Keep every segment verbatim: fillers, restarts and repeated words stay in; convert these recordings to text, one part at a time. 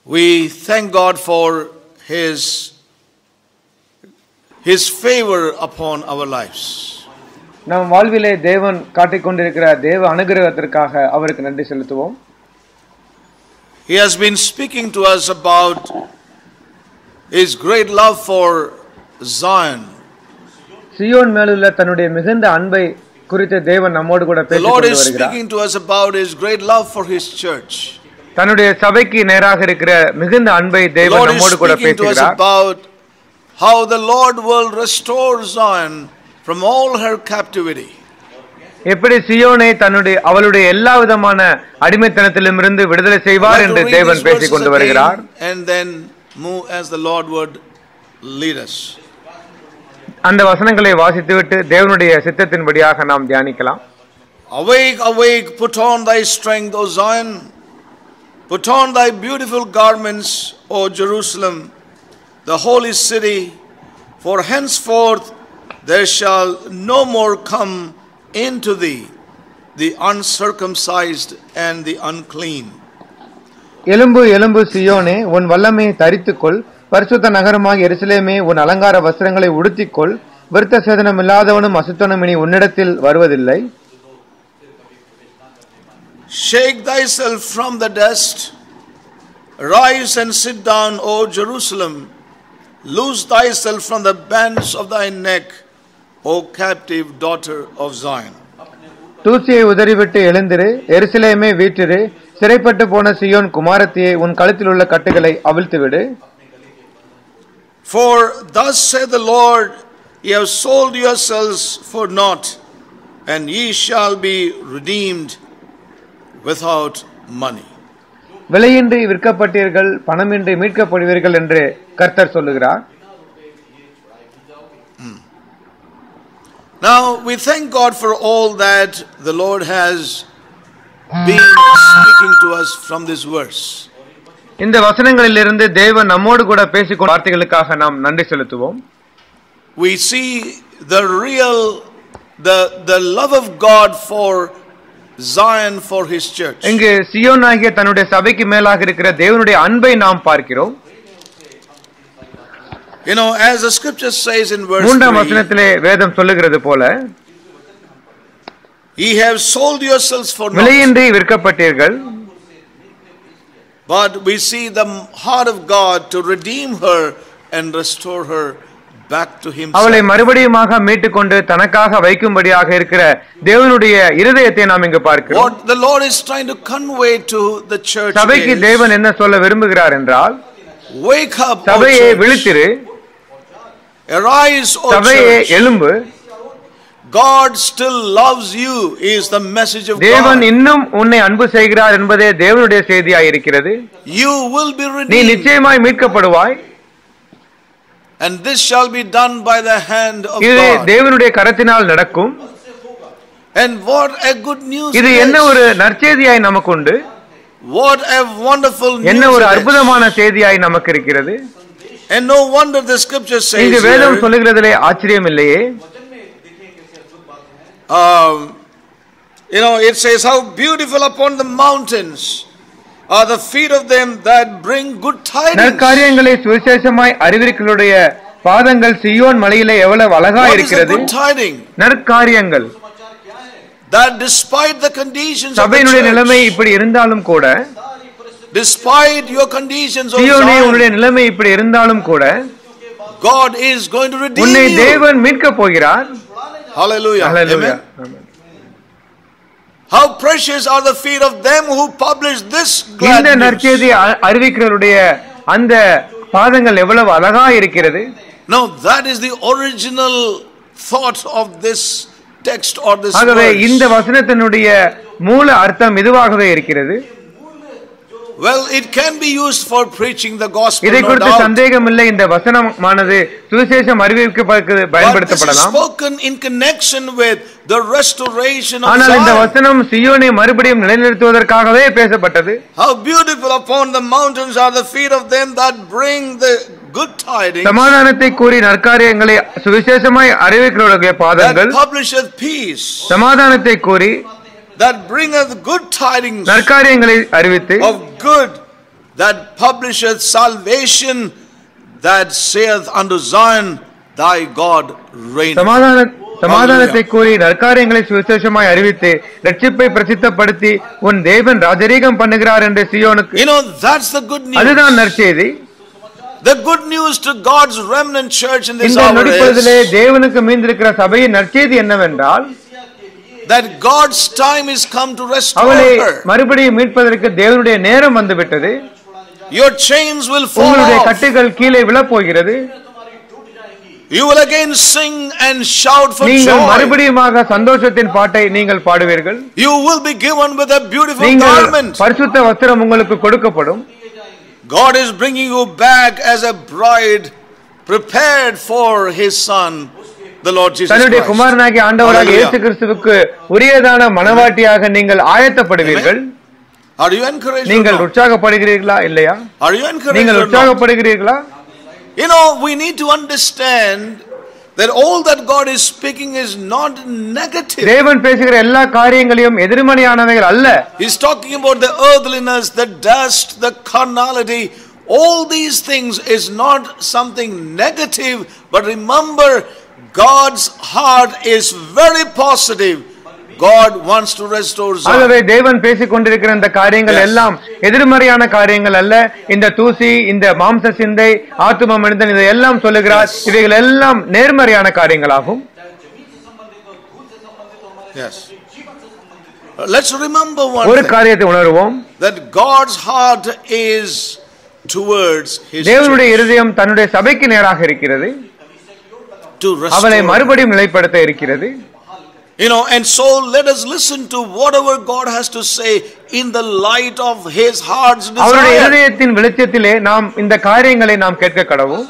We thank God for His, His favor upon our lives. நம் வாழ்விலே தேவன் காட்டிக் கொண்டிருக்கிற தேவ அனுகிரகத்திற்காக அவருக்கு நன்றி செலுத்துவோம். He has been speaking to us about His great love for Zion. Zion மேலுள்ள தன்னுடைய மிகுந்த அன்பை குறித்து தேவன் நம்மோடு கூட பேசிக் கொண்டு வருகிறார். The Lord is speaking to us about His great love for His church. தன்னுடைய சபைக்கு நேராக இருக்கிற மிகுந்த அன்பை தேவன் நம்மோடு கூட பேசுகிறார். About how the Lord will restore Zion from all her captivity. எப்படி சியோனை தன்னுடைய அவளுடைய எல்லா விதமான அடிமைத்தனத்திலிருந்து விடுதலை செய்வார் என்று தேவன் பேசிக் கொண்டு வருகிறார். And then move as the Lord would lead us. அந்த வசனங்களை வாசித்துவிட்டு தேவனுடைய சித்தத்தின்படியாக நாம் தியானிக்கலாம். Awake, awake, put on thy strength, O Zion. Put on thy beautiful garments, O Jerusalem, the holy city, for henceforth there shall no more come into thee the uncircumcised and the unclean. எலும்பு எலும்பு சியோனே, உன் வல்லமையை தரித்துக்கொள். பரிசுத்த நகரமாகிய எருசலேமே, உன் அலங்கார வஸ்திரங்களை உடுத்திக்கொள். விருத்த சேதனம் இல்லாதவனும் அசுத்தனும் இனி உன்னிடத்தில் வருவதில்லை. Shake thyself from the dust, rise and sit down, O Jerusalem. Loose thyself from the bands of thy neck, O captive daughter of Zion. தூசியை உதறிவிட்டு எழுந்திரு, எருசலேமே வீற்றிரு. சிறைப்பட்டு போன சியோன் குமாரத்தியே, உன் கழுத்தில் உள்ள கட்டுகளை அவிழ்த்துவிடு. For thus saith the Lord, ye have sold yourselves for naught, and ye shall be redeemed without money. விலையின்றி விற்கப்பட்டீர்கள், பணமின்றி மீட்கப்படுவீர்கள் என்று கர்த்தர் சொல்லுகிறார். Now we thank God for all that the Lord has been speaking to us from this verse. இந்த வசனங்களிலிருந்து தேவன் நம்மோடு கூட பேசிக்கொண்ட வார்த்தைகளுக்காக நாம் நன்றி செலுத்துவோம். We see the real the the love of God for Zion, for His church. இங்கு சியோனாகிய தன்னுடைய சபைக்கு மேலாக இருக்கிற தேவனுடைய அன்பை நாம் பார்க்கிறோம். You know, as the scripture says in verse மூன்றாம் வசனத்திலே வேதம் சொல்லுகிறது போல, ye have sold yourselves for naught. விலையின்றி விற்கப்பட்டீர்கள். But we see the heart of God to redeem her and restore her back to Himself. அவளை மறுபடியுமாக மீட்டுக்கொண்டு தனக்காக வைக்கும்படியாக இருக்கிற தேவனுடைய இருதயத்தை நாம் இங்கு பார்க்கிறோம். What the Lord is trying to convey to the church. சபைக்கு தேவன் என்ன சொல்ல விரும்புகிறார் என்றால், wake up, சபையே விழித்திரு, arise, O சபையே எழும்பு. God still loves you is the message of God. தேவன் இன்னும் உன்னை அன்பு செய்கிறார் என்பதே தேவனுடைய செய்தியாய் இருக்கிறது. You will be redeemed. நீ நிச்சயமாய் மீட்கப்படுவாய். And this shall be done by the hand of God. இது தேவனுடைய கரத்தினால் நடக்கும். And what a good news. இது என்ன ஒரு நற்செய்தியாய் நமக்கு உண்டு. What a wonderful news. என்ன ஒரு அற்புதமான செய்தியாய் நமக்கு இருக்கிறது. And no wonder the scripture says. இங்கு வேதம் சொல்லுகிறதிலே ஆச்சரியம் இல்லையே. Um, you know, it says, how beautiful upon the mountains are the feet of them that bring good tidings. நற்காரியங்களை சுவிசேஷமாய் அறிவிக்கிறவருடைய பாதங்கள் சியோன் மலையிலே எவ்வளவு அழகாய் இருக்கிறது. நற்காரியங்கள். That despite the conditions சபையினுடைய நிலைமை இப்படி இருந்தாலும் கூட, despite your conditions of சியோனே உன்னுடைய நிலைமை இப்படி இருந்தாலும் கூட, God is going to redeem you. உன்னை தேவன் மீட்க போகிறார். Hallelujah. Hallelujah. Amen. How precious are the feet of them who publish this glad news. இந்த நற்செய்தி அறிவிக்கிறவருடைய அந்த பாதங்கள் எவ்வளவு அழகாய் இருக்கிறது. Now that is the original thought of this text or this verse. ஆகவே இந்த வசனத்தினுடைய மூல அர்த்தம் இதுவாகவே இருக்கிறது. Well, it can be used for preaching the gospel. இதை குறித்து சந்தேகம் இல்லை. இந்த வசனமானது சுவிசேஷம் அறிவிப்பதற்கு பயன்படுத்தப்படலாம். Spoken in connection with the restoration of Zion. ஆனால் இந்த வசனம் சியோனை மறுபடியும் நிலைநிறுத்துவதற்காகவே பேசப்பட்டது. How beautiful upon the mountains are the feet of them that bring the good tidings. சமாதானத்தை கூறி நற்காரியங்களை சுவிசேஷமாய் அறிவிக்கிறவர்களுடைய பாதங்கள். That publisheth peace. சமாதானத்தை கூறி that bringeth good tidings நற்காரியங்களை அறிவித்து of good that publisheth salvation, that saith unto Zion, thy God reigneth. சமாதான சமாதானத்தை கூறி நற்காரியங்களை சுவிசேஷமாய் அறிவித்து ரட்சிப்பை பிரசித்தப்படுத்தி உன் தேவன் ராஜரீகம் பண்ணுகிறார் என்று சீயோனுக்கு. You know, that's the good news. அதுதான் நற்செய்தி. The good news to God's remnant church in this இந்த hour நொடிப்பொழுதிலே is தேவனுக்கு மீந்திருக்கிற சபையின் நற்செய்தி என்னவென்றால், that God's time is come to restore அவளை her. மறுபடியும் மீட்பதற்கு தேவனுடைய நேரம் வந்துவிட்டது. Your chains will fall உங்களுடைய off. கட்டுகள் கீழே விழப் போகிறது. You will again sing and shout for நீங்கள் joy. மறுபடியுமாக சந்தோஷத்தின் பாட்டை நீங்கள் பாடுவீர்கள். You will be given with a beautiful நீங்கள் garment. பரிசுத்த வஸ்திரம் உங்களுக்கு கொடுக்கப்படும். God is bringing you back as a bride prepared for his son, the Lord Jesus தன்னுடைய Christ. குமாரனாகிய ஆண்டவராக இயேசு கிறிஸ்துவுக்கு உரியதான மனவாட்டியாக நீங்கள் ஆயத்தப்படுவீர்கள். Are you encouraged? நீங்கள் உற்சாகப்படுகிறீர்களா இல்லையா? Are you encouraged? நீங்கள் உற்சாகப்படுகிறீர்களா? You know, we need to understand that all that God is speaking is not negative. தேவன் பேசுகிற எல்லா காரியங்களையும் எதிர்மறையானவைகள் அல்ல. He's talking about the earthliness, the dust, the carnality. All these things is not something negative, but remember, God's heart is very positive. God wants to restore Zion. ஆகவே தேவன் பேசிக் கொண்டிருக்கிற இந்த காரியங்கள் எல்லாம் எதிர்மறையான காரியங்கள் அல்ல. இந்த தூசி, இந்த மாம்ச சிந்தை, ஆத்தும மனிதன், இதை எல்லாம் சொல்லுகிறார். இவைகள் எல்லாம் நேர்மறையான காரியங்களாகும். Yes. Let's remember one ஒரு thing, காரியத்தை உணர்வோம். that God's heart is towards his தேவனுடைய church, இருதயம் தன்னுடைய சபைக்கு நேராக இருக்கிறது. to அவளை restore. மறுபடியும் நிலைப்படுத்த இருக்கிறது. You know, and so let us listen to whatever God has to say in the light of his heart's அவருடைய desire. இருதயத்தின் வெளிச்சத்திலே நாம் இந்த காரியங்களை நாம் கேட்க கடவும்.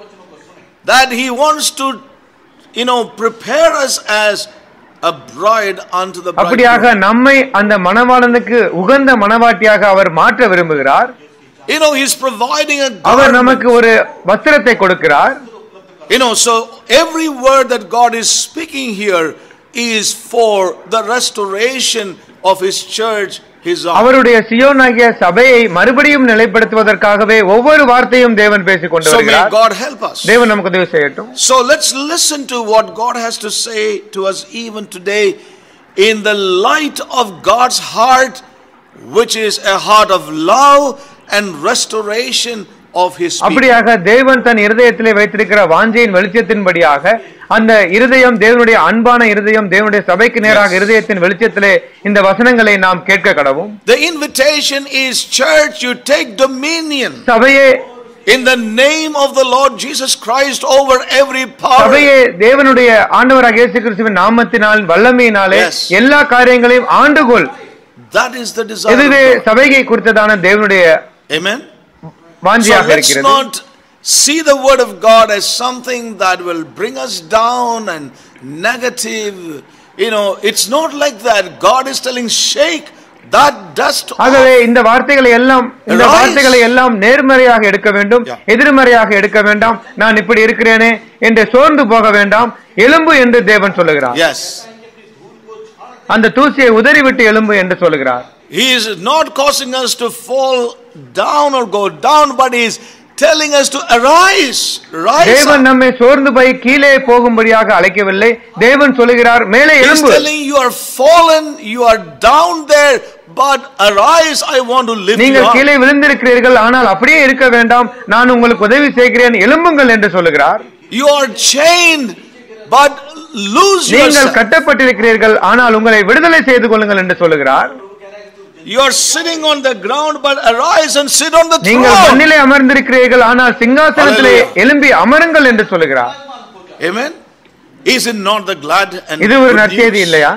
That he wants to, you know, prepare us as a bride unto the அப்படியாக bridegroom. நம்மை அந்த மணவாளனுக்கு உகந்த மணவாட்டியாக அவர் மாற்ற விரும்புகிறார். You know, he's providing a our garment. நமக்கு ஒரு வஸ்திரத்தை கொடுக்கிறார். You know, so every word that God is speaking here is for the restoration of his church, his own. அவருடைய சியோனாகிய சபையை மறுபடியும் நிலைப்படுத்துவதற்காகவே ஒவ்வொரு வார்த்தையும் தேவன் பேசிக் கொண்டு So may வருகிறார். God help us. தேவன் நமக்கு உதவி செய்யட்டும். So let's listen to what God has to say to us even today in the light of God's heart, which is a heart of love and restoration of his people. அப்படியாக தேவன் தன் இருதயத்திலே வைத்திருக்கிற வாஞ்சையின் வெளிச்சத்தின்படியாக அந்த இருதயம் தேவனுடைய அன்பான இருதயம் தேவனுடைய சபைக்கு நேராக இருதயத்தின் வெளிச்சத்திலே இந்த வசனங்களை நாம் கேட்க கடவும். The invitation is, church, you take dominion சபையே in the name of the Lord Jesus Christ over every power. சபையே தேவனுடைய ஆண்டவராகிய இயேசு கிறிஸ்துவின் நாமத்தினால் வல்லமையினாலே Yes. எல்லா காரியங்களையும் ஆண்டுகொள். That is the desire இதுவே of God. சபையை குறித்ததான தேவனுடைய Amen. So வாஞ்சியாக let's இருக்கிறது. not see the word of God as something that will bring us down and negative. You know, it's not like that. God is telling, shake that dust off. ஆகவே இந்த வார்த்தைகளை எல்லாம் இந்த Arise. வார்த்தைகளை எல்லாம் நேர்மறையாக எடுக்க வேண்டும், Yeah. எதிர்மறையாக எடுக்க வேண்டாம். நான் இப்படி இருக்கிறேனே என்று சோர்ந்து போக வேண்டாம். எலும்பு என்று தேவன் சொல்லுகிறார். Yes. அந்த தூசியை உதறிவிட்டு எலும்பு என்று சொல்லுகிறார். He is not causing us to fall down or go down, but he is telling us to arise. Rise தேவன் up. நம்மை சோர்ந்து போய் கீழே போகும்படியாக அழைக்கவில்லை. தேவன் சொல்லுகிறார், மேலே He is எழும்பு. telling you are fallen, you are down there, but arise, I want to lift you நீங்கள் up. கீழே விழுந்திருக்கிறீர்கள், ஆனால் அப்படியே இருக்க வேண்டாம், நான் உங்களுக்கு உதவி செய்கிறேன், எழும்புங்கள் என்று சொல்லுகிறார். You are chained, but lose நீங்கள் yourself. கட்டப்பட்டிருக்கிறீர்கள், ஆனால் உங்களை விடுதலை செய்து கொள்ளுங்கள் என்று சொல்லுகிறார். You are sitting on the ground, but arise and sit on the நீங்கள் throne. மண்ணிலே அமர்ந்திருக்கிறீர்கள், ஆனால் சிங்காசனத்திலே Hallelujah. எழும்பி அமருங்கள் என்று சொல்லுகிறார். Amen. Is it not the glad and இது ஒரு good நற்செய்தி news? இல்லையா?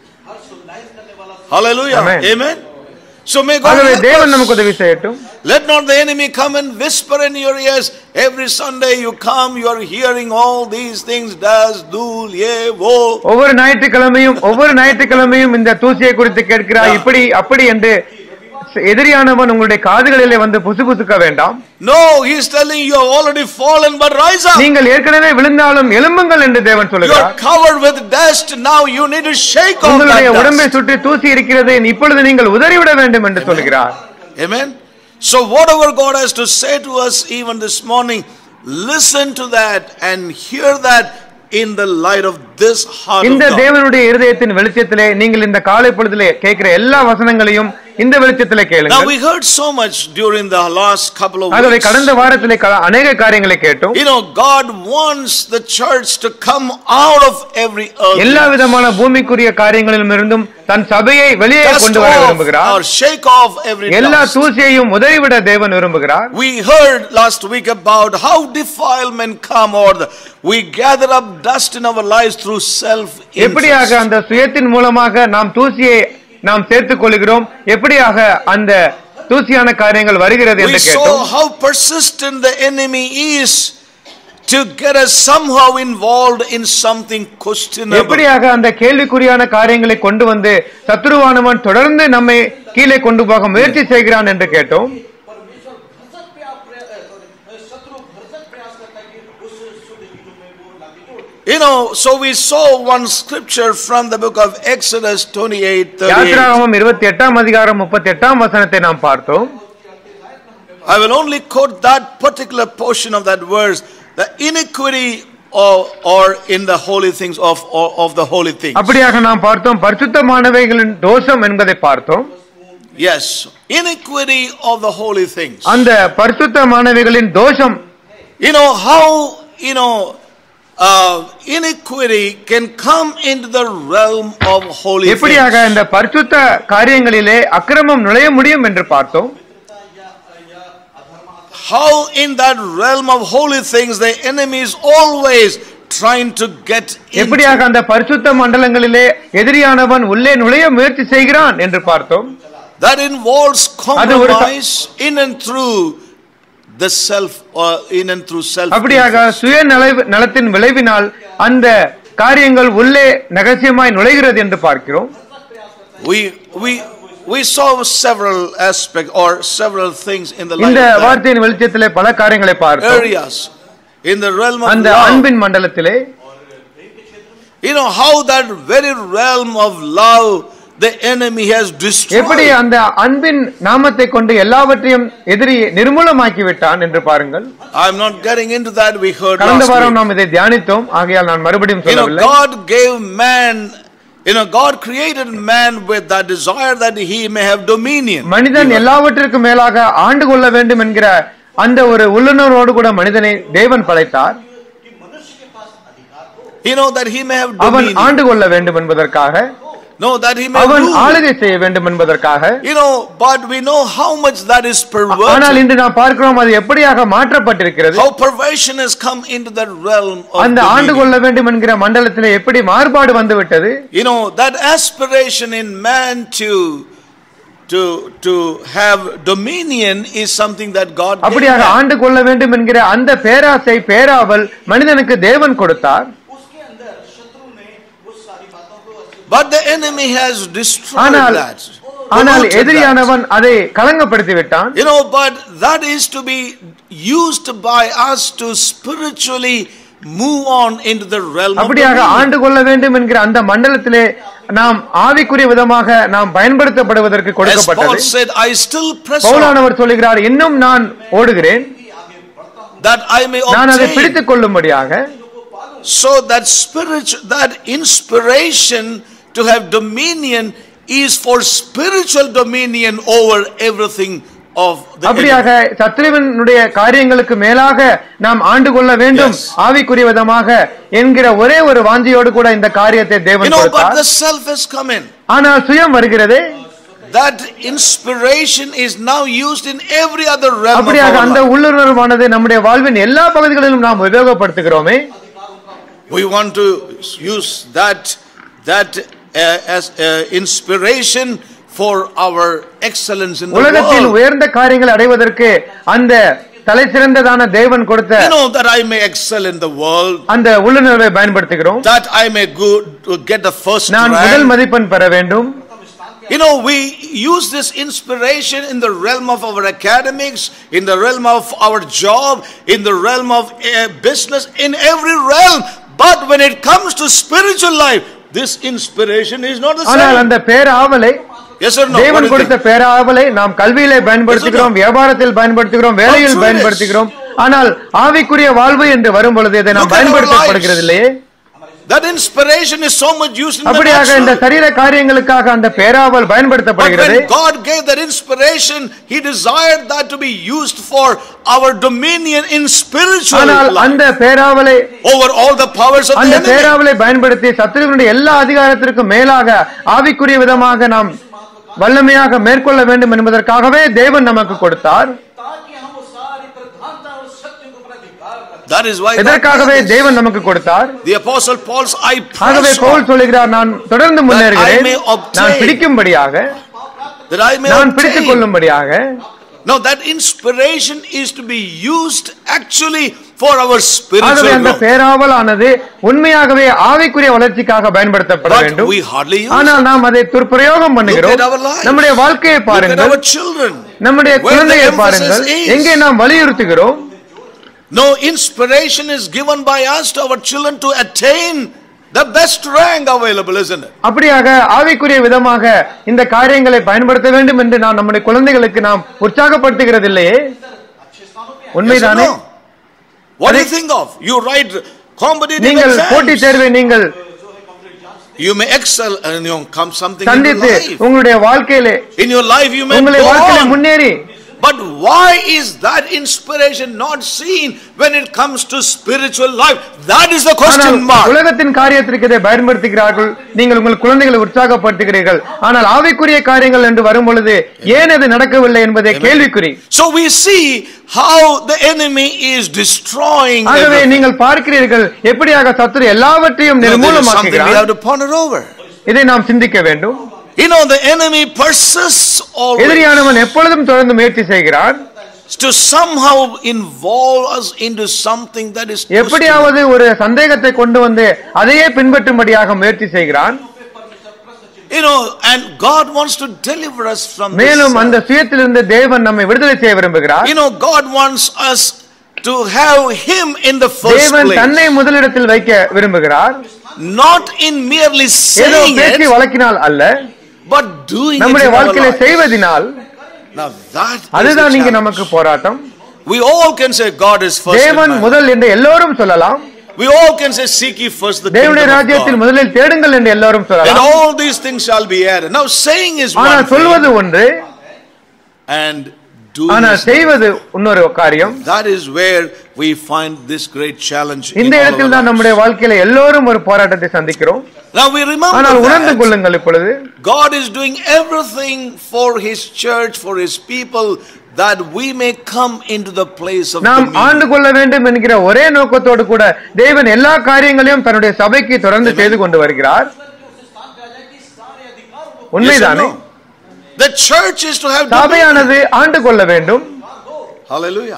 Hallelujah. Amen. Amen. So may God ஆகவே help தேவன் us. நமக்கு உதவி செய்யட்டும். Let not the enemy come and whisper in your ears. Every Sunday you come, you are hearing all these things. Das, dul, ye, wo. ஒவ்வொரு ஞாயிற்றுக்கிழமையும் ஒவ்வொரு ஞாயிற்றுக்கிழமையும் இந்த தூசியை குறித்து கேட்கிறார், இப்படி அப்படி என்று எதிரியானவன் உங்களுடைய காதுகளிலே வந்து புசுபுசுக்க வேண்டாம். No, he is telling you have already fallen, but rise up. நீங்கள் ஏற்கனவே விழுந்தாலும் எழும்புங்கள் என்று தேவன் You சொல்லுகிறார். are covered with dust. Now you need to shake off உங்களுடைய that உடம்பை dust. சுற்றி தூசி இருக்கிறது, இப்பொழுது நீங்கள் உதறிவிட வேண்டும் என்று சொல்லுகிறார். Amen. So whatever God has to say to us even this morning, listen to that and hear that in the light of this heart of இந்த God. தேவனுடைய இருதயத்தின் வெளிச்சத்திலே நீங்கள் இந்த காலை பொழுதிலே கேட்கிற எல்லா வசனங்களையும் இந்த வெளிச்சத்திலே Now கேளுங்கள். we heard so much during the last couple of ஆகவே weeks. கடந்த வாரத்திலே க- அநேக காரியங்களை கேட்டோம். You know, God wants the church to come out of every எல்லா earth. விதமான பூமிக்குரிய காரியங்களிலும் இருந்தும் தன் சபையை வெளியே Dust கொண்டு வர off விரும்புகிறார். or shake off every எல்லா dust. தூசியையும் உதறிவிட தேவன் விரும்புகிறார். We heard last week about how defilement come, or the, we gather up dust in our lives through self எப்படியாக interest. அந்த சுயத்தின் மூலமாக நாம் தூசியை நாம் சேர்த்துக் கொள்கிறோம், எப்படியாக அந்த தூசியான காரியங்கள் வருகிறது We என்று saw கேட்டோம். how persistent the enemy is to get us somehow involved in something questionable. எப்படியாக அந்த கேள்விக்குறியான காரியங்களை கொண்டு வந்து சத்துருவானவன் தொடர்ந்து நம்மை கீழே கொண்டு போக முயற்சி செய்கிறான் என்று கேட்டோம். You know, so we saw one scripture from the book of Exodus twenty-eight thirty-eight. யாத்திராகமம் இருபத்தி எட்டாம் அதிகாரம் முப்பத்தி எட்டாம் வசனத்தை நாம் பார்த்தோம். I will only quote that particular portion of that verse, the iniquity or, or in the holy things of, of, of the holy things. அப்படியாக நாம் பார்த்தோம், பரிசுத்தமானவைகளின் தோஷம் என்பதை பார்த்தோம். Yes, iniquity of the holy things. அந்த பரிசுத்தமானவைகளின் தோஷம், You know how, you know, uh, iniquity can come into the realm of holy எப்படியாக things. இந்த பரிசுத்த காரியங்களிலே அக்கிரமம் நுழைய முடியும் என்று பார்த்தோம். How in that realm of holy things the enemy is always trying to get into. எப்படியாக அந்த பரிசுத்த மண்டலங்களிலே எதிரியானவன் உள்ளே நுழைய முயற்சி செய்கிறான் என்று பார்த்தோம். That involves அது ஒரு ச- compromise in and through the self, or in and through self. அப்படியாக சுய நல- நலத்தின் விளைவினால் அந்த காரியங்கள் உள்ளே ரகசியமாய் நுழைகிறது என்று பார்க்கிறோம். We we we saw several aspects or several things in the light இந்த of that வார்த்தையின் வெளிச்சத்திலே பல காரியங்களை பார்த்தோம். areas in the realm of அந்த love. அன்பின் மண்டலத்திலே You know how that very realm of love the enemy has எப்படி destroyed. அந்த அன்பின் நாமத்தை கொண்டு எல்லாவற்றையும் எதிரி நிர்மூலமாக்கி விட்டான் என்று பாருங்கள். I'm not getting into that. We heard கடந்த last வாரம் week. நாம் இதை தியானித்தோம், ஆகையால் நான் மறுபடியும் You know, சொல்லவில்லை. God gave man, you know, God created man with that desire that he may have dominion. மனிதன் எல்லாவற்றிற்கும் மேலாக ஆண்டு கொள்ள வேண்டும் என்கிற அந்த ஒரு உள்ளுணர்வோடு கூட மனிதனை தேவன் படைத்தார். You know, that he may have அவன் dominion. ஆண்டு கொள்ள வேண்டும் என்பதற்காக, No, that he may அவன் rule. ஆளுகை செய்ய வேண்டும் என்பதற்காக. You know, but we know how much that is ஆனால் perverted. இன்று நாம் பார்க்கிறோம் அது எப்படியாக மாற்றப்பட்டிருக்கிறது. How perversion has come into that realm of அந்த ஆண்டு dominion. கொள்ள வேண்டும் என்கிற மண்டலத்திலே எப்படி மாறுபாடு வந்து விட்டது. You know, that aspiration in man to to to have dominion is something that God gave அப்படியாக man. ஆண்டு கொள்ள வேண்டும் என்கிற அந்த பேராசை பேராவல் மனிதனுக்கு தேவன் கொடுத்தார். But the enemy has destroyed ஆனால் that. ஆனால் polluted that. எதிரியானவன் அதை கலங்கப்படுத்தி விட்டான். You know, but that is to be used by us to spiritually move on into the realm of அப்படியாக dominion. ஆண்டு கொள்ள வேண்டும் என்கிற அந்த மண்டலத்திலே நாம் ஆவிக்குரிய விதமாக நாம் பயன்படுத்தப்படுவதற்கு As Paul கொடுக்கப்பட்டது. said, I still press on பவுலானவர் சொல்லுகிறார், இன்னும் நான் ஓடுகிறேன், that I may நான் அதை obtain. பிடித்துக் கொள்ளும்படியாக. So that spiritual, that inspiration to have dominion is for spiritual dominion over everything of the அப்படியாக enemy. சத்ருவினுடைய காரியங்களுக்கு மேலாக நாம் ஆண்டு கொள்ள வேண்டும் Yes. ஆவிக்குரிய விதமாக என்கிற ஒரே ஒரு வாஞ்சியோடு கூட இந்த காரியத்தை You தேவன் know, but கொடுத்தார். the self has come in. ஆனால் சுயம் வருகிறது. That inspiration is now used in every other realm of அப்படியாக our அந்த life. உள்ளுணர்வானது நம்முடைய வாழ்வின் எல்லா பகுதிகளிலும் நாம் உபயோகப்படுத்துகிறோமே. We want to use that that uh, as uh, inspiration for our excellence in the உலகத்தில் world. உயர்ந்த காரியங்களை அடைவதற்கு அந்த தலை சிறந்ததான தேவன் கொடுத்த You know, that I may excel in the world, அந்த உள்ளுணர்வை பயன்படுத்துகிறோம். that I may go to get the first நான் முதல் rank. மதிப்பெண் பெற வேண்டும். You know, we use this inspiration in the realm of our academics, in the realm of our job, in the realm of uh, business, in every realm. But when it comes to spiritual life, this inspiration is not the ஆனால் same. அந்த பேராவலை Yes or no? தேவன் கொடுத்த பேராவலை நாம் கல்வியிலே பயன்படுத்துகிறோம், வியாபாரத்தில் பயன்படுத்துகிறோம், வேலையில் பயன்படுத்துகிறோம். ஆனால் ஆவிக்குரிய வாழ்வு என்று வரும் பொழுது இதை நாம் பயன்படுத்தப்படுகிறது இல்லையே. That inspiration is so much used in the அப்படியாக இந்த சரீர காரியங்களுக்காக அந்த பேராவல் பயன்படுத்தப்படுகிறது. When God gave that inspiration, He desired that to be used for our dominion in spiritual life. ஆனால் அந்த பேராவலை over all the powers of the enemy. அந்த பேராவலை பயன்படுத்தி சத்துருவினுடைய எல்லா அதிகாரத்திற்கும் மேலாக ஆவிக்குரிய விதமாக நாம் வல்லமையாக மேற்கொள்ள வேண்டும் என்பதற்காகவே தேவன் நமக்கு கொடுத்தார். That is why இதற்காகவே தேவன் நமக்கு கொடுத்தார். The apostle Paul's I ஆகவே பவுல் சொல்கிறார், நான் தொடர்ந்து முன்னேறுகிறேன், நான் பிடிக்கும்படியாக, நான் பிடித்துக் கொள்ளும்படியாக. Now that inspiration is to be used actually for our spiritual growth. அந்த பேராவலானது உண்மையாகவே ஆவிக்குரிய வளர்ச்சிக்காக பயன்படுத்தப்பட வேண்டும். ஆனால் நாம் அதை துர்பிரயோகம் பண்ணுகிறோம். நம்முடைய வாழ்க்கையை பாருங்கள், நம்முடைய குழந்தையை பாருங்கள், எங்கே நாம் வலியுறுத்துகிறோம். No inspiration is given by us to our children to attain the best rank available, isn't it? அப்படியாக ஆவிக்குரிய விதமாக இந்த காரியங்களை பயன்படுத்த வேண்டும் என்று நாம் நம்முடைய குழந்தைகளுக்கு நாம் உற்சாகப்படுத்துகிறது இல்லையே. உண்மைதானே? What do you think of? You write competitive நீங்கள் exams. போட்டி தேர்வை நீங்கள் you may excel and you come something in your life. உங்களுடைய வாழ்க்கையிலே in your life you may உங்களுடைய வாழ்க்கையிலே முன்னேறி. But why is that inspiration not seen when it comes to spiritual life? That is the question mark. உலகத்தின் காரியத்திற்கு இதை பயன்படுத்துகிறார்கள், நீங்கள் உங்கள் குழந்தைகளை உற்சாகப்படுத்துகிறீர்கள். ஆனால் ஆவிக்குரிய காரியங்கள் என்று வரும் பொழுது ஏன் அது நடக்கவில்லை என்பதை கேள்விக்குறி. So we see how the enemy is destroying. ஆகவே நீங்கள் பார்க்கிறீர்கள் எப்படியாக சத்துரு எல்லாவற்றையும் நிர்மூலமாக்குகிறார். We have to ponder over. இதை நாம் சிந்திக்க வேண்டும். You know, the enemy persists always. எதிரியானவன் எப்பொழுதும் தொடர்ந்து முயற்சி செய்கிறான் to somehow involve us into something that is எப்படியாவது ஒரு சந்தேகத்தை கொண்டு வந்து அதையே பின்பற்றும்படியாக முயற்சி செய்கிறான். You know, and God wants to deliver us from this. மேலும் அந்த சுயத்திலிருந்து தேவன் நம்மை விடுதலை செய்ய விரும்புகிறார். You know, God wants us to have him in the first place. தேவன் தன்னை முதலிடத்தில் வைக்க விரும்புகிறார். Not in merely saying it, பேசி வழக்கினால் அல்ல, but doing it. நம்முடைய வாழ்க்கையில செய்வதினால். Now that அதுதான் இங்க நமக்கு போராட்டம். We all can say God is first. தேவன் முதல் என்று எல்லோரும் சொல்லலாம். We all can say seek ye first the kingdom of God. தேவனுடைய ராஜ்யத்தில் முதலில் தேடுங்கள் என்று எல்லோரும் சொல்லலாம். And all these things shall be added. Now saying is one thing. ஆனால் சொல்வது ஒன்று, and doing ஆனால் செய்வது இன்னொரு காரியம். That is where we find this great challenge. இந்த இடத்தில் தான் நம்முடைய வாழ்க்கையில எல்லோரும் ஒரு போராட்டத்தை சந்திக்கிறோம். Now we remember ஆனால் உணர்ந்து கொள்ளுங்கள், இப்பொழுது God is doing everything for his church, for his people, that we may come into the place of நாம் ஆண்டு கொள்ள வேண்டும் என்கிற ஒரே நோக்கத்தோடு கூட தேவன் எல்லா காரியங்களையும் தன்னுடைய சபைக்கு தொடர்ந்து செய்து கொண்டு வருகிறார். உண்மைதானே? The church is to have சபையானது ஆண்டு கொள்ள வேண்டும். Hallelujah.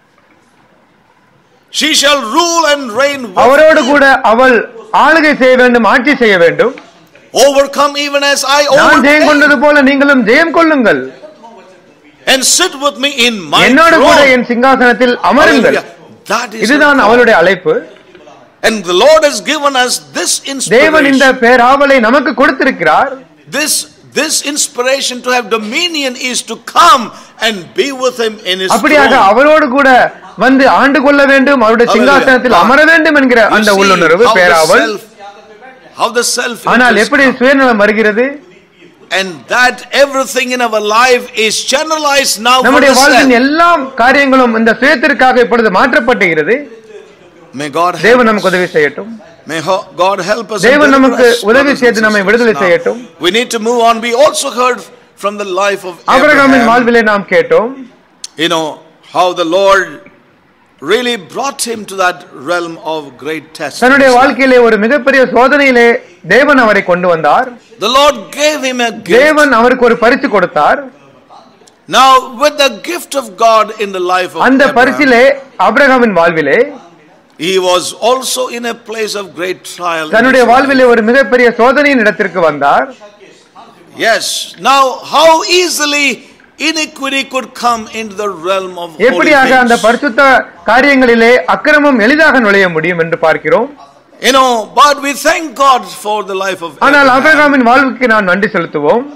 She shall rule and reign. அவரோடு கூட அவள் ஆளுகை செய்ய வேண்டும், ஆட்சி செய்ய வேண்டும். Overcome even as I overcame. நான் ஜெயம் கொண்டது போல நீங்களும் ஜெயம் கொள்ளுங்கள். And sit with me in my throne. என்னோடு கூட என் சிங்காசனத்தில் அமருங்கள். இதுதான் அவளுடைய அழைப்பு. And the Lord has given us this inspiration. தேவன் இந்த பேராவலை நமக்கு கொடுத்திருக்கிறார். This this inspiration to have dominion is to come and be with him in his throne. அப்படியாக அவரோடு கூட வந்து ஆண்டு கொள்ள வேண்டும், அவருடைய சிங்காசனத்தில் அமர வேண்டும் என்கிற அந்த உள்ளுணர்வு பேராவல். How the self. ஆனால் எப்படி சுயநலம் வருகிறது? And that everything in our life is generalized now. நம்முடைய வாழ்வின் எல்லா காரியங்களும் இந்த சுயத்திற்காக இப்பொழுது மாற்றப்படுகிறது. May God தேவன் நமக்கு உதவி செய்யட்டும். May God help us. தேவன் நமக்கு உதவி செய்து நம்மை விடுதலை செய்யட்டும். We need to move on. We also heard from the life of ஆபிரகாமின் வாழ்விலே நாம் கேட்டோம். You know how the Lord really brought him to that realm of great test. தன்னுடைய வாழ்க்கையிலே ஒரு மிகப்பெரிய சோதனையிலே தேவன் அவரை கொண்டு வந்தார். The Lord gave him a gift. தேவன் அவருக்கு ஒரு பரிசு கொடுத்தார். Now with the gift of God in the life of அந்த பரிசிலே ஆபிரகாமின் வாழ்விலே he was also in a place of great trial. தன்னுடைய வாழ்விலே ஒரு மிகப்பெரிய சோதனையின் இடத்திற்கு வந்தார். Yes. Now how easily iniquity could come into the realm of holy things. எப்படியாக அந்த பரிசுத்த காரியங்களிலே அக்கிரமம் எளிதாக நுழைய முடியும் என்று பார்க்கிறோம். You know, but we thank God for the life of ஆனால் ஆபிரகாமின் வாழ்வுக்கு நாம் நன்றி செலுத்துவோம்.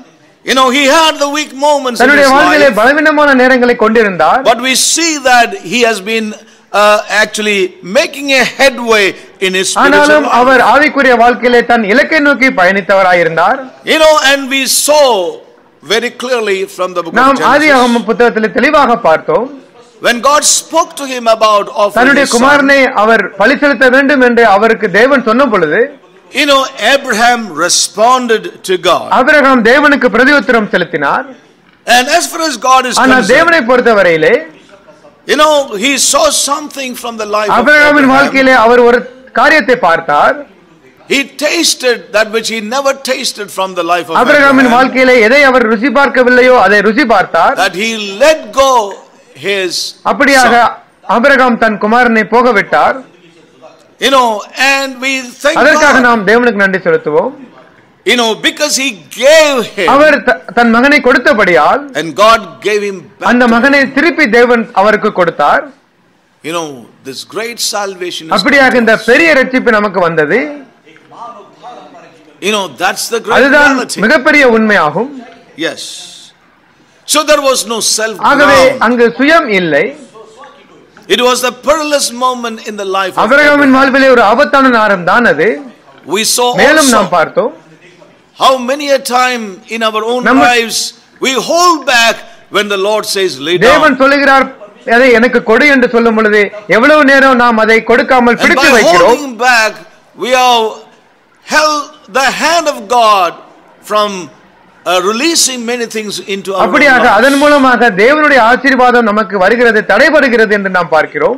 You know, he had the weak moments in தன்னுடைய his வாழ்க்கையிலே life, பலவீனமான நேரங்களை கொண்டிருந்தார். but we see that he has been uh, actually making a headway in his spiritual ஆனாலும் life. அவர் ஆவிக்குரிய வாழ்க்கையிலே தன் இலக்கை நோக்கி பயணித்தவராயிருந்தார். You know, and we saw very clearly from the book of நாம் Genesis, ஆதியாகமம் புத்தகத்திலே தெளிவாக பார்த்தோம். when God spoke to him about offering தன்னுடைய his son, குமாரனை அவர் பலி செலுத்த வேண்டும் என்று அவருக்கு தேவன் சொன்ன பொழுது, you know, Abraham responded to God. Abraham தேவனுக்கு பிரதியுத்தரம் செலுத்தினார். And as far as God is ஆனால் concerned, தேவனை பொறுத்தவரையிலே, you know, he saw something from the life of ஆபிரகாமின் Abraham. வாழ்க்கையிலே அவர் ஒரு காரியத்தை பார்த்தார். He tasted that which he never tasted from the life of ஆபிரகாமின் Abraham. வாழ்க்கையிலே எதை அவர் ருசி பார்க்கவில்லையோ அதை ருசி பார்த்தார். That he let go his அப்படியாக ஆபிரகாம் தன் குமாரனை போக விட்டார். You know, and we thank அதற்காக God, நாம் தேவனுக்கு நன்றி செலுத்துவோம். you know, because he gave him, அவர் தன் மகனை கொடுத்தபடியால் and God gave him back அந்த to மகனை திருப்பி தேவன் அவருக்கு கொடுத்தார். him. You know, this great salvation is அப்படியாக இந்த பெரிய இரட்சிப்பு நமக்கு வந்தது. you know, that's the great அதுதான் reality. மிகப்பெரிய உண்மையாகும். Yes. So there was no self ஆகவே ground. அங்கு சுயம் இல்லை. It was a perilous moment in the life of ஆபிரகாமின் Abraham. வாழ்விலே ஒரு ஆபத்தான நேரம் தான் அது. We saw மேலும் நாம் also பார்த்தோம், how many a time in our own நம்ம- lives we hold back when the Lord says lay தேவன் down. சொல்லுகிறார் அதை எனக்கு கொடு என்று சொல்லும் பொழுது எவ்வளவு நேரம் நாம் அதை கொடுக்காமல் And பிடித்து by வைக்கிறோம். holding back, we have held the hand of God from uh, releasing many things into our own அப்படியாக அதன் lives. மூலமாக தேவனுடைய ஆசீர்வாதம் நமக்கு வருகிறது, தடைபடுகிறது என்று நாம் பார்க்கிறோம்.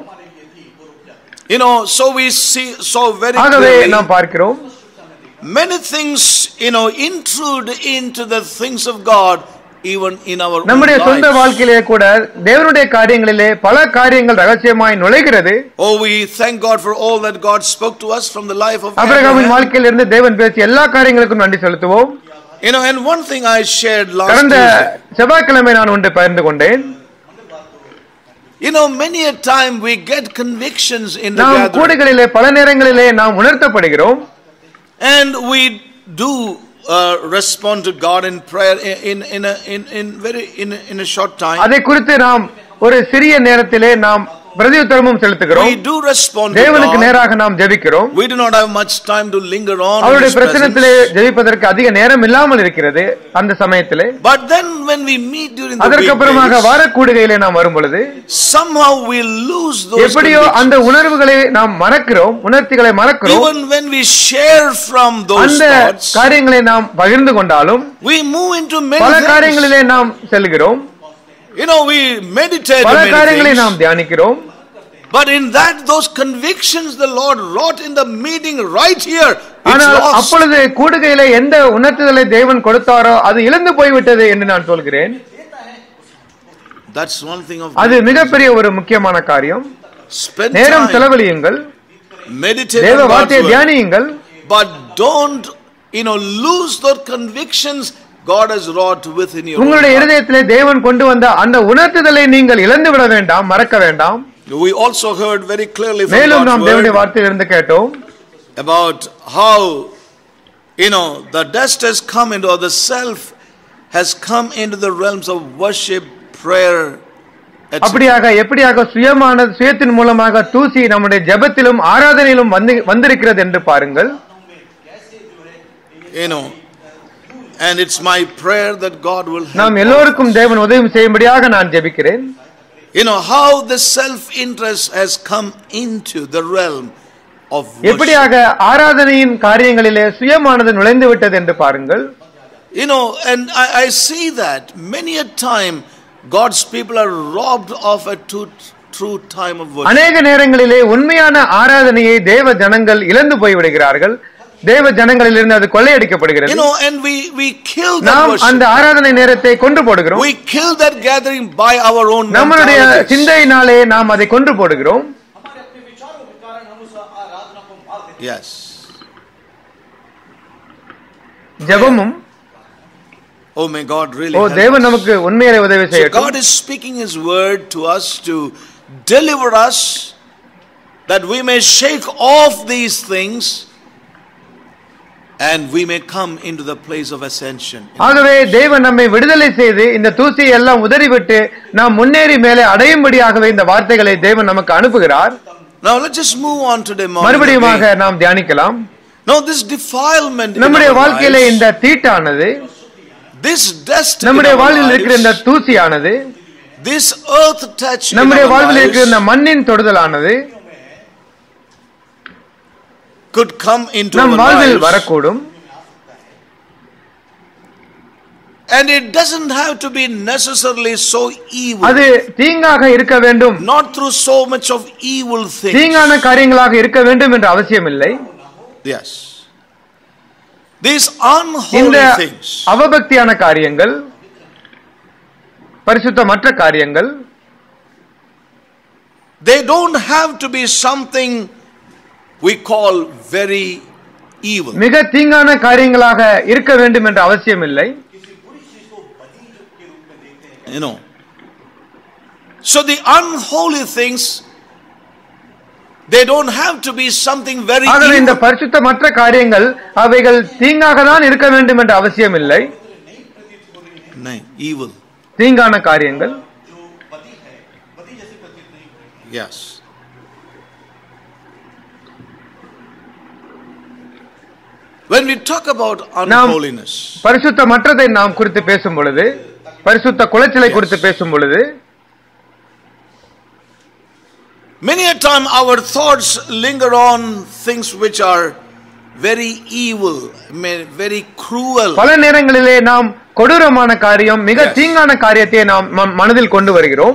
You know, so we see so very ஆகவே clearly நாம் பார்க்கிறோம் many things, you know, intrude into the things of God even in our own நம்முடைய சொந்த lives. வாழ்க்கையிலே கூட தேவனுடைய காரியங்களிலே பல காரியங்கள் ரகசியமாய் நுழைகிறது. Oh, we thank God for all that God spoke to us from the life of ஆபிரகாமின் Abraham. வாழ்க்கையிலிருந்து தேவன் பேசிய எல்லா காரியங்களுக்கும் நன்றி செலுத்துவோம். You know, and one thing I shared last கடந்த Tuesday, செவ்வாய்க்கிழமை நான் ஒன்று பகிர்ந்து கொண்டேன். you know, many a time we get convictions in the நாம் gathering, கூடுகளிலே பல நேரங்களிலே நாம் உணர்த்தப்படுகிறோம். and we do uh, respond to God in prayer in in a, in in very in a, in a short time. அதை குறித்து நாம் ஒரு சிறிய நேரத்திலே நாம் பிரதியுத்தரமும் செலுத்துகிறோம். We do respond to தேவனுக்கு God. நேராக நாம் ஜெபிக்கிறோம். We do not have much time to linger on in அவருடைய His பிரச்சனத்திலே presence. ஜெபிப்பதற்கு அதிக நேரம் இல்லாமல் இருக்கிறது அந்த சமயத்திலே. But then when we meet during the அதற்கு அப்புறமாக weekdays, வார கூடுகையிலே நாம் வரும் பொழுது somehow we lose those எப்படியோ அந்த convictions. உணர்வுகளை நாம் மறக்கிறோம், உணர்ச்சிகளை மறக்கிறோம். Even when we share from those அந்த thoughts, காரியங்களை நாம் பகிர்ந்து கொண்டாலும் we move into many பல things. காரியங்களிலே நாம் செல்கிறோம், You know, we meditate பல on many காரியங்களை things. நாம் தியானிக்கிறோம். But in that, those convictions the Lord wrought in the meeting right here, it's ஆனால் lost. அப்பொழுது கூடுகையிலே எந்த உணர்த்துதலை தேவன் கொடுத்தாரோ அது இழந்து போய்விட்டது என்று நான் சொல்கிறேன். That's one thing of அது மிகப்பெரிய ஒரு முக்கியமான காரியம். spend நேரம் time, செலவழியுங்கள், meditate தேவ on God's வார்த்தையை word, தியானியுங்கள். but don't, you know, lose those convictions God has wrought within your own உங்களுடைய heart. இருதயத்திலே தேவன் கொண்டு வந்த அந்த உணர்த்துதலை நீங்கள் இழந்து விட வேண்டாம், மறக்க வேண்டாம். We also heard very clearly from மேலும் God's நாம் தேவனுடைய word வார்த்தையிலிருந்து கேட்டோம் about how, you know, the dust has come into, or the self has come into the realms of worship, prayer, et cetera. அப்படியாக எப்படியாக சுயமான சுயத்தின் மூலமாக தூசி நம்முடைய ஜெபத்திலும் ஆராதனையிலும் வந்து வந்திருக்கிறது என்று பாருங்கள். You know, and it's my prayer that God will நாம் help. எல்லோருக்கும் தேவன் உதவி செய்யும்படியாக நான் ஜெபிக்கிறேன். You know how the self-interest has come into the realm of worship. எப்படியாக ஆராதனையின் காரியங்களிலே சுயமானது நுழைந்து விட்டது என்று பாருங்கள். You know, and I, I see that many a time God's people are robbed of a true, true time of worship. அநேக நேரங்களிலே உண்மையான ஆராதனையை தேவ ஜனங்கள் இழந்து போய்விடுகிறார்கள். தேவ ஜனங்களிலிருந்து அது கொள்ளையடிக்கப்படுகிறது. You know, and we we kill that நாம் worship. அந்த ஆராதனை நேரத்தை கொன்று போடுகிறோம். We kill that gathering by our own நம்மளுடைய mentalities. சிந்தையினாலே நாம் அதை கொன்று போடுகிறோம். Yes. ஜெபமும் Oh, may God really ஓ help தேவன் us. நமக்கு உண்மையிலே உதவி So செய்யட்டும். God is speaking His word to us to deliver us, that we may shake off these things and we may come into the place of ascension. ஆகவே தேவன் நம்மை விடுதலை செய்து இந்த தூசியை எல்லாம் உதறிவிட்டு நாம் முன்னேறி மேலே அடையும்படியாகவே இந்த வார்த்தைகளை தேவன் நமக்கு அனுப்புகிறார். Now let's just move on to the மறுபடியுமாக நாம் தியானிக்கலாம். Now this defilement நம்முடைய வாழ்க்கையிலே இந்த தீட்டானது, this dust நம்முடைய வாழ்வில் இருக்கிற இந்த தூசியானது, this earth touch நம்முடைய வாழ்வில் இருக்கிற இந்த மண்ணின் தொடுதலானது could come into நம் வாழ்வில் வரக்கூடும். And it doesn't have to be necessarily so evil. அது தீங்காக இருக்க வேண்டும், not through so much of evil things. தீங்கான காரியங்களாக இருக்க வேண்டும் என்ற அவசியம் இல்லை. Yes. These unholy things, அவபக்தியான காரியங்கள், பரிசுத்தமற்ற காரியங்கள், they don't have to be something we call very evil. மிக தீங்கான காரியங்களாக இருக்க வேண்டும் என்ற அவசியம் இல்லை. You know, so the unholy things, they don't have to be something very evil. ஆகவே இந்த பரிசுத்தமற்ற காரியங்கள் அவைகள் தீங்காக தான் இருக்க வேண்டும் என்ற அவசியம் இல்லை. No, evil. தீங்கான காரியங்கள். Yes. When we talk about unholiness, பரிசுத்தமற்றதை நாம் குறித்து பேசும் பொழுது, பரிசுத்த குலைச்சலை குறித்து பேசும் பொழுது, many a time our thoughts linger on things which are very evil, very cruel. பல நேரங்களிலே நாம் கொடூரமான காரியம், மிக தீங்கான காரியத்தை நாம் மனதில் கொண்டு வருகிறோம்.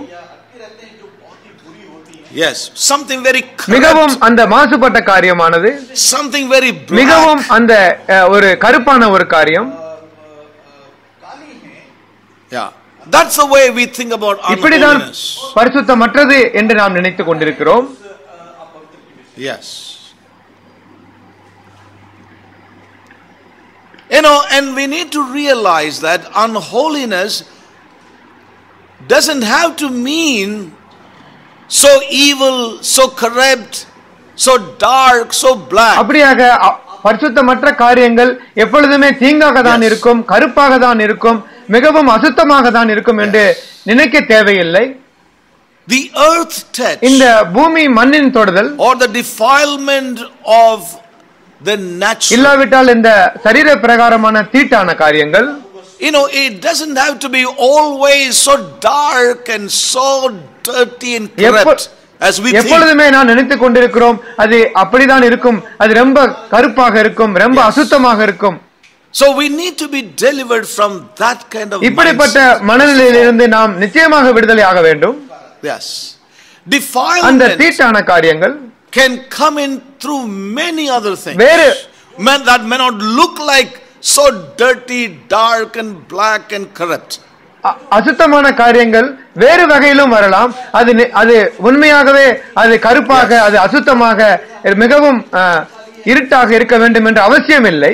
Yes, something very corrupt, மிகவும் அந்த மாசுபட்ட காரியமானது, something very black, மிகவும் அந்த ஒரு கருப்பான ஒரு காரியம். Yeah, that's the way we think about unholiness. பரிசுத்தமற்றது என்று நாம் நினைத்துக் கொண்டிருக்கிறோம். Yes. You know, and we need to realize that unholiness doesn't have to mean so evil, so corrupt, so dark, so black. அப்படியாக பரிசுத்தமற்ற காரியங்கள் எப்பொழுதுமே தீங்காக தான் இருக்கும், கருப்பாக தான் இருக்கும், மிகவும் அசுத்தமாக தான் இருக்கும் என்று நினைக்க தேவையில்லை. The earth touch, இந்த பூமி மண்ணின் தொடுதல், or the defilement of the natural, இல்லாவிட்டால் இந்த சரீர பிரகாரமான தீட்டான காரியங்கள், you know, it doesn't have to be always so dark and so dirty and corrupt as we think. எப்பொழுதுமே நான் நினைத்துக் கொண்டிருக்கிறோம் அது அப்படிதான் இருக்கும், அது ரொம்ப கருப்பாக இருக்கும், ரொம்ப அசுத்தமாக இருக்கும். So we need to be delivered from that kind of இப்படிப்பட்ட மனநிலையிலிருந்து நாம் நிச்சயமாக விடுதலை ஆக வேண்டும். Yes. Defilement, அந்த தீட்டான காரியங்கள் can come in through many other things. வேறு man that may not look like so dirty, dark and black and corrupt. அசுத்தமான காரியங்கள் வேறு வகையிலும் வரலாம். அது அது உண்மையாகவே அது கருப்பாக, அது அசுத்தமாக, மிகவும் இருட்டாக இருக்க வேண்டும் என்ற அவசியம் இல்லை.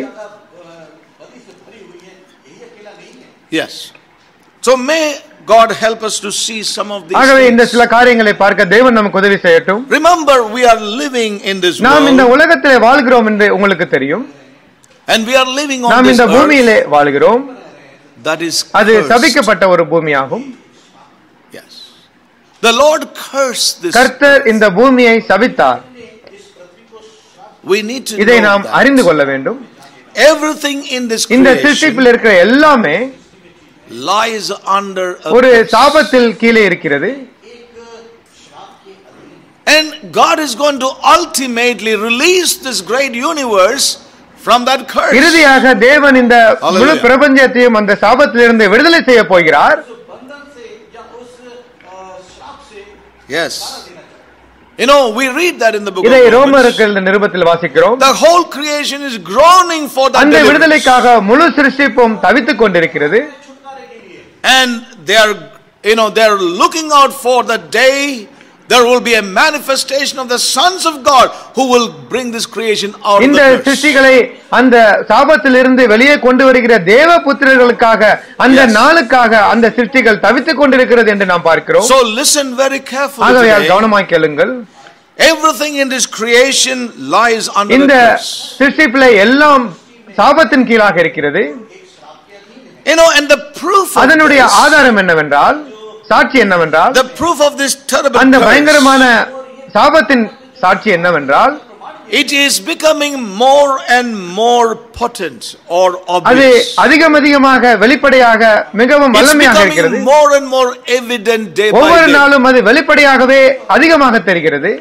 Yes. So may God help us to see some of these. ஆகவே இந்த சில காரியங்களை பார்க்க தேவன் நமக்கு உதவி செய்யட்டும். Remember, we are living in this world. நாம் இந்த உலகத்திலே வாழ்கிறோம் என்று உங்களுக்கு தெரியும். And we are living on நாம் this இந்த பூமியிலே வாழ்கிறோம். That is அது சபிக்கப்பட்ட ஒரு பூமியாகும். Yes. The Lord cursed this. கர்த்தர் இந்த பூமியை சபித்தார். We need to இதை நாம் அறிந்து கொள்ள வேண்டும். Everything in this இந்த சிருஷ்டிப்பில் இருக்கிற எல்லாமே lies under ஒரு சாபத்தில் கீழே இருக்கிறது. And God is going to ultimately release this great universe from that curse. இறுதியாக தேவன் இந்த முழு பிரபஞ்சத்தையும் அந்த சாபத்திலிருந்து விடுதலை செய்ய போகிறார். Yes. You know, we read that in the book of இதை ரோமருக்கு நிருபத்தில் வாசிக்கிறோம். The whole creation is groaning for that அந்த விடுதலைக்காக முழு சிருஷ்டிப்பும் தவித்துக் கொண்டிருக்கிறது. And they are, you know, they are looking out for the day there will be a manifestation of the sons of God who will bring this creation out of the curse. இந்த சிருஷ்டிகளை அந்த சாபத்திலிருந்து வெளியே கொண்டு வருகிற தேவ புத்திரர்களுக்காக அந்த நாளுக்காக அந்த சிருஷ்டிகள் தவித்துக் கொண்டிருக்கிறது என்று நாம் பார்க்கிறோம். So listen very carefully. ஆகவே கவனமாய் கேளுங்கள். Everything in this creation lies under இந்த the curse. சிருஷ்டிப்பிலே எல்லாம் சாபத்தின் கீழாக இருக்கிறது. You know, and the proof of அதனுடைய ஆதாரம் என்னவென்றால், சாட்சி என்னவென்றால், the proof of this terrible அந்த பயங்கரமான சாபத்தின் சாட்சி என்னவென்றால், it is becoming more and more potent or obvious. அது அதிகம் அதிகமாக வெளிப்படையாக மிகவும் வல்லமையாக இருக்கிறது. more and more evident day by day. ஒவ்வொரு நாளும் அது வெளிப்படையாகவே அதிகமாக தெரிகிறது.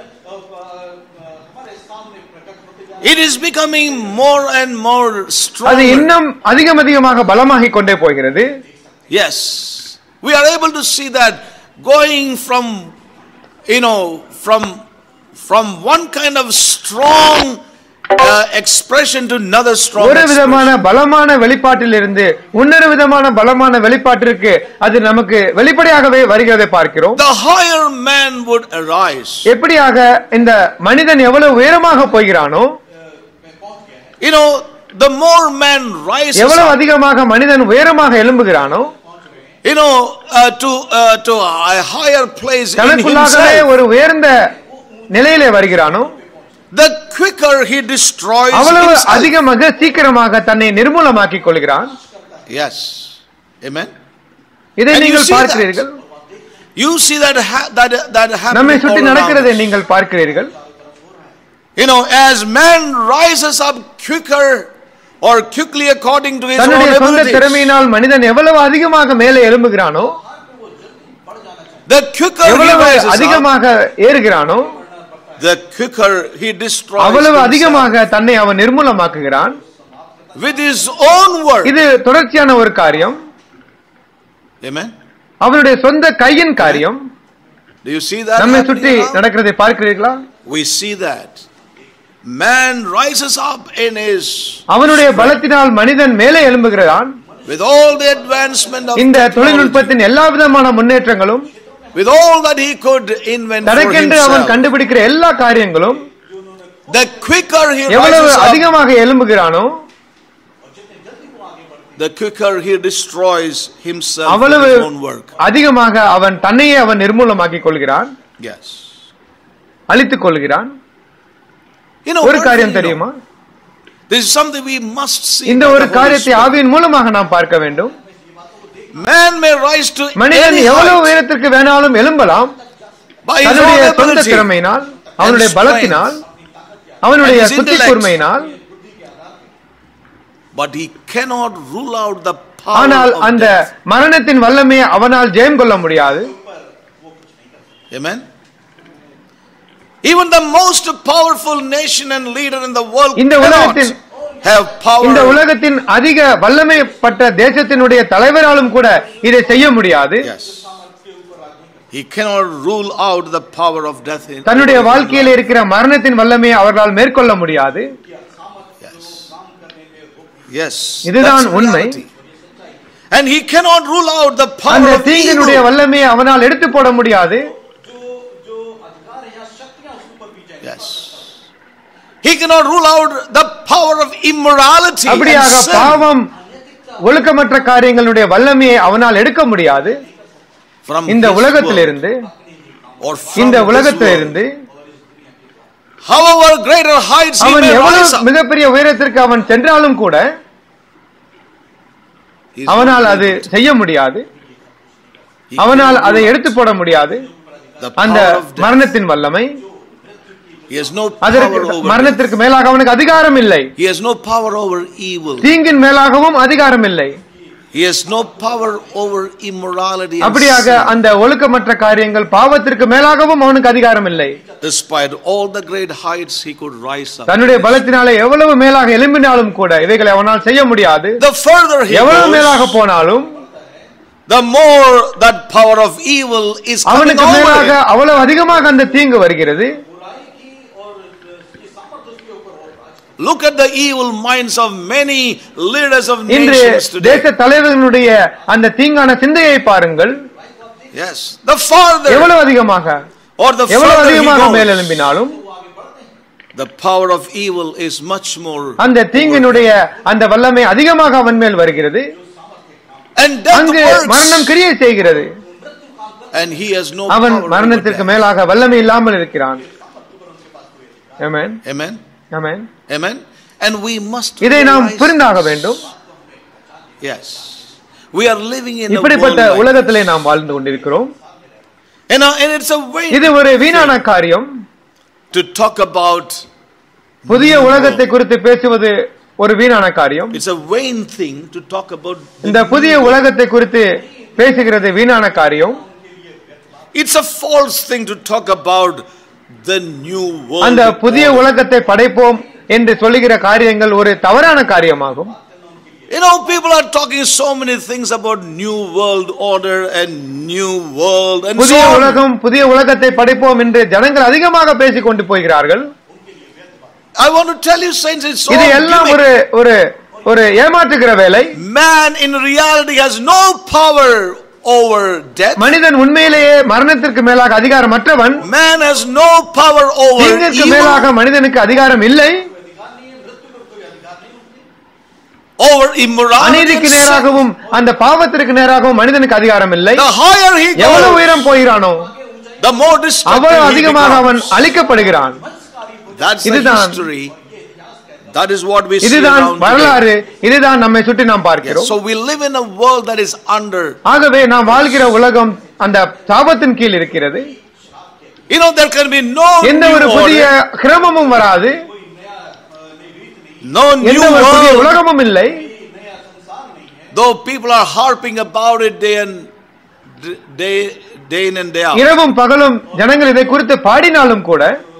It is becoming more and more strong. அது இன்னும் அதிகம் அதிகமாக பலமாகிக் கொண்டே போகிறது. Yes, we are able to see that going from, you know, from from one kind of strong uh, expression to another strong ஒரு விதமான பலமான வெளிப்பாட்டில் இருந்து இன்னொரு விதமான பலமான வெளிப்பாட்டிற்கு அது நமக்கு வெளிப்படையாகவே வருகிறதை பார்க்கிறோம். The higher man would arise. எப்படியாக இந்த மனிதன் எவ்வளவு உயரமாக போகிறானோ, you know, the more man rises, எவ்வளவு அதிகமாக மனிதன் உயரமாக எழும்புகிறானோ, you know, uh, to uh, to a higher place in தனக்குள்ளாகவே ஒரு உயர்ந்த நிலையிலே வருகிறானோ, the quicker he destroys அவ்வளவு அதிகமாக சீக்கிரமாக தன்னை நிர்மூலமாக்கிக் கொள்கிறான். Yes, amen. இதை நீங்கள் பார்க்கிறீர்கள். You see that that that happens. நம்மை சுற்றி நடக்கிறதை நீங்கள் பார்க்கிறீர்கள். You know, as man rises up quicker or quickly according to his own தன்னுடைய சொந்த abilities, திறமையினால் மனிதன் எவ்வளவு அதிகமாக மேலே எழும்புகிறானோ, the quicker he rises அதிகமாக ஏறுகிறானோ, the quicker he destroys, அவ்வளவு அதிகமாக தன்னை அவன் நிர்மூலமாக்குகிறான் with his own work. இது தொடர்ச்சியான ஒரு காரியம். Amen. அவனுடைய சொந்த கையின் காரியம். Do you see that? நம்மை சுற்றி நடக்கிறதை பார்க்கிறீர்களா? We see that man rises up in his, அவனுடைய பலத்தினால் மனிதன் மேலே எழும்புகிறான். with all the advancement of இந்த தொழில்நுட்பத்தின் எல்லா விதமான முன்னேற்றங்களும், with all that he could invent for தனக்கென்று அவன் himself, கண்டுபிடிக்கிற எல்லா காரியங்களும், the quicker he எவ்வளவு rises up, அதிகமாக எழும்புகிறானோ, the quicker he destroys himself with அவ்வளவு his own work. அதிகமாக அவன் தன்னையே அவன் நிர்மூலமாக்கிக் கொள்கிறான், Yes. அழித்துக் கொள்கிறான். You know, ஒரு காரியம் தெரியுமா? this is something we must see. இந்த ஒரு காரியத்தை ஆவியின் மூலமாக நாம் பார்க்க வேண்டும். Man may rise to மனிதன் any எவ்வளவு height உயரத்திற்கு வேணாலும் எழும்பலாம். by his தன்னுடைய own சொந்த ability திறமையினால், அவனுடைய பலத்தினால், அவனுடைய and his புத்தி intellect. கூர்மையினால். but he cannot rule out the power ஆனால் of அந்த death. மரணத்தின் வல்லமையை அவனால் ஜெயம் கொள்ள முடியாது. Amen. Even the most powerful nation and leader in the world இந்த cannot உலகத்தின் have power. இந்த உலகத்தின் அதிக வல்லமைப்பட்ட தேசத்தினுடைய தலைவராலும் கூட இதை செய்ய முடியாது. Yes. He cannot rule out the power of death. தன்னுடைய வாழ்க்கையில் இருக்கிற மரணத்தின் வல்லமையை அவர்களால் மேற்கொள்ள முடியாது. Yes. இதுதான் உண்மை. And he cannot rule out the power அந்த of தீங்கினுடைய evil. வல்லமையை அவனால் எடுத்து போட முடியாது. Yes. He cannot rule out the power of immorality. அப்படியாக and sin. பாவம், ஒழுக்கமற்ற காரியங்களுடைய வல்லமையை அவனால் எடுக்க முடியாது. From இந்த this உலகத்திலிருந்து, world, or from இந்த this உலகத்திலிருந்து world. However greater heights he அவன் may rise எவ்வளவு up, மிகப்பெரிய உயரத்திற்கு அவன் சென்றாலும் கூட he is அவனால் not அது able to. செய்ய முடியாது. He அவனால் cannot அதை rule எடுத்து போட முடியாது. the அந்த power of death. மரணத்தின் வல்லமை, He has no அதற்கு power over death. மரணத்திற்கு மேலாக அவனுக்கு அதிகாரம் இல்லை. He has no power over evil. தீங்கின் மேலாகவும் அதிகாரம் இல்லை. He has no power over immorality and அப்படியாக sin. அந்த ஒழுக்கமற்ற காரியங்கள் பாவத்திற்கு மேலாகவும் அவனுக்கு அதிகாரம் இல்லை. Despite all the great heights he could rise up. தன்னுடைய பலத்தினாலே எவ்வளவு மேலாக எழும்பினாலும் கூட இவைகளை அவனால் செய்ய முடியாது. The further he எவ்வளவு மேலாக goes, போனாலும் the more that power of evil is coming அவனுக்கு மேலாக over him. அவ்வளவு அதிகமாக அந்த தீங்கு வருகிறது. Look at the evil minds of many leaders of இன்று nations today. தேச தலைவர்களுடைய அந்த தீங்கான சிந்தையை பாருங்கள். Yes, the farther எவ்வளவு அதிகமாக or the எவ்வளவு further he அதிகமாக goes, மேலெழும்பினாலும் the power of evil is much more. அந்த தீங்கினுடைய அந்த வல்லமை அதிகமாக அவன் மேல் வருகிறது. And death அங்கு works. மரணம் கிரியை செய்கிறது. And he has no அவன் power மரணத்திற்கு over death. மேலாக வல்லமை இல்லாமல் இருக்கிறான். ஆமென். Amen. Amen. Amen. And we must இதை நாம் புரிந்தாக வேண்டும். Yes. We are living in a இப்படிப்பட்ட உலகத்திலே நாம் வாழ்ந்து கொண்டிருக்கிறோம். And it's a vain இது ஒரு வீணான காரியம். To talk about புதிய உலகத்தை குறித்து பேசுவது ஒரு வீணான காரியம். It's a vain thing to talk about. இந்த புதிய உலகத்தை குறித்து பேசுகிறது வீணான காரியம். It's a false thing to talk about the new world. அந்த புதிய உலகத்தை படைப்போம் என்று சொல்லுகிற காரியங்கள் ஒரு தவறான காரியமாகும். You know, people are talking so many things about new world order and new world and so on. புதிய உலகம் புதிய உலகத்தை படைப்போம் என்று ஜனங்கள் அதிகமாக பேசிக் கொண்டு போகிறார்கள். I want to tell you, saints, it's all இது எல்லாம் ஒரு ஒரு ஒரு ஏமாற்றுகிற வேலை. Man in reality has no power over death. மனிதன் உண்மையிலேயே மரணத்திற்கு மேலாக அதிகாரமற்றவன். Man has no power over evil. தீங்குக்கு மேலாக மனிதனுக்கு அதிகாரம் இல்லை. Over immorality. அநீதிக்கு நேராகவும் அந்த பாவத்திற்கு நேராகவும் மனிதனுக்கு அதிகாரம் இல்லை. The higher he goes, எவ்வளவு உயரம் போகிறானோ the more destructive அதிகமாக அவன் அழிக்கப்படுகிறான். That's the history. That is what we see இதுதான் around வரலாறு. இதுதான் நம்மை சுற்றி நாம் பார்க்கிறோம். So we live in a world that is under. ஆகவே நாம் வாழ்கிற உலகம் அந்த சாபத்தின் கீழ் இருக்கிறது. You know, there can be no எந்த ஒரு புதிய கிரமமும் வராது. No new புதிய உலகமும் இல்லை. Though people are harping about it day and day day in and day out. இரவும் பகலும் ஜனங்கள் இதை குறித்து பாடினாலும் கூட,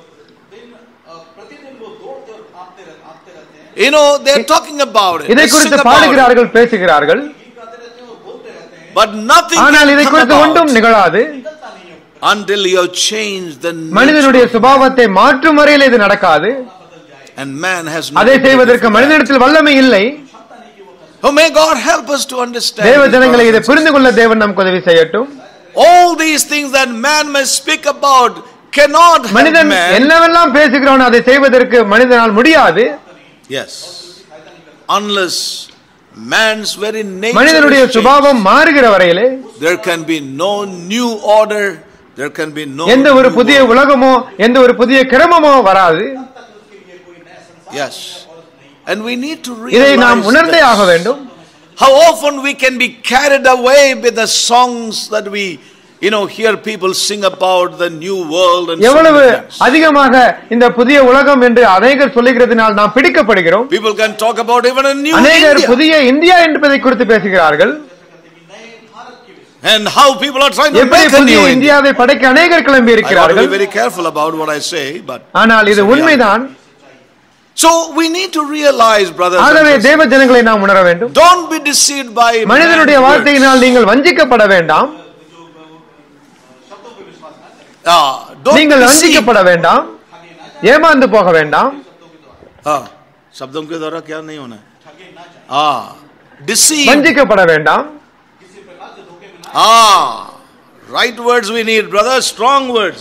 you know, they are talking about it. இதை குறித்து பாடுகிறார்கள், பேசுகிறார்கள். But nothing. ஆனால் இதை குறித்து ஒன்றும் நிகழாது. Until you have changed the மனிதனுடைய சுபாவத்தை மாற்றும் வரையில் இது நடக்காது. And man has no. அதை செய்வதற்கு மனிதனிடத்தில் வல்லமை இல்லை. Oh, may God help us to understand. தேவ ஜனங்களை இதை புரிந்து கொள்ள தேவன் நமக்கு உதவி செய்யட்டும். All these things that man may speak about cannot help man. மனிதன் என்னவெல்லாம் பேசுகிறானோ அதை செய்வதற்கு மனிதனால் முடியாது. Yes. Unless man's very nature. மனிதனுடைய சுபாவம் மாறுகிற வரையிலே there can be no new order, there can be no. எந்த ஒரு புதிய உலகமோ எந்த ஒரு புதிய கிரமமோ வராது. Yes. And we need to realize. இதை நாம் உணர்ந்தே ஆக வேண்டும். How often we can be carried away with the songs that we, you know, hear people sing about the new world and எவ்வளவு அதிகமாக இந்த புதிய உலகம் என்று அநேகர் சொல்லுகிறதினால் நாம் பிடிக்கப்படுகிறோம். People can talk about even a new அநேகர் புதிய இந்தியா என்பதை குறித்து பேசுகிறார்கள். And how people are trying to make a new இந்தியாவை படைக்க அநேகர் கிளம்பி இருக்கிறார்கள். I have to be very careful about what I say, but ஆனால் இது உண்மைதான். So we need to realize, brothers. ஆகவே தேவ ஜனங்களை நாம் உணர வேண்டும். Don't be deceived by மனிதனுடைய வார்த்தையினால் நீங்கள் வஞ்சிக்கப்பட வேண்டாம். நீங்கள் வஞ்சிக்கப்பட வேண்டாம், ஏமாந்து போக வேண்டாம். शब्दों के द्वारा क्या नहीं होना ah deceive வஞ்சிக்கப்பட வேண்டாம். ah right words we need, brother, strong words.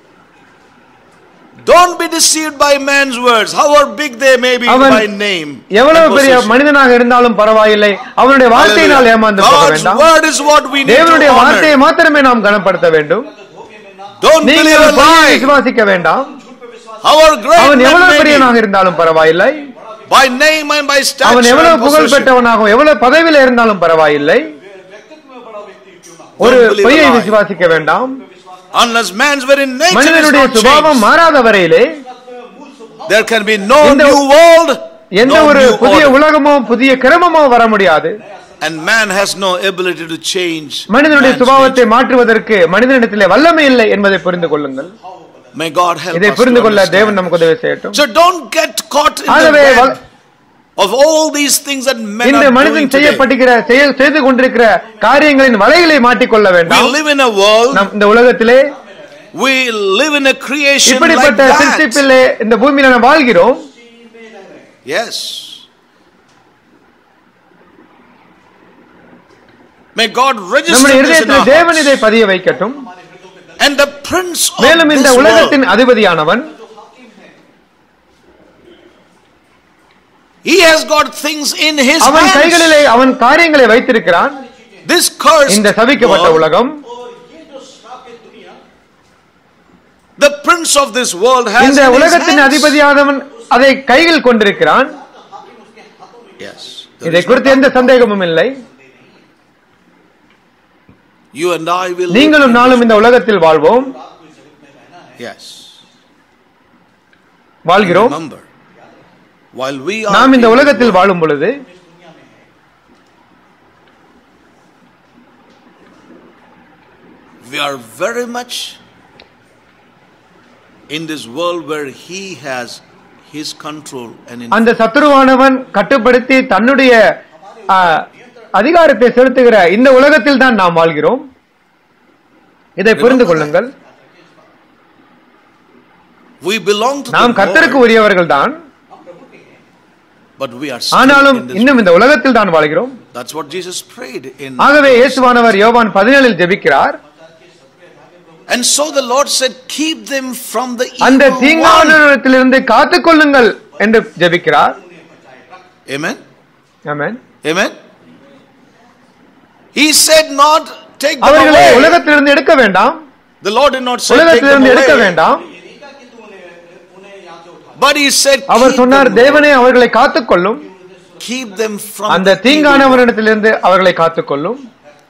Don't be deceived by man's words, however big they may be by name. எவ்வளவு பெரிய மனிதனாக இருந்தாலும் பரவாயில்லை, அவனுடைய வார்த்தையினால் ஏமாந்து போக வேண்டாம். God's word is what we need. தேவனுடைய வார்த்தையை மாத்திரமே நாம் கனப்படுத்த வேண்டும். Don't believe a lie. விசுவாசிக்க வேண்டாம். Our great அவன் எவ்வளவு பெரியவனாக இருந்தாலும் பரவாயில்லை, by name and by stature, அவன் எவ்வளவு புகழ் பெற்றவனாகவும் எவ்வளவு பதவியில் இருந்தாலும் பரவாயில்லை, ஒரு பொய்யை விசுவாசிக்க வேண்டாம். Unless man's very nature மனிதனுடைய சுபாவம் மாறாத வரையிலே there can be no new world, எந்த ஒரு புதிய உலகமோ புதிய கிரமமோ வர முடியாது. And man has no ability to change. மனிதனுடைய சுபாவத்தை மாற்றுவதற்கு மனிதனிடத்திலே வல்லமை இல்லை என்பதை புரிந்து கொள்ளுங்கள். May God help us. இதை புரிந்து கொள்ள தேவன் நமக்கு உதவி செய்யட்டும். So don't get caught in the web of all these things that men are doing. இந்த மனிதன் செய்யப்படுகிற செய்து கொண்டிருக்கிற காரியங்களின் வலைகளை மாட்டிக்கொள்ள வேண்டாம். We live in a world, இந்த உலகத்திலே we live in a creation like இப்படிப்பட்ட சிருஷ்டிப்பிலே இந்த பூமியில நாம் வாழ்கிறோம். Yes. May God register நம்முடைய this in இதயத்தில் our தேவன் இதை பதிய வைக்கட்டும். And the prince of மேலும் இந்த உலகத்தின் அதிபதியானவன், he has got things in his hands. அவன் கைகளிலே அவன் காரியங்களை வைத்திருக்கிறான். This cursed இந்த சபிக்கப்பட்ட உலகம், the prince of this world has இந்த உலகத்தின் அதிபதியானவன் அதை கையில் கொண்டிருக்கிறான். Yes. இதை குறித்து எந்த சந்தேகமும் இல்லை. You and I will. நீங்களும் நானும் இந்த உலகத்தில் வாழ்வோம். Yes. வாழ்கிறோம். Remember, while we are நாம் இந்த உலகத்தில் வாழும் பொழுது we are very much in this world where he has his control and influence. அந்த சத்துருவானவன் கட்டுப்படுத்தி தன்னுடைய அதிகாரத்தை செலுத்துகிற இந்த உலகத்தில் தான் நாம் வாழ்கிறோம். இதை புரிந்து கொள்ளுங்கள். We belong to நாம் கர்த்தருக்கு உரியவர்கள் தான். But we are ஆனாலும் இன்னும் இந்த உலகத்தில் தான் வாழ்கிறோம். That's what Jesus prayed in. ஆகவே இயேசுவானவர் யோவான் பதினேழில் ஜெபிக்கிறார். And so the Lord said, keep them from the evil one. அந்த தீங்கானவரிடத்திலிருந்து காத்துக்கொள்ளுங்கள் என்று ஜெபிக்கிறார். Amen. Amen. Amen. He said not take them அவர்களை away. உலகத்திலிருந்து எடுக்க வேண்டாம். The Lord did not say take them உலகத்திலிருந்து எடுக்க away. வேண்டாம். But he said அவர் சொன்னார் தேவனே அவர்களை காத்துக்கொள்ளும். Keep them from அந்த தீங்கானவரிடத்திலிருந்து அவர்களை காத்துக்கொள்ளும்.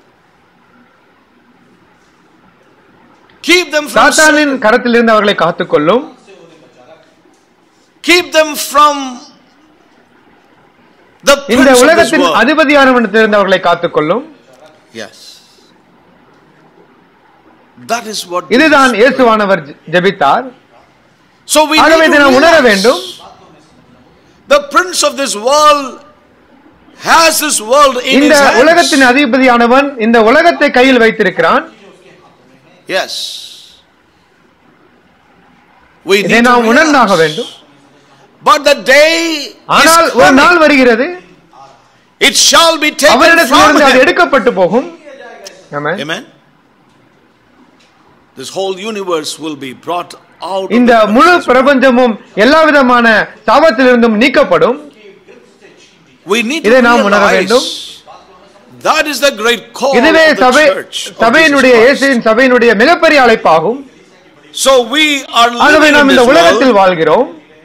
Keep them from சாத்தானின் கரத்திலிருந்து அவர்களை காத்துக்கொள்ளும். Keep them from the இந்த prince of this உலகத்தின் world. அதிபதியானவனிடத்திலிருந்து அவர்களை காத்துக்கொள்ளும். Yes. That is what இதுதான் இயேசுவானவர் ஜெபித்தார். So we ஆகவே need to நாம் உணர realize வேண்டும். The prince of this world has this world in his இந்த hands. உலகத்தின் அதிபதியானவன் இந்த உலகத்தை கையில் வைத்திருக்கிறான். Yes. We need இதை நாம் to உணர்ந்தாக realize. வேண்டும். But the day ஆனால் is ஒரு நாள் coming. வருகிறது. It shall be taken from அவரிடத்திலிருந்து அது him. எடுக்கப்பட்டு போகும். Amen. Amen. This whole universe will be brought out. இந்த முழு பிரபஞ்சமும் எல்லா விதமான சாபத்திலிருந்தும் நீக்கப்படும். We need to இதை நாம் உணர வேண்டும். realize that is the great call இதுவே of the சபை church of சபையினுடைய Jesus Christ. இயேசுவின் சபையினுடைய மிகப்பெரிய அழைப்பாகும். So we are ஆகவே living நாம் in இந்த this உலகத்தில் world. வாழ்கிறோம்.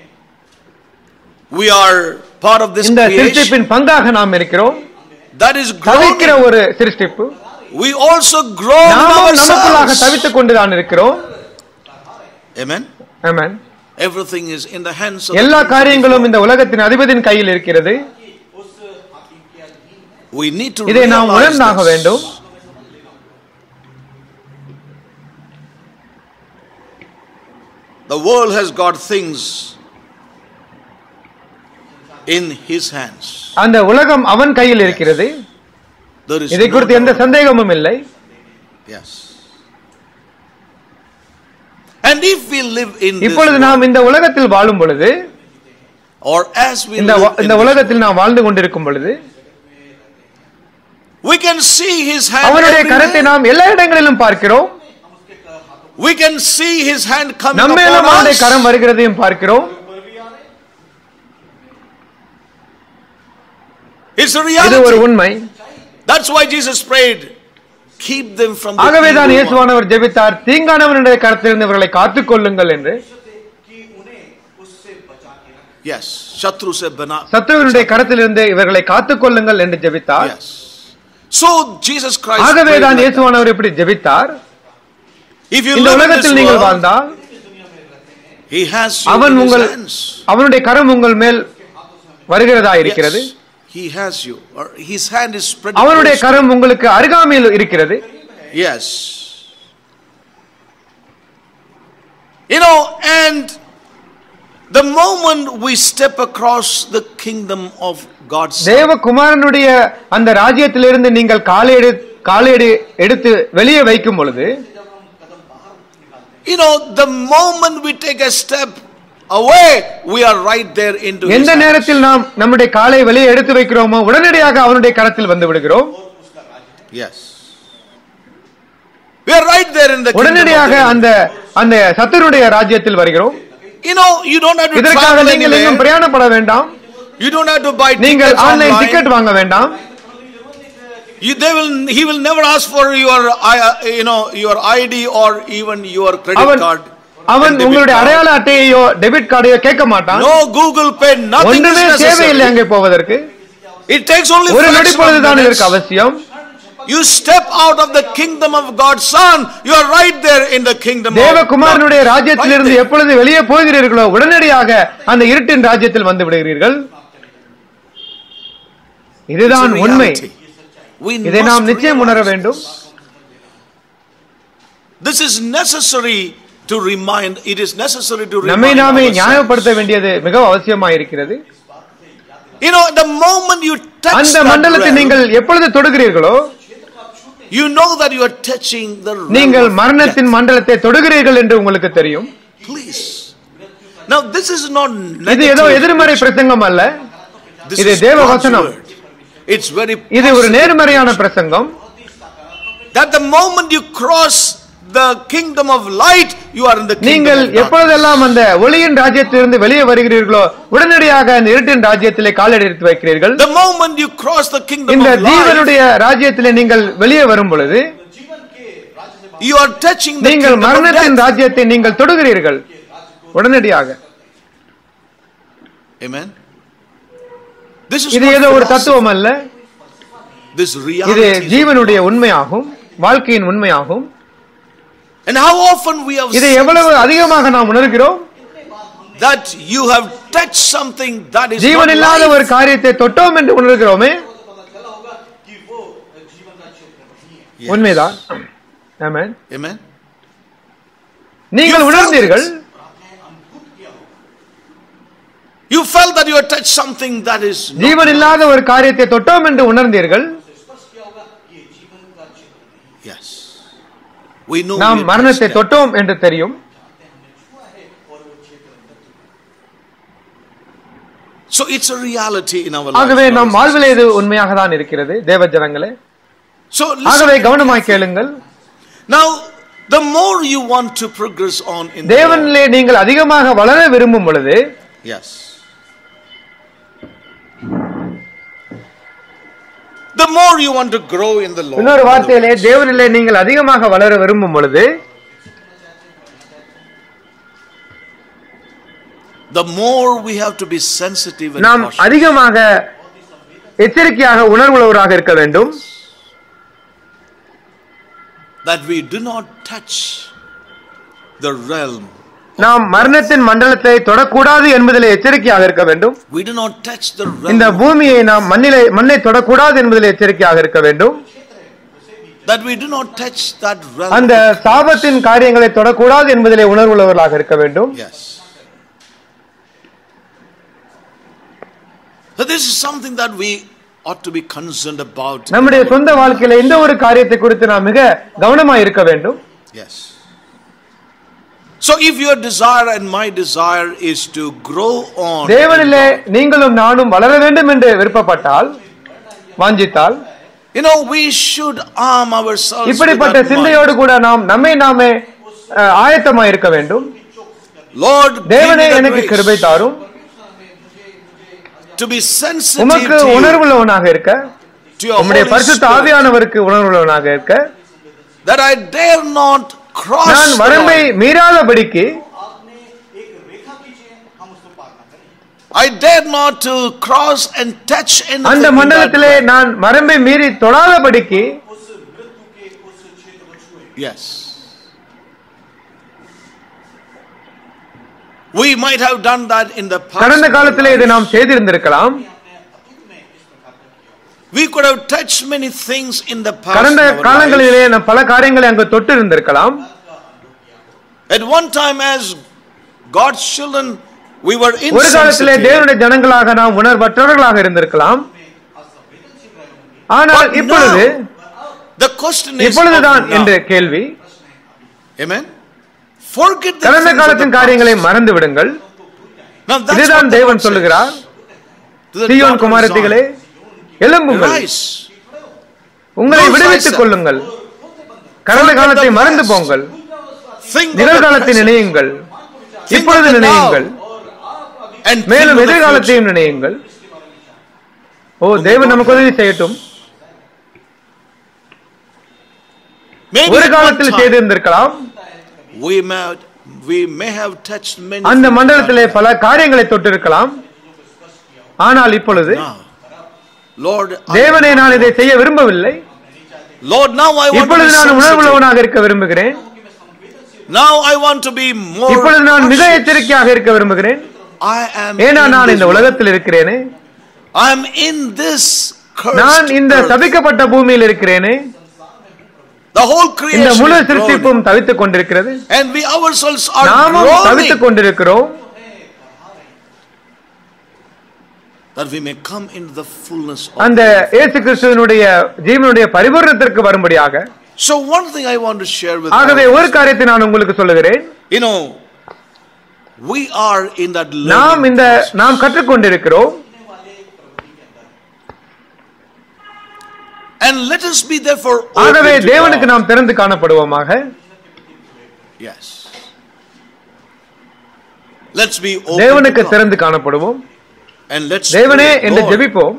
We are part of this இந்த creation சிருஷ்டிப்பின் பங்காக நாம் இருக்கிறோம். that is தவிக்கிற growing. ஒரு சிருஷ்டிப்பு. We also grow in நாமும் நமக்குள்ளாக ourselves. தவித்துக் கொண்டுதான் இருக்கிறோம். Amen. Amen. Everything is in the hands of எல்லா the people. காரியங்களும் இந்த உலகத்தின் அதிபதியின் கையில் இருக்கிறது. We need to இதை நாம் realize உணர்ந்தாக this. வேண்டும். The world has got things in his hands. அந்த உலகம் அவன் கையில் இருக்கிறது. There is இதை no குறித்து எந்த doubt. சந்தேகமும் இல்லை. Yes. And if we live in this இப்பொழுது world, நாம் இந்த உலகத்தில் வாழும் பொழுது or as we இந்த live in இந்த this உலகத்தில் நாம் வாழ்ந்து கொண்டிருக்கும் பொழுது we can see his hand அவருடைய கரத்தை everywhere. நாம் எல்லா இடங்களிலும் பார்க்கிறோம். We can see his hand coming நம்ம மேலும் upon அவருடைய us. கரம் வருகிறதையும் பார்க்கிறோம். It's a இது ஒரு reality. உண்மை. That's why Jesus prayed, keep them from the ஆகவே தான் evil one. இயேசுவானவர் ஜெபித்தார், தீங்கானவனுடைய கரத்திலிருந்து இவர்களை காத்துக்கொள்ளுங்கள் என்று. Yes. Shatru se bana. சத்துருவினுடைய கரத்திலிருந்து இவர்களை காத்துக்கொள்ளுங்கள் என்று ஜெபித்தார். Yes. So Jesus Christ ஆகவே prayed தான் like that. இயேசுவானவர் இப்படி ஜெபித்தார். If you இந்த live in this உலகத்தில் நீங்கள் world, வாழ்ந்தால் he has you அவன் in his உங்கள் hands. அவனுடைய கரம் உங்கள் மேல் வருகிறதா இருக்கிறது. Yes. He has you. Or his hand is spread. அவனுடைய close. கரம் உங்களுக்கு அருகாமையில் இருக்கிறது. Yes. You know, and the moment we step across the kingdom of God's Son, தேவகுமாரனுடைய அந்த ராஜ்யத்திலிருந்து நீங்கள் காலை எடு காலை எடு- எடுத்து வெளியே வைக்கும் பொழுது you know, the moment we take a step away, we are right there into his எந்த hands. நேரத்தில் நாம் நம்முடைய காலை வெளியே எடுத்து வைக்கிறோமோ உடனடியாக அவனுடைய கரத்தில் வந்து விடுகிறோம். Yes. We are right there in the kingdom of உடனடியாக the enemy. அந்த அந்த சத்துருடைய ராஜ்யத்தில் வருகிறோம். You know, you don't have to இதற்காக travel நீங்கள் எங்கும் anywhere. பிரயாணப்பட வேண்டாம். You don't have to buy நீங்கள் tickets ஆன்லைன் online. டிக்கெட் வாங்க வேண்டாம். You, they will, he will never ask for your, uh, you know, your I D or even your credit அவன் card. அவன் உங்களுடைய அடையாள அட்டையோ டெபிட் கார்டையோ கேட்க மாட்டான். No Google Pay, nothing is necessary. தேவையில்லை அங்கே போவதற்கு. It takes only ஒரு நொடி பொழுதுதான் இதற்கு அவசியம். You step out of the kingdom of God's Son, you are right there in the kingdom of God. தேவகுமாரனுடைய ராஜ்யத்திலிருந்து எப்பொழுது வெளியே போகிறீர்களோ உடனடியாக அந்த இருட்டின் ராஜ்யத்தில் வந்து விடுகிறீர்கள். இதுதான் உண்மை. இதை நாம் நிச்சயம் உணர வேண்டும். This is necessary to remind, it is necessary to remind நம்மை நாமே ஞானப்படுத்த வேண்டியது மிகவும் அவசியமாக இருக்கிறது. You know, the moment you touch அந்த மண்டலத்தை நீங்கள் எப்பொழுது தொடுகிறீர்களோ you know that you are touching the நீங்கள் மரணத்தின் மண்டலத்தை தொடுகிறீர்கள் என்று உங்களுக்கு தெரியும். Please. Now this is not இது ஏதோ எதிர்மறை பிரசங்கம் அல்ல. இது தேவ வசனம். It's very இது ஒரு நேர்மறையான பிரசங்கம். That the moment you cross the kingdom of light, you are in the kingdom நீங்கள் of darkness. எப்பொழுதெல்லாம் அந்த ஒளியின் ராஜ்யத்திலிருந்து வெளியே வருகிறீர்களோ உடனடியாக அந்த இருட்டின் ராஜ்யத்திலே காலடி எடுத்து வைக்கிறீர்கள். The moment you cross the kingdom of இந்த light, ஜீவனுடைய ராஜ்யத்திலே நீங்கள் வெளியே வரும் பொழுது you are touching the நீங்கள் kingdom மரணத்தின் of death. ராஜ்யத்தை நீங்கள் தொடுகிறீர்கள் உடனடியாக. Amen. This is இது ஏதோ ஒரு தத்துவம் அல்ல. This reality. இது ஜீவனுடைய உண்மையாகும், வாழ்க்கையின் உண்மையாகும். And how often we have இதை எவ்வளவு அதிகமாக நாம் உணர்கிறோம்? That you have touched something that is ஜீவன் இல்லாத ஒரு காரியத்தை தொட்டோம் என்று உணர்கிறோமே. உண்மைதான். ஆமென். Amen. நீங்கள் உணர்ந்தீர்கள். You felt that you had touched something that is ஜீவன் இல்லாத ஒரு காரியத்தை தொட்டோம் என்று உணர்ந்தீர்கள். Yes. We know நாம் மரணத்தை தொட்டோம் என்று தெரியும். So it's a reality in our life. ஆகவே நம் வாழ்விலே இது உண்மையாக தான் இருக்கிறது தேவ ஜனங்களே. So ஆகவே கவனமாய் கேளுங்கள். Now the more you want to progress on in தேவனிலே நீங்கள் அதிகமாக வளர விரும்பும் பொழுது, yes, the more you want to grow in the Lord. இன்னொரு வார்த்தையிலே தேவனிலே நீங்கள் அதிகமாக வளர விரும்பும் பொழுது, the more we have to be sensitive and நாம் cautious. அதிகமாக எச்சரிக்கையாக உணர்வுள்ளவராக இருக்க வேண்டும். That we do not touch the realm. நாம் மரணத்தின் மண்டலத்தை தொடக்கூடாது என்பதிலே எச்சரிக்கையாக இருக்க வேண்டும். We do not touch the realm. இந்த பூமியை நாம் மண்ணிலே மண்ணை தொடக்கூடாது என்பதிலே எச்சரிக்கையாக இருக்க வேண்டும். That we do not touch that realm. அந்த சாபத்தின் காரியங்களை தொடக்கூடாது என்பதிலே உணர்வுள்ளவர்களாக இருக்க வேண்டும். Yes. So this is something that we ought to be concerned about. நம்முடைய சொந்த வாழ்க்கையில இந்த ஒரு காரியத்தை குறித்து நாம் மிக கவனமாக இருக்க வேண்டும். Yes. So if your desire and my desire is to grow on, தேவனிலே நீங்களும் நானும் வளர வேண்டும் என்று விருப்பப்பட்டால், வாஞ்சித்தால், you know, we should arm ourselves. இப்படிப்பட்ட சிந்தையோடு கூட நாம் நம்மை நாமே ஆயத்தமாக இருக்க வேண்டும். Lord, தேவனே எனக்கு கிருபை தாரும். To be sensitive உமக்கு to உணர்வுள்ளவனாக இருக்க, உம்முடைய பரிசுத்த ஆவியானவருக்கு உணர்வுள்ளவனாக இருக்க, that I dare not cross, நான் வரம்பை மீறாதபடிக்கு, I dare not to cross and touch anything. அந்த மண்டலத்திலே நான் வரம்பை மீறி தொடாதபடிக்கு. Yes. We might have done that in the past. கடந்த காலத்திலே இதை நாம் செய்திருந்திருக்கலாம். We could have touched many things in the past. கடந்த காலங்களிலே நாம் பல காரியங்களை அங்கு தொட்டு இருந்திருக்கலாம். At one time as God's children we were insensitive. ஒரு காலத்திலே தேவனுடைய ஜனங்களாக நாம் உணர்வற்றவர்களாக இருந்திருக்கலாம். ஆனால் இப்பொழுது the question is இப்பொழுதுதான் என்ற கேள்வி. Amen. Forget the கடந்த காலத்தின் காரியங்களை மறந்து விடுங்கள். இதுதான் தேவன் சொல்லுகிறார். சீயோன் குமாரத்திகளே, எழும்புங்கள், உங்களை விடுவித்துக் கொள்ளுங்கள், கடந்த காலத்தை மறந்து போங்கள், நிகழ்காலத்தை நினையுங்கள், இப்பொழுது நினையுங்கள், மேலும் எதிர்காலத்தையும் நினையுங்கள். ஓ, தேவன் நமக்கு உதவி செய்யட்டும். ஒரு காலத்தில் செய்திருந்திருக்கலாம். We might we may have touched many. அந்த மண்டலத்திலே பல காரியங்களை தொட்டிருக்கலாம். ஆனால் இப்பொழுது Lord, தேவனே நான் இதை செய்ய விரும்பவில்லை. Lord, now I want இப்பொழுது நான் உணர்வுள்ளவனாக இருக்க விரும்புகிறேன். Now I want to be more. இப்பொழுது நான் மிக எச்சரிக்கையாக இருக்க விரும்புகிறேன். I am. ஏனா நான் இந்த உலகத்தில் இருக்கிறேனே. I am in this cursed. நான் இந்த சபிக்கப்பட்ட பூமியில் இருக்கிறேனே. The whole creation. இந்த முழு சிருஷ்டிப்பும் தவித்துக் கொண்டிருக்கிறது. And we ourselves are நாமும் தவித்துக் கொண்டிருக்கிறோம். That we may come into the fullness of அந்த இயேசு கிறிஸ்துவினுடைய ஜீவனுடைய பரிபூரணத்திற்கு வரும்படியாக. So one thing I want to share with you. ஆகவே ஒரு காரியத்தை நான் உங்களுக்கு சொல்லுகிறேன். You know, we are in that learning. நாம் இந்த நாம் கற்றுக்கொண்டிருக்கிறோம். And let us be therefore open. ஆகவே தேவனுக்கு நாம் திறந்து காணப்படுவோமாக. Yes. Let's be open. தேவனுக்கு திறந்து காணப்படுவோம். And let's தேவனே என்று ஜெபிப்போம்.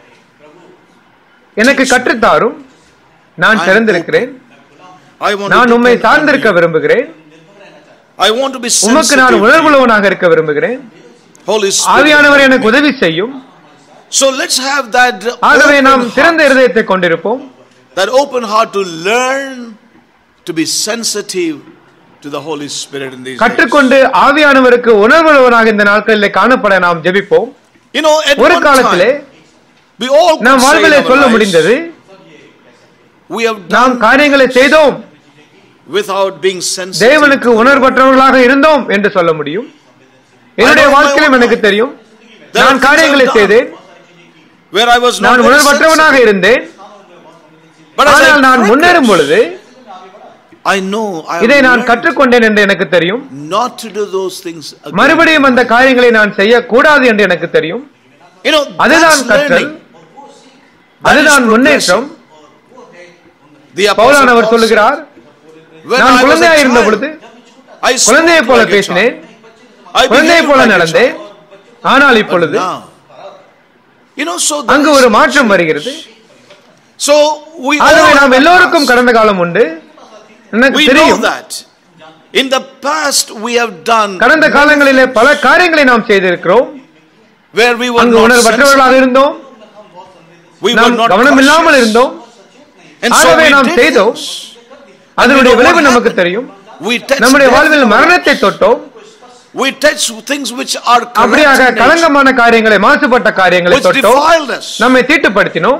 எனக்கு கற்றுத்தாரும். நான் திறந்திருக்கிறேன். நான் உம்மை சார்ந்திருக்க விரும்புகிறேன். I want to be sensitive. உமக்கு நான் உணர்வுள்ளவனாக இருக்க விரும்புகிறேன். Holy Spirit. ஆவியானவர் எனக்கு உதவி செய்யும். So let's have that. ஆகவே நாம் திறந்த இதயத்தை கொண்டிருப்போம். That open heart to learn to be sensitive to the Holy Spirit in these days. கற்றுக்கொண்டு ஆவியானவருக்கு உணர்வுள்ளவனாக இந்த நாட்களிலே காணப்பட நாம் ஜெபிப்போம். You know, at ஒரு one காலத்திலே we all நாம் வாழ்விலே சொல்ல முடிந்தது we have நாம் காரியங்களை செய்தோம் without being sensitive. தேவனுக்கு உணர்வற்றவர்களாக இருந்தோம் என்று சொல்ல முடியும். என்னுடைய வாழ்க்கையிலும் எனக்கு தெரியும் நான் காரியங்களை செய்தேன். Where I was not நான் உணர்வற்றவனாக இருந்தேன். ஆனால் நான் முன்னேறும் பொழுது I know இதை நான் கற்றுக்கொண்டேன் என்று எனக்கு தெரியும். Not to do those things again. மறுபடியும் அந்த காரியங்களை நான் செய்யக்கூடாது என்று எனக்கு தெரியும். You know, அதுதான் கற்றல். அதுதான் முன்னேற்றம். பவுலானவர் சொல்லுகிறார், நான் குழந்தையாக இருந்த பொழுது குழந்தையை போல பேசினேன், குழந்தையை போல நடந்தேன். ஆனால் இப்பொழுது அங்கு ஒரு மாற்றம் வருகிறது. ஆகவே நாம் எல்லோருக்கும் கடந்த காலம் உண்டு. எனக்கு தெரியும் in the past we have done கடந்த காலங்களிலே பல காரியங்களை நாம் செய்திருக்கிறோம். where we were உணர்வற்றவர்களாக இருந்தோம், நாம் கவனம் இல்லாமல் இருந்தோம். ஆகவே நாம் செய்தோம். அதனுடைய விளைவு நமக்கு தெரியும். நம்முடைய வாழ்வில் மரணத்தை தொட்டோம். we touch things which are அப்படியாக களங்கமான காரியங்களை, மாசுபட்ட காரியங்களை தொட்டோம். நம்மை தீட்டுப்படுத்தினோம்.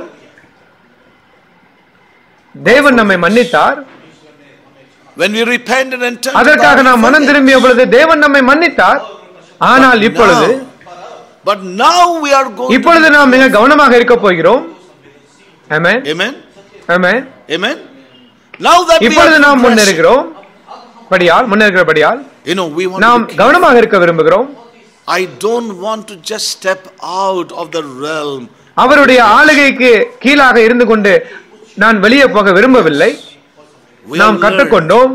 தேவன் நம்மை மன்னித்தார். when we repented and turned அதற்காக நாம் மனம் திரும்பிய பொழுது தேவன் நம்மை மன்னித்தார். ஆனால் இப்பொழுது but now we are going இப்பொழுது நாம் மிக கவனமாக இருக்க போகிறோம். ஆமென் amen amen amen. now that இப்பொழுது நாம் முன்னேறுகிறோம். படியால் முன்னேறுகிறபடியால் you know we want நாம் கவனமாக இருக்க விரும்புகிறோம். I don't want to just step out of the realm. அவருடைய ஆளுகைக்கு கீழாக இருந்து கொண்டு நான் வெளியே போக விரும்பவில்லை. நாம் கற்றுக்கொண்டோம்.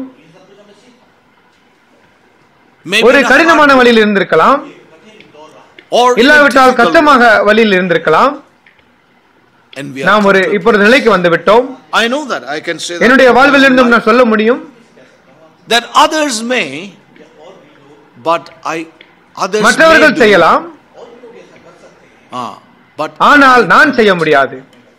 ஒரு கடினமான வழியில் இருந்திருக்கலாம், இல்லாவிட்டால் கஷ்டமாக வழியில் இருந்திருக்கலாம். நாம் ஒரு இப்பொழுது நிலைக்கு வந்து விட்டோம். என்னுடைய வாழ்வில் இருந்தும் நான் சொல்ல முடியும். that others may but I others மற்றவர்கள் செய்யலாம், but ஆனால் நான் செய்ய முடியாது.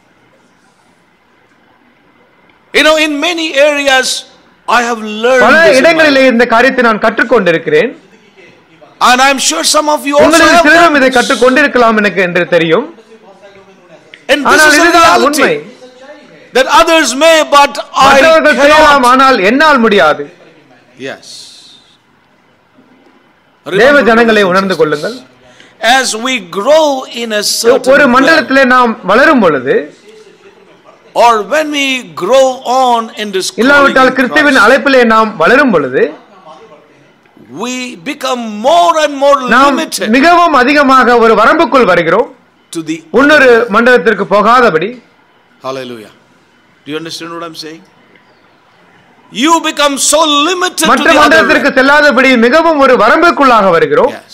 you know in many areas I have learned பல இடங்களிலே இந்த காரியத்தை நான் கற்றுக்கொண்டிருக்கிறேன். and I am sure some of you also உங்களில் have சிலரும் இதை கற்றுக்கொண்டிருக்கலாம் எனக்கு என்று தெரியும். ஆனால் இதுதான் உண்மை. that others may but I மற்றவர்கள் செய்யலாம், ஆனால் என்னால் முடியாது. yes தேவ ஜனங்களை உணர்ந்து கொள்ளுங்கள். as we grow in a certain ஒரு மண்டலத்திலே நாம் வளரும் பொழுது, or when we grow on in this இல்லாவிட்டால் கிறிஸ்துவின் அழைப்பிலே நாம் வளரும் பொழுது we become more and more limited. மிகவும் அதிகமாக ஒரு வரம்புக்குள் வருகிறோம். to the இன்னொரு மண்டலத்திற்கு போகாதபடி. hallelujah. Do you understand what I'm saying? You become so limited மற்ற மண்டலத்திற்கு செல்லாதபடி மிகவும் ஒரு வரம்புக்குள்ளாக வருகிறோம். yes.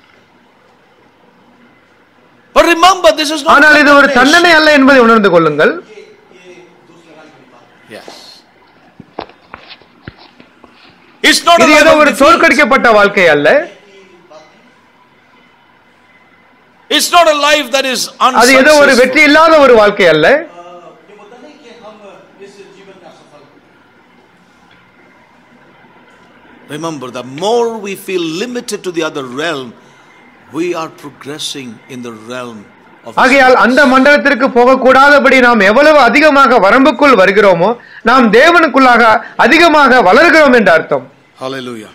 but remember this is not ஆனால் இது ஒரு தண்டனை அல்ல என்பதை உணர்ந்து கொள்ளுங்கள். yes It's not இது ஏதோ ஒரு தோற்கடிக்கப்பட்ட வாழ்க்கை அல்ல. It's not a life that is unsuccessful. அது ஏதோ ஒரு வெற்றி இல்லாத ஒரு வாழ்க்கை அல்ல. Remember, the more we feel limited to the other realm, we are progressing in the realm. ஆகையால் அந்த மண்டலத்திற்கு போகக்கூடாதபடி நாம் எவ்வளவு அதிகமாக வரம்புக்குள் வருகிறோமோ நாம் தேவனுக்குள்ளாக அதிகமாக வளர்கிறோம் என்ற அர்த்தம். Hallelujah.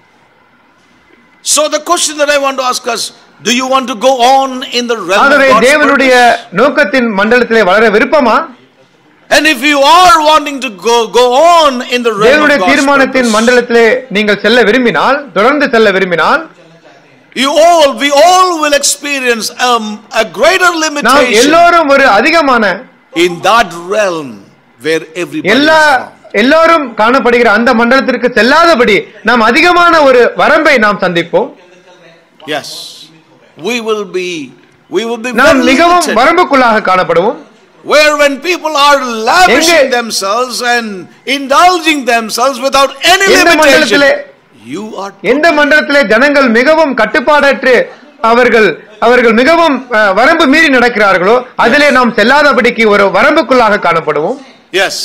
So the question that I want to ask us, do you want to go on in the realm of ஆகவே God's தேவனுடைய நோக்கத்தின் மண்டலத்திலே வளர விருப்பமா? And if you are wanting to go go on in the realm of தேவனுடைய தீர்மானத்தின் மண்டலத்திலே நீங்கள் செல்ல விரும்பினால், தொடர்ந்து செல்ல விரும்பினால், you all we all will experience um, a greater limitation. நாம் எல்லோரும் ஒரு அதிகமான in that realm where everybody எல்லா எல்லோரும் காணப்படுகிற அந்த மண்டலத்திற்கு செல்லாதபடி நாம் அதிகமான ஒரு வரம்பை நாம் சந்திப்போம். Yes, we will be we will be நாம் மிகவும் வரம்புக்குள்ளாக காணப்படுவோம். Where when people are lavishing themselves and indulging themselves without any limitation, you are எந்த மண்டலத்திலே ஜனங்கள் மிகவும் கட்டுப்பாடற்று அவர்கள் அவர்கள் மிகவும் வரம்பு மீறி நடக்கிறார்களோ அதிலே நாம் செல்லாதபடிக்கு ஒரு வரம்புக்குள்ளாக காணப்படுவோம். Yes,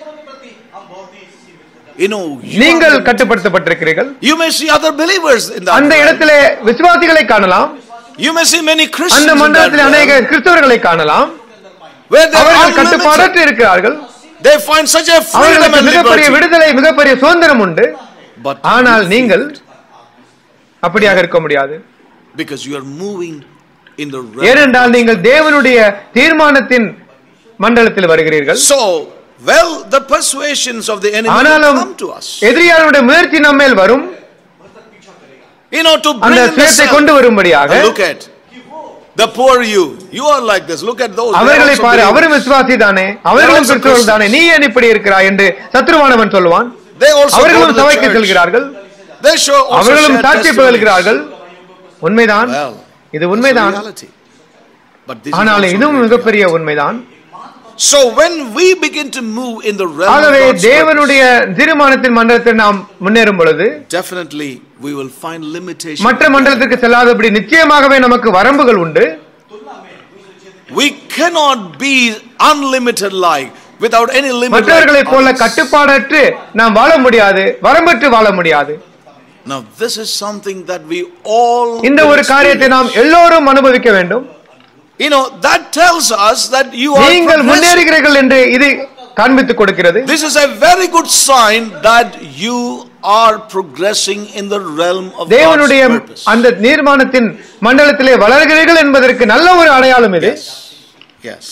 you know, நீங்கள் கட்டுப்படுத்தப்பட்டிருக்கிறீர்கள். You may see other believers in that. அந்த இடத்திலே விசுவாசிகளை காணலாம். You may see many Christians. அந்த மண்டலத்திலே अनेक கிறிஸ்தவர்களை காணலாம். அவர்கள் கட்டுப்பாடற்று இருக்கிறார்கள். They find such a freedom and மிகப்பெரிய விடுதலை, மிகப்பெரிய சுதந்திரம் உண்டு. ஆனால் நீங்கள் அப்படியாக இருக்க முடியாது. Because you are moving in the realm. ஏனென்றால் நீங்கள் தேவனுடைய தீர்மானத்தின் மண்டலத்தில் வருகிறீர்கள். So, well, the persuasions of the enemy will come to us. எதிரியாளுடைய முயற்சி நம்மேல் வரும். You know, to bring அந்த சுயத்தை கொண்டு வரும்படியாக. Look at the poor you. You are like this. Look at those. அவர்களை பாரு, அவரும் விசுவாசி தானே, அவர்களும் கிறிஸ்தவர்கள் தானே, நீ ஏன் இப்படி இருக்கிறாய் என்று சத்ருவானவன் சொல்லுவான். அவர்களும் சபைக்கு செல்கிறார்கள், அவர்களும் சாட்சி பகர்கிறார்கள். உண்மைதான், இது உண்மைதான். ஆனால் இதுவும் மிகப்பெரிய உண்மைதான். So when we begin to move in the realm of ஆகவே தேவனுடைய தீர்மானத்தின் மண்டலத்தில் நாம் முன்னேறும் பொழுது definitely we will find limitations. மற்ற மண்டலத்திற்கு செல்லாதபடி நிச்சயமாகவே நமக்கு வரம்புகள் உண்டு. We cannot be unlimited like without any limit. மற்றவர்களை போல கட்டுப்பாடற்று நாம் வாழ முடியாது, வரம்பற்று வாழ முடியாது. Now this is something that we all இந்த ஒரு காரியத்தை நாம் எல்லோரும் அனுபவிக்க வேண்டும். You know, that tells us that you are நீங்கள் முன்னேறுகிறீர்கள் என்று இது காண்பித்து கொடுக்கிறது. This is a very good sign that you are progressing in the realm of God's தேவனுடைய purpose. அந்த தீர்மானத்தின் மண்டலத்திலே வளர்கிறீர்கள் என்பதற்கு நல்ல ஒரு அடையாளம் இது. Yes. Yes.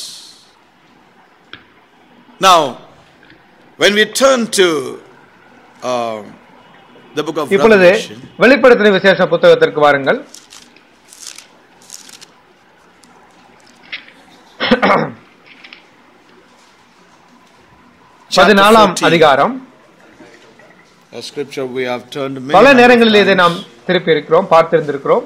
Now, when we turn to uh, the book of இப்பொழுது Revelation, வெளிப்படுத்தின விசேஷ புத்தகத்திற்கு வாருங்கள். பதினாலாம் அதிகாரம். பல நேரங்களில் இதை நாம் திருப்பி இருக்கிறோம், பார்த்திருந்திருக்கிறோம்.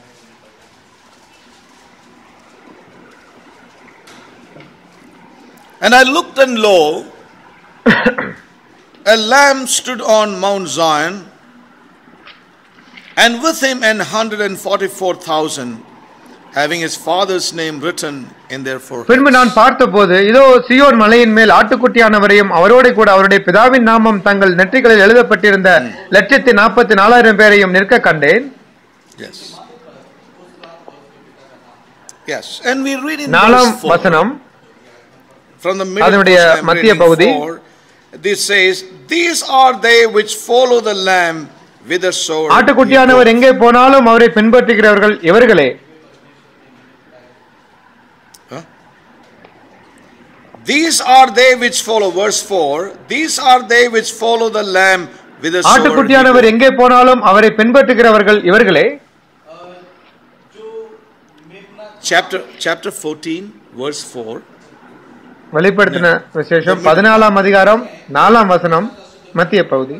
And I looked, and lo, a lamb stood on Mount Zion, and with him an hundred and forty-four thousand, having his father's name written in their foreheads. பின்பு நான் பார்த்தபோது இதோ சீயோன் மலையின் மேல் ஆட்டுக்குட்டியானவரையும் அவரோடு கூட அவருடைய பிதாவின் நாமம் தங்கள் நெற்றிகளில் எழுதப்பட்டிருந்த லட்சத்தி நாற்பத்தி நாலாயிரம் பேரையும் நிற்க கண்டேன். Yes. Yes. And we read in நாலாம் வசனம் from the middle of மத்திய பகுதி. This says, these are they which follow the lamb with the sword. ஆட்டுக்குட்டியானவர் எங்கே போனாலும் அவரை பின்பற்றுகிறவர்கள் இவர்களே. These are they which follow, verse four, these are they which follow the lamb with the sword. ஆட்டுக்குட்டியானவர் எங்கே போனாலும் அவரை பின்பற்றுகிறவர்கள் இவர்களே. Chapter chapter fourteen verse four. வெளிப்படுத்தின விசேஷம் பதினாலாம் அதிகாரம் நாலாம் வசனம் மத்திய பகுதி.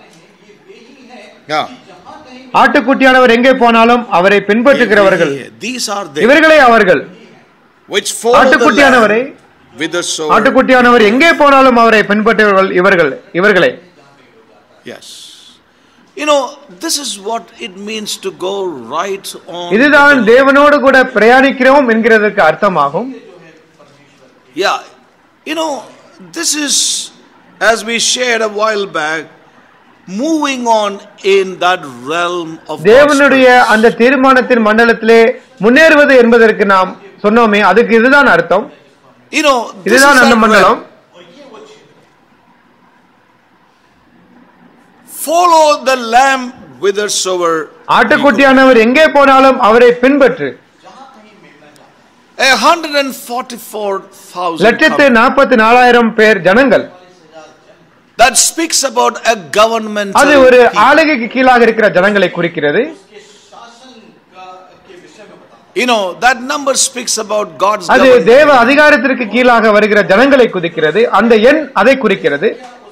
ஆட்டுக்குட்டியானவர் எங்கே போனாலும் அவரை பின்பற்றுகிறவர்கள் இவர்களே அவர்கள். ஆட்டுக்குட்டியானவரை ஆட்டுக்குட்டியானவர் எங்கே போனாலும் அவரை பின்பற்றுகிறவர்கள் இவர்கள் இவர்களே. Yes. You know, this is what it means to go right on. இதுதான் தேவனோடு கூட பிரயாணிக்கிறோம் என்கிறதுக்கு அர்த்தமாகும். Yeah, you know, this is, as we shared a while back, moving on in that realm of தேவனுடைய அந்த தீர்மானத்தின் மண்டலத்திலே முன்னேறுவது என்பதற்கு நாம் சொன்னோமே, அதுக்கு இதுதான் அர்த்தம். You know, இதுதான் அந்த மண்டலம். Follow the lamb whithersoever. ஆட்டுக்குட்டியானவர் எங்கே போனாலும் அவரை பின்பற்று. A hundred and forty-four thousand. லட்சத்து நாற்பத்தி நாலாயிரம் பேர் ஜனங்கள். That speaks about a government. அது ஒரு ஆளுகைக்கு கீழாக இருக்கிற ஜனங்களை குறிக்கிறது. You know, that number speaks about God's அது government. தேவ அதிகாரத்திற்கு கீழாக வருகிற ஜனங்களை குறிக்கிறது. அந்த எண் அதை குறிக்கிறது.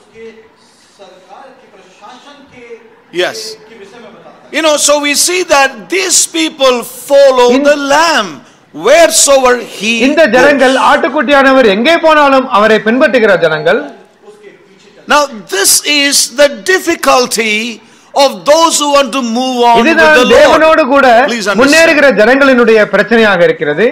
Yes. You know, so we see that these people follow the lamb wheresoever he goes. இந்த ஜனங்கள் ஆட்டுக்குட்டியானவர் எங்கே போனாலும் அவரை பின்பற்றுகிற ஜனங்கள். Now this is the difficulty of those who want to move on with the Lord. தேவனோடு கூட முன்னேறுகிற ஜனங்களினுடைய பிரச்சனையாக இருக்கிறது.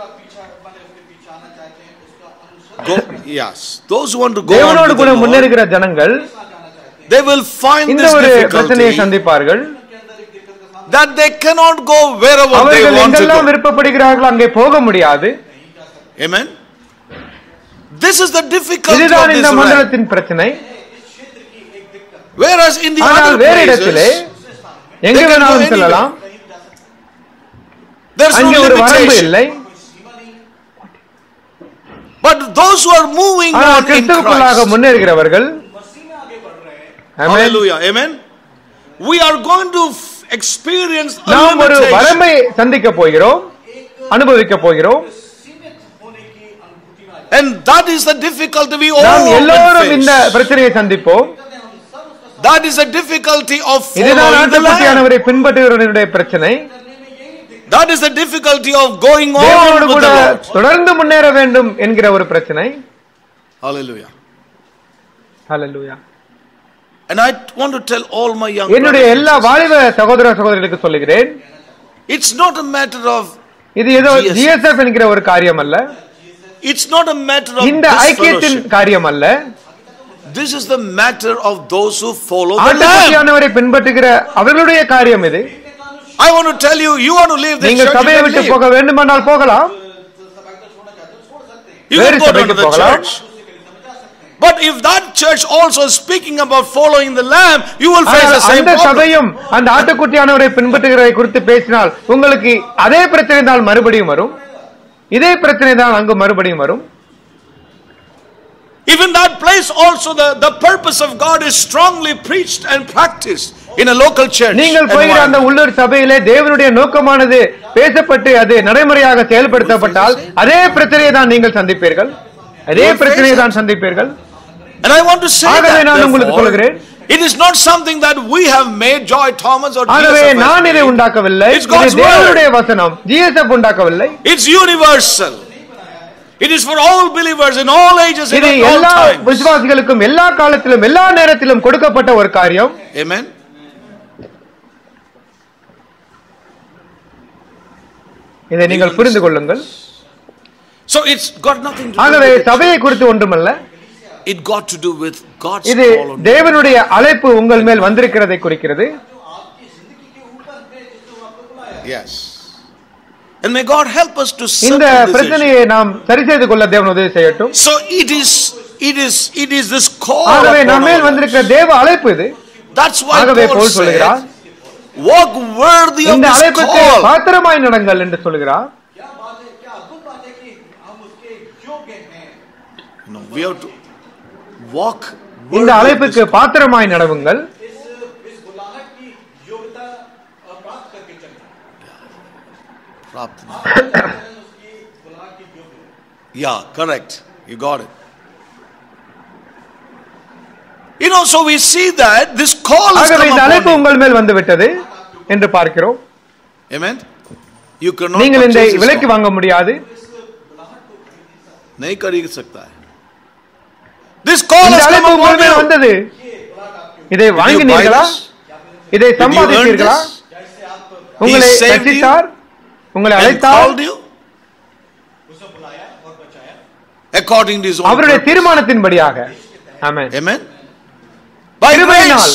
Yes, those who want to go தேவனோடு கூட முன்னேறுகிற ஜனங்கள் they will find this difficulty சந்திப்பார்கள். That they cannot go wherever they want to go. எங்கெல்லாம் விருப்பப்படுகிறார்களோ அங்கே போக முடியாது. Amen. This is the difficulty of இதுதான் this இந்த மண்டலத்தின் பிரச்சனை. Whereas in the other places, எங்கே வேணாலும் செல்லலாம். அங்கே ஒரு வரம்பு இல்லை. But those who are moving on in கிறிஸ்துவுக்குள்ளாக முன்னேறுகிறவர்கள், hallelujah, amen, we are going to experience a நாம் ஒரு வரம்பை சந்திக்க போகிறோம், அனுபவிக்க போகிறோம். And that is the difficulty we all நாம் எல்லோரும் இந்த பிரச்சனையை சந்திப்போம். That is the difficulty of இதுதான் ஆட்டுக்குட்டியானவரை பின்பற்றுகிறவர்களுடைய பிரச்சனை. That is the difficulty of going on with the Lord. தொடர்ந்து முன்னேற வேண்டும் என்கிற ஒரு பிரச்சனை. Hallelujah. Hallelujah. And I want to tell all my young என்னுடைய எல்லா வாலிப சகோதர சகோதரிகளுக்கு சொல்கிறேன், it's not a matter of இது ஏதோ ஜிஎஸ்எஃப் என்கிற ஒரு காரியம் அல்ல. It's not a matter of இந்த ஐக்கியத்தின் காரியம் அல்ல. This is the matter of those who follow the Lamb. ஆண்டவரை பின்பற்றுகிற அவர்களுடைய காரியம் இது. I want to tell you, you want to leave this church, நீங்கள் சபையை விட்டு போக வேண்டுமானால் போகலாம். You can go to the church. But if that church also is speaking about following the Lamb, you will face the same problem. அந்த சபையும் அந்த ஆட்டுக்குட்டியானவரை பின்பற்றுகிறதை குறித்து பேசினால் உங்களுக்கு அதே பிரச்சனை தான் மறுபடியும் வரும். இதே பிரச்சனை தான் அங்கு மறுபடியும் வரும். Even that place also the the purpose of God is strongly preached and practiced in a local church. நீங்கள் போகிற அந்த உள்ளூர் சபையிலே தேவனுடைய நோக்கமானது பேசப்பட்டு அது நடைமுறையாக செயல்படுத்தப்பட்டால் அதே பிரச்சனையை தான் நீங்கள் சந்திப்பீர்கள். அதே பிரச்சனையை தான் சந்திப்பீர்கள். And I want to say that நான் உங்களுக்கு சொல்கிறேன், it is not something that we have made, Joy Thomas or ஆகவே நான் இதை உண்டாக்கவில்லை. இது தேவனுடைய வசனம், ஜிஎஸ்எஃப் உண்டாக்கவில்லை. It's universal. It is for all believers in all ages and in all times. விசுவாசிகளுக்கும் எல்லா காலத்திலும் எல்லா நேரத்திலும் கொடுக்கப்பட்ட ஒரு காரியம். Amen. இதை நீங்கள் புரிந்து கொள்ளுங்கள். So it's got nothing to do ஆகவே சபையை குறித்து ஒன்றுமல்ல. It got to do with God's இது தேவனுடைய அழைப்பு உங்கள் மேல் வந்திருக்கிறதை குறிக்கிறது. Yes. And may God help us to settle இந்த this பிரச்சனையை நாம் சரி செய்து கொள்ள தேவன் உதவி செய்யட்டும். So it is it is it is this call. ஆகவே நம்ம மேல் வந்திருக்கிற தேவ அழைப்பு இது. That's why Paul சொல்கிறார், walk worthy of this call. பாத்திரமாய் நடங்கள் என்று சொல்கிறார். No, we have to walk. இந்த அழைப்புக்கு பாத்திரமாய் நடவுங்கள். Yeah, correct. You got it. You know, so we see that this call is come இந்த அழைப்பு உங்கள் மேல் வந்து விட்டது என்று பார்க்கிறோம். Amen. You cannot. நீங்கள் இந்த விலைக்கு வாங்க முடியாது. नहीं खरीद सकता है. This call is come upon you. வந்தது. இதை வாங்கினீர்களா? இதை சம்பாதித்தீர்களா? உங்களை ரட்சித்தார், உங்களை அழைத்தார், according to his own அவருடைய தீர்மானத்தின்படியாக. ஆமென். Amen. By grace.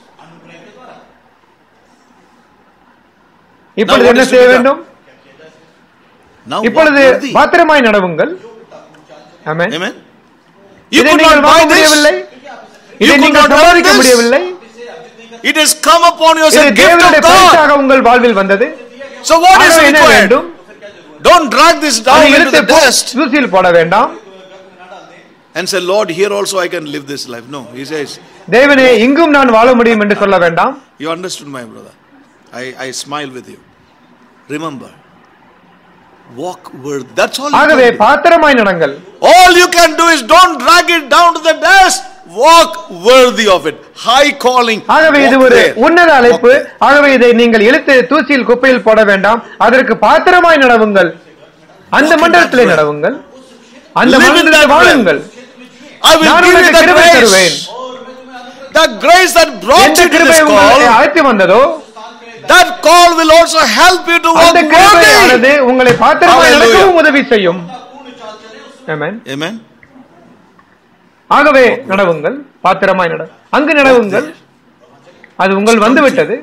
இப்பொழுது என்ன செய்ய வேண்டும்? இப்பொழுது பாத்திரமாய் நடவுங்கள். ஆமென். Amen. இதை நீங்கள் வாங்க முடியவில்லை, இதை நீங்கள் சம்பாதிக்க முடியவில்லை. It has come upon you as a gift of God. உங்கள் வாழ்வில் வந்தது. So what is required? Don't drag this down into the dust. தூசியில் போட வேண்டாம். And say, Lord, here also I can live this life. No, he says, தேவனே இங்கும் நான் வாழ முடியும் என்று சொல்ல வேண்டாம். You understood, my brother. I I smile with you. Remember, walk worthy. That's all. ஆகவே பாத்திரமாய் நடங்கள். All you can do is don't drag it down to the dust. Walk worthy of it. High calling. ஆகவே இது ஒரு உன்னத அழைப்பு. ஆகவே இதை நீங்கள் இழுத்து தூசியில் குப்பையில் போட வேண்டாம். அதற்கு பாத்திரமாய் நடவுங்கள். அந்த மண்டலத்திலே நடவுங்கள். அந்த மண்டலத்திலே வாழுங்கள். I will give you the grace. The grace that brought you to this call. அழைத்து வந்ததோ, that call will also help you to walk worthy. உங்களை பாத்திரமாய் நடக்கவும் உதவி செய்யும். ஆமென். Amen. ஆகவே நடவுங்கள், பாத்திரமாய் நட. அங்கு நடவுங்கள். அது உங்கள் வந்து விட்டது.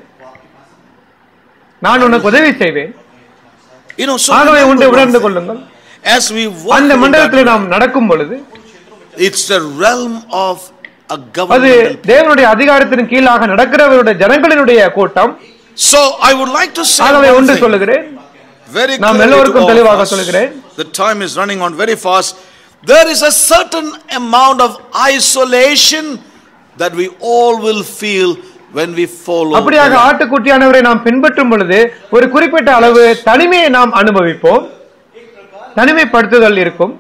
நான் உனக்கு உதவி செய்வேன். ஆகவே ஒன்றை உணர்ந்து கொள்ளுங்கள். As we walk அந்த மண்டலத்தில் நாம் நடக்கும் பொழுது, it's the realm of a அது government. தேவனுடைய அதிகாரத்தின் கீழாக நடக்கிறவருடைய ஜனங்களினுடைய கூட்டம். So I would like to say ஆகவே ஒன்று சொல்லுகிறேன், very நாம் எல்லோருக்கும் தெளிவாக சொல்லுகிறேன். The time is running on very fast. There is a certain amount of isolation that we all will feel when we follow. அப்படியாக ஆட்டுக்குட்டியானவரை நாம் பின்பற்றும் பொழுது ஒரு குறிப்பிட்ட அளவு தனிமையை நாம் அனுபவிப்போம். தனிமைப்படுத்துதல் இருக்கும்.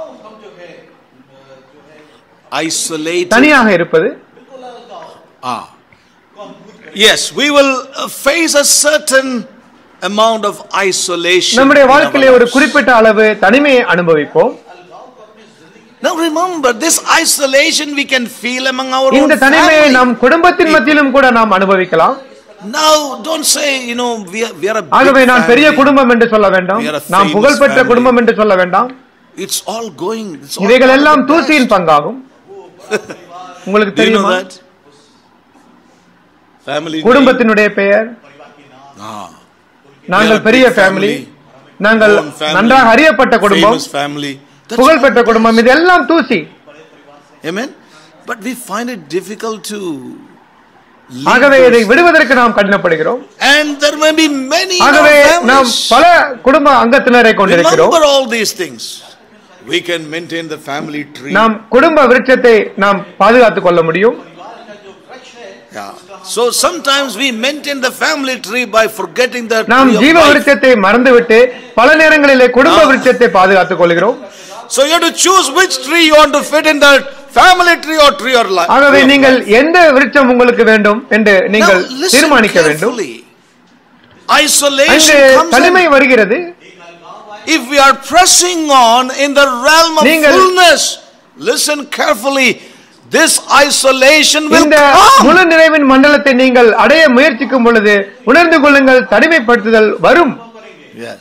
Isolated. தனியாக இருப்பது. Ah. Yes, we will face a certain amount of isolation. நம்முடைய வாழ்க்கையிலே ஒரு குறிப்பிட்ட அளவு தனிமையை அனுபவிப்போம். Now remember, this isolation we can feel among our own family. இந்த தனிமையை நாம் குடும்பத்தின் மத்தியிலும் கூட நாம் அனுபவிக்கலாம். Now don't say, you know, we are, we are a big ஆகவே நான் பெரிய family. குடும்பம் என்று சொல்ல வேண்டாம். நாம் புகழ்பெற்ற குடும்பம் என்று சொல்ல வேண்டாம். It's all going. இவைகள் எல்லாம் தூசியின் பங்காகும். உங்களுக்கு தெரியுமா? குடும்பத்தினுடைய பெயர், நாங்கள் பெரிய ஃபேமிலி, நாங்கள் நன்றாக அறியப்பட்ட குடும்பம், புகழ்பெற்ற குடும்பம், இதெல்லாம் தூசி. Amen. But we find it difficult to. ஆகவே இதை விடுவதற்கு நாம் கடினப்படுகிறோம். And there may be many. ஆகவே நாம் பல குடும்ப அங்கத்தினரை கொண்டிருக்கிறோம். Remember all these things. We can maintain the family tree. நாம் குடும்ப விருட்சத்தை நாம் பாதுகாத்துக் கொள்ள முடியும். Yeah. So sometimes we maintain the family tree by forgetting that. நாம் ஜீவ விருட்சத்தை மறந்துவிட்டு பல நேரங்களிலே குடும்ப விருட்சத்தை பாதுகாத்துக் கொள்கிறோம். So you have to choose which tree you want to fit in, that family tree or tree or life. ஆகவே நீங்கள் எந்த விருட்சம் உங்களுக்கு வேண்டும் என்று நீங்கள் தீர்மானிக்க வேண்டும். Isolation comes. தனிமை வருகிறது. If we are pressing on in the realm of fullness, listen carefully, this isolation will come. முழு நிறைவின் மண்டலத்தை நீங்கள் அடைய முயற்சிக்கும் பொழுது உணர்ந்து கொள்ளுங்கள், தனிமைப்படுத்துதல் வரும். Yes.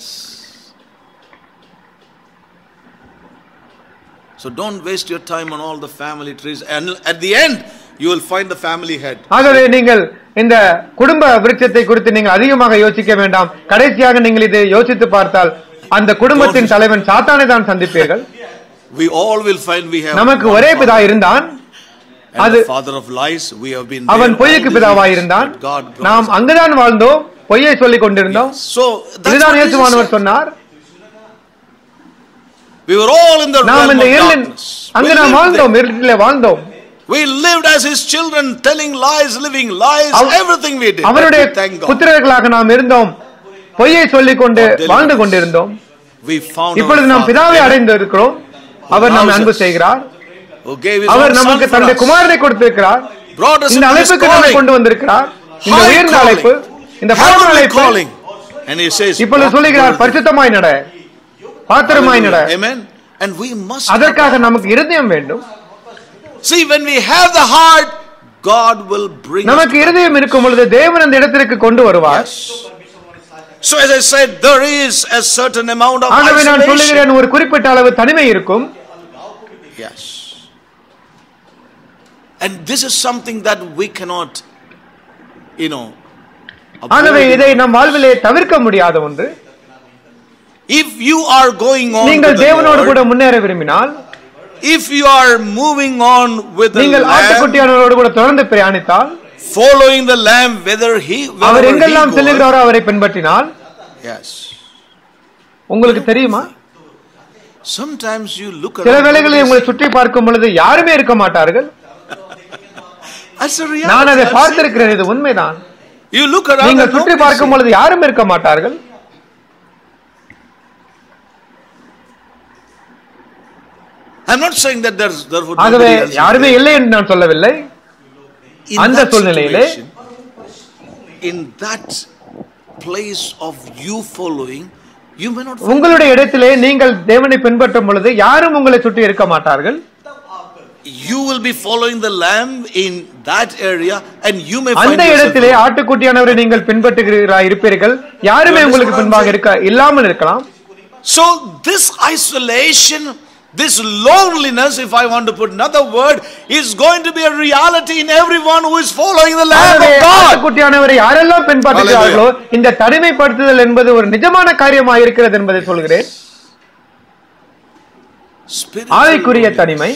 So don't waste your time on all the family trees, and at the end you will find the family head. ஆகவே நீங்கள் இந்த குடும்ப விருட்சத்தை குறித்து நீங்கள் அதிகமாக யோசிக்க வேண்டாம். கடைசியாக நீங்கள் இதை யோசித்து பார்த்தால் அந்த குடும்பத்தின் தலைவன் சாத்தானை தான் சந்திப்பீர்கள். We all will find we have. நமக்கு ஒரே பிதா இருந்தான். அது father of lies. We have been. அவன் பொய்க்கு பிதாவாய் இருந்தான். நாம் அங்குதான் வாழ்ந்தோம், பொய்யை சொல்லிக் கொண்டிருந்தோம். So இதுதான் இயேசுவானவர் சொன்னார். We were all in the realm of darkness. அங்கு நாம் வாழ்ந்தோம், இருட்டிலே வாழ்ந்தோம். We lived as his children, telling lies, living lies, everything we did. அவருடைய புத்திரர்களாக நாம் இருந்தோம், பொய்யை சொல்லிக் கொண்டு வாழ்ந்து கொண்டிருந்தோம். இப்பொழுது நாம் பிதாவை அடைந்து இருக்கிறோம். அவர் நம்மை அன்பு செய்கிறார். அவர் நமக்கு தன்னுடைய குமாரனை கொடுத்திருக்கிறார். இந்த அழைப்புக்கு நம்மை கொண்டு வந்திருக்கிறார். இந்த உயர்ந்த அழைப்பு, இந்த பரம அழைப்பு. இப்பொழுது சொல்லுகிறார், பரிசுத்தமாய் நட, பாத்திரமாய் நட. அதற்காக நமக்கு இருதயம் வேண்டும். See, when we have the heart, God will bring us. நமக்கு இருதயம் இருக்கும் பொழுது தேவன் அந்த இடத்திற்கு கொண்டு வருவார். So as I said, there is a certain amount of ஆகவே நான் சொல்லுகிறேன், ஒரு குறிப்பிட்ட அளவு தனிமை இருக்கும். Yes. And this is something that we cannot, you know, ஆகவே இதை நம் வாழ்விலே தவிர்க்க முடியாத ஒன்று. If you are going on, நீங்கள் தேவனோடு கூட முன்னேற விரும்பினால், if you are moving on with the நீங்கள் ஆட்டுக்குட்டியானவரோடு கூட தொடர்ந்து பிரயாணித்தால், following the lamb whether he அவர் எங்கெல்லாம் செல்கிறாரோ அவரை பின்பற்றினால், yes, உங்களுக்கு தெரியுமா, sometimes you look around, சில வேளைகளில் உங்களை சுற்றி பார்க்கும் பொழுது யாருமே இருக்க மாட்டார்கள். நான் அதை பார்த்திருக்கிறேன், இது உண்மைதான். You look around, நீங்கள் சுற்றி பார்க்கும் பொழுது யாரும் இருக்க மாட்டார்கள். I'm not saying that there's there would ஆகவே யாருமே இல்லை என்று நான் சொல்லவில்லை. அந்த சூழ்நிலையிலே, in that place of you following, you may not, உங்களுடைய இடத்திலே நீங்கள் தேவனை பின்பற்றும் பொழுது யாரும் உங்களை சுற்றி இருக்க மாட்டார்கள். You will be following the lamb in that area and you may find அந்த இடத்திலே ஆட்டுக்குட்டியானவரை நீங்கள் பின்பற்றுகிறாய் இருப்பீர்கள். யாருமே உங்களுக்கு பின்பாக இருக்க இல்லாமல் இருக்கலாம். So this isolation, this loneliness, if I want to put another word, is going to be a reality in everyone who is following the Lamb of God. ஆட்டுக்குட்டியானவரை யாரெல்லாம் பின்பற்றுகிறார்களோ இந்த தனிமைப்படுத்துதல் என்பது ஒரு நிஜமான காரியமாக இருக்கிறது என்பதை சொல்கிறேன். ஆவிக்குரிய தனிமை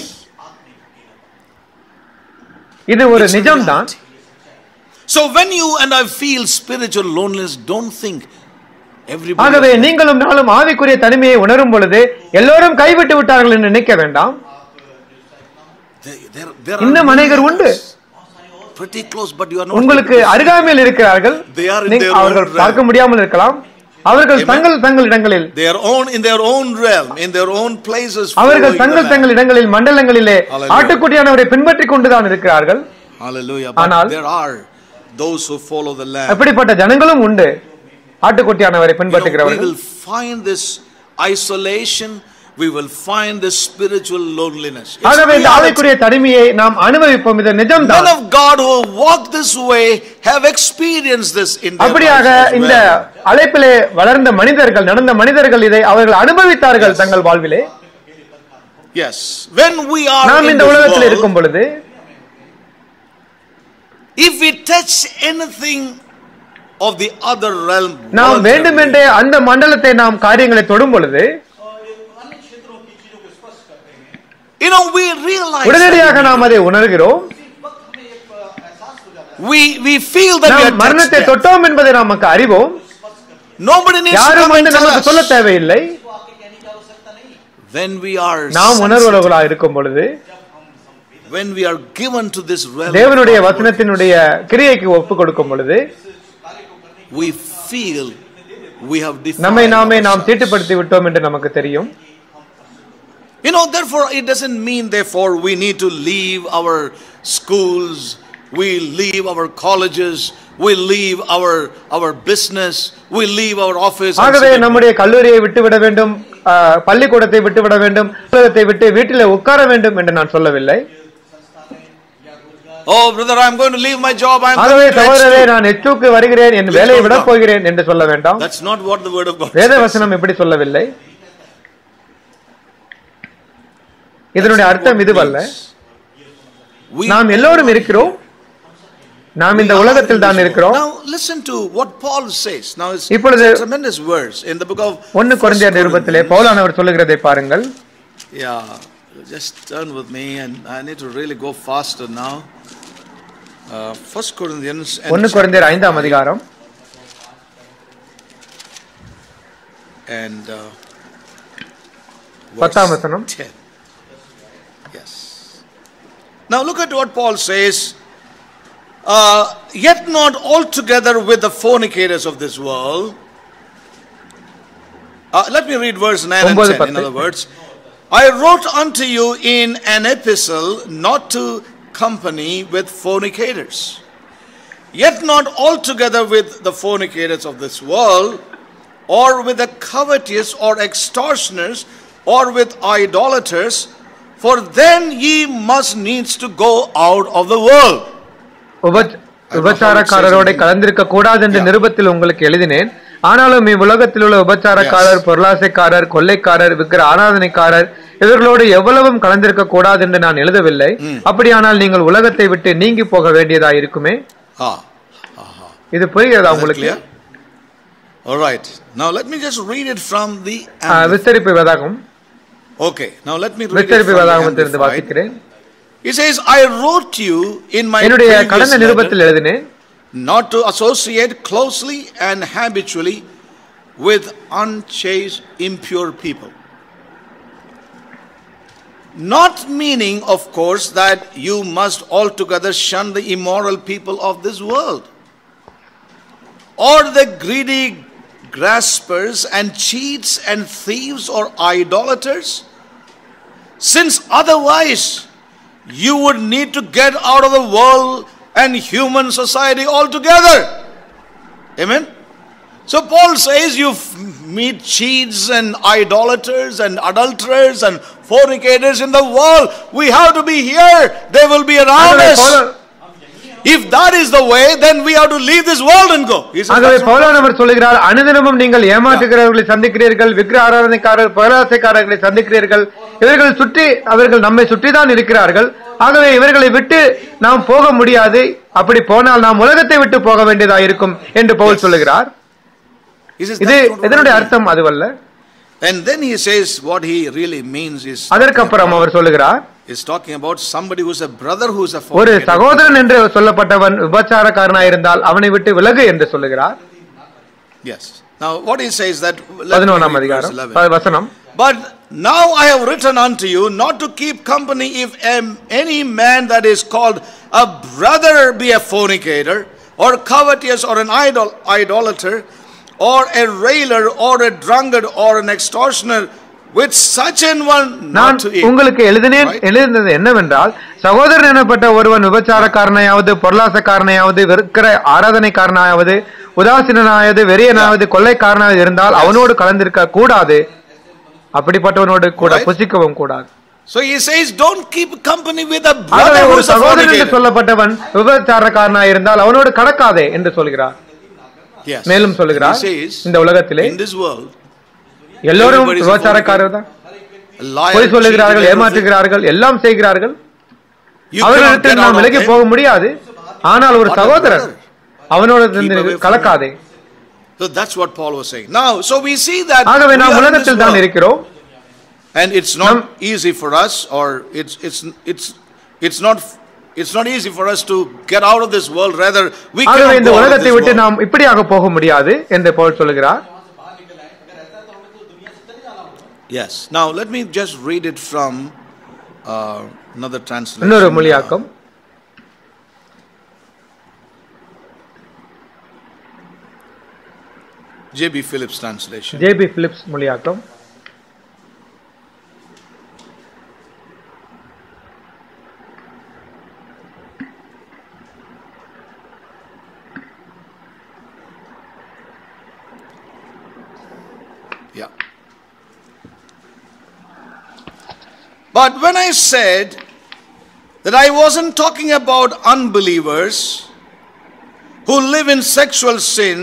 இது ஒரு நிஜம்தான். So when you and I feel spiritual loneliness, don't think everybody. ஆகவே நீங்களும் நாளும் ஆவிக்குரிய தனிமையை உணரும் பொழுது எல்லோரும் கைவிட்டு விட்டார்கள் என்று நினைக்க வேண்டாம். இன்னும் அநேகர் உண்டு, pretty close, but you are not. உங்களுக்கு அருகாமையில் இருக்கிறார்கள், அவர்கள் பார்க்க முடியாமல் இருக்கலாம். அவர்கள் தங்கள் தங்கள் இடங்களில், their own in their own realm, in their own places, அவர்கள் தங்கள் தங்கள் இடங்களில் மண்டலங்களிலே ஆட்டுக்குட்டியானவரை பின்பற்றிக் கொண்டுதான் இருக்கிறார்கள். Hallelujah. But there are those who follow the Lamb. அப்படிப்பட்ட ஜனங்களும் உண்டு, ஆட்டுக்குட்டியானவரை பின்பற்றுகிறவர்கள். We will find this isolation, we will find this spiritual loneliness. ஆகவே இந்த ஆவிக்குரிய தனிமையை நாம் அனுபவிப்போம், இது நிஜம்தான். Men of God who walk this way have experienced this in their lives. அப்படியாக இந்த அழைப்பிலே வளர்ந்த மனிதர்கள், நடந்த மனிதர்கள் இதை அவர்கள் அனுபவித்தார்கள் தங்கள் வாழ்விலே. Yes, when we are நாம் இந்த உலகத்தில் இருக்கும் பொழுது, if we touch anything of the other realm, நாம் வேண்டுமென்றே அந்த மண்டலத்தை நாம் காரியங்களை தொடும் பொழுது, you know, we realize, உடனடியாக நாம் அதை உணர்கிறோம். we we feel that we are மரணத்தை தொட்டோம் என்பதை நமக்கு அறிவோம். nobody needs யாரும் வந்து நமக்கு சொல்ல தேவையில்லை. when we are, நாம் உணர்வுள்ளவர்களாக இருக்கும் பொழுது, when we are given to this realm, தேவனுடைய வசனத்தினுடைய கிரியைக்கு ஒப்பு கொடுக்கும் பொழுது, we feel we have defiled நம்மை நாமே நாம் தீட்டுப்படுத்தி விட்டோம் என்று நமக்கு தெரியும். You know, therefore it doesn't mean therefore we need to leave our schools, we leave our colleges, we leave our our business, we leave our office. ஆகவே நம்முடைய கல்லூரியை விட்டு விட வேண்டும், பள்ளிக்கூடத்தை விட்டு விட வேண்டும், உலகத்தை விட்டு வீட்டிலே உட்கார வேண்டும் என்று நான் சொல்லவில்லை. Oh brother, I am going to leave my job, I am ஆகவே சகோதரரே, நான் எச்சுக்கு வருகிறேன், என் வேலையை விட போகிறேன் என்று சொல்ல வேண்டாம். That's not what the word of God says. வேத வசனம் இப்படி சொல்லவில்லை. இதனுடைய அர்த்தம் இதுவல்ல. நாம் எல்லோரும் இருக்கிறோம், நாம் இந்த உலகத்தில் தான் இருக்கிறோம். Now listen to what Paul says. Now it's இப்பொழுது tremendous verse in the book of ஒன்று கொரிந்தியர் நிருபத்திலே பவுலானவர் சொல்லுகிறதை பாருங்கள். Yeah, just turn with me and I need to really go faster now. Uh, First Corinthians ஒன்று கொரிந்தியர் ஐந்தாம் அதிகாரம் and uh, பத்தாம் வசனம். Yes. Now look at what Paul says. Uh, yet not altogether with the fornicators of this world. Uh, let me read verse nine and ten. In other words, I wrote unto you in an epistle not to company with fornicators. Yet not altogether with the fornicators of this world, or with the covetous or extortioners, or with idolaters, for then ye must needs to go out of the world. உபச்சாரக்காரரோட கலந்திருக்க கூடாது என்ற நிருபத்தில் உங்களுக்கு எழுதினேன். ஆனாலும் இவ்வுலகத்தில் உள்ள உபச்சாரக்காரர், பொருளாசைக்காரர், கொள்ளைக்காரர், விக்கிர ஆராதனைக்காரர் இவர்களோடு எவ்வளவும் கலந்திருக்க கூடாது என்று நான் எழுதவில்லை. அப்படியானால் நீங்கள் உலகத்தை விட்டு நீங்கி போக வேண்டியதா இருக்குமே. இது புரிகிறதா உங்களுக்கு? All right. Now let me just read it from the விஸ்தரிப்பு வேதாகமம். Okay. Now let me read it விஸ்தரிப்பு வேதாகமத்திலிருந்து வாசிக்கிறேன். He says, I wrote you in my என்னுடைய கடந்த நிருபத்தில் எழுதினேன், not to associate closely and habitually with unchaste, impure people. Not meaning, of course, that you must altogether shun the immoral people of this world, or the greedy graspers and cheats and thieves or idolaters, since otherwise you would need to get out of the world and human society altogether. Amen. So Paul says you meet cheats and idolaters and adulterers and fornicators in the world. We have to be here. They will be around us. If that is the way, then we have to leave this world and go. ஆகவே பவுல் அவர் சொல்கிறார், அனுதினமும் நீங்கள் ஏமாற்றுகிறவர்களை சந்திக்கிறீர்கள், விக்கிர ஆராதனைக்காரர், பொருளாசைக்காரர்களை சந்திக்கிறீர்கள். இவர்கள் சுற்றி அவர்கள் நம்மை சுற்றிதான் இருக்கிறார்கள். ஆகவே இவர்களை விட்டு நாம் போக முடியாது. அப்படி போனால் நாம் உலகத்தை விட்டு போக வேண்டியதா இருக்கும் என்று பவுல் சொல்லுகிறார். இது இதனுடைய அர்த்தம் அதுவல்ல. And then he says what he really means is, அதற்கப்புறம் அவர் சொல்லுகிறார், is talking about somebody who's a brother who's a ஒரு சகோதரன் என்று சொல்லப்பட்டவன் விபச்சாரக்காரனாய் இருந்தால் அவனை விட்டு விலகு என்று சொல்லுகிறார். Yes. Now what he says that பதினொன்றாம் அதிகாரம் வசனம், but now I have written unto you not to keep company if any man that is called a brother be a fornicator or covetous or an idol idolater or a railer or a drunkard or an extortioner, with such an one not to eat. உங்களுக்கு எழுதினேன் எழுதினது என்னவென்றால், சகோதரன் எனப்பட்ட ஒருவன் விபச்சாரக்காரனையாவது, பொருளாசைக்காரனையாவது, விக்கிர ஆராதனைக்காரனாவது, உதாசீனாவது, வெறியனாவது, கொள்ளைக்காரனாவது இருந்தால் அவனோடு கலந்திருக்க கூடாது. அப்படிப்பட்டவனோடு கூட புசிக்கவும் கூடாது. So he says don't keep company with a brother who is a சகோதரன் என்று சொல்லப்பட்டவன் விபச்சாரக்காரனாய் இருந்தால் அவனோடு கடக்காதே என்று சொல்கிறார். மேலும் சொல்கிறார், இந்த உலகத்திலே எல்லோரும் விபச்சாரக்காரர் தான், பொய் சொல்லுகிறார்கள், ஏமாற்றுகிறார்கள், எல்லாம் செய்கிறார்கள். அவர்களிடத்தில் நாம் விலகி போக முடியாது. ஆனால் ஒரு சகோதரர் அவனோடு கலக்காதே. So that's what Paul was saying. Now, so we see that ஆகவே நாம் உலகத்தில் தான் இருக்கிறோம். And it's not easy for us, or it's it's it's it's not it's not easy for us to get out of this world. Rather, we cannot ஆகவே இந்த உலகத்தை விட்டு நாம் இப்படியாக போக முடியாது என்று பவுல் சொல்கிறார். Yes. Now let me just read it from uh, another translation. இன்னொரு மொழியாக்கம். J B Phillips translation. J B Phillips மொழியாக்கம். Yeah. But when I said that I wasn't talking about unbelievers who live in sexual sin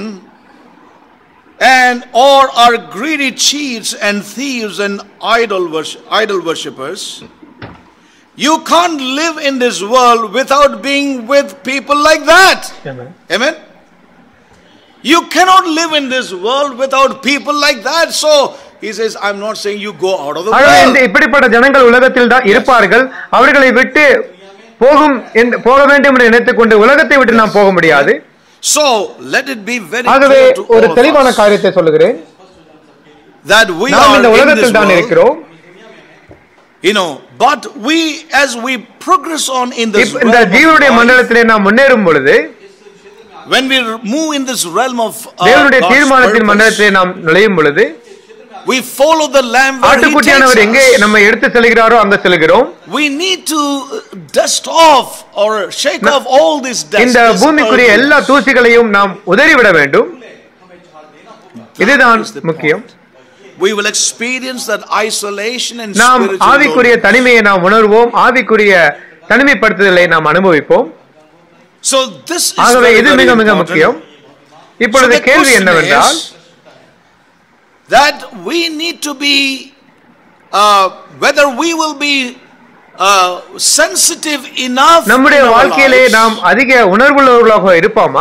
and or are greedy cheats and thieves and idol worship, idol worshippers, you can't live in this world without being with people like that. Amen. Amen. You cannot live in this world without people like that. So he says, I'm not saying you go out of the world. இப்படிப்பட்ட ஜனங்கள் உலகத்தில் தான் இருப்பார்கள். அவர்களை விட்டு போகும் போக வேண்டும் என்று நினைத்துக் கொண்டு உலகத்தை விட்டு நாம் போக முடியாது. So let it be very ஆகவே clear to all ஒரு of தெளிவான us காரியத்தை சொல்லுகிறேன். that we நாம் are இந்த in this உலகத்தில் தான் இருக்கிறோம். world, you know, but we as we progress on in this இந்த realm ஜீவனுடைய of life, மண்டலத்திலே நாம் முன்னேறும் பொழுது, when we move in this realm of uh, தேவனுடைய God's தீர்மானத்தின் purpose, மண்டலத்திலே நாம் நுழையும் பொழுது, we follow the lamb where he takes ஆட்டுக்குட்டியானவர் எங்கே us. நம்மை எடுத்து செல்கிறாரோ அங்க செல்கிறோம். We need to dust off or shake off all this dust. இந்த this பூமிக்குரிய earth. எல்லா தூசிகளையும் நாம் உதறிவிட வேண்டும். இதுதான் That is the முக்கியம். point. We will experience that isolation and நாம் spiritual ஆவிக்குரிய loneliness. தனிமையை நாம் உணர்வோம், ஆவிக்குரிய தனிமைப்படுத்துதலை நாம் அனுபவிப்போம். So this is ஆகவே very, இது very மிக மிக important. முக்கியம். இப்பொழுது So the கேள்வி question என்னவென்றால், is that we need to be uh, whether we will be uh, sensitive enough நம்முடைய in our வாழ்க்கையிலே lives நாம் அதிக உணர்வுள்ளவர்களாக இருப்போமா,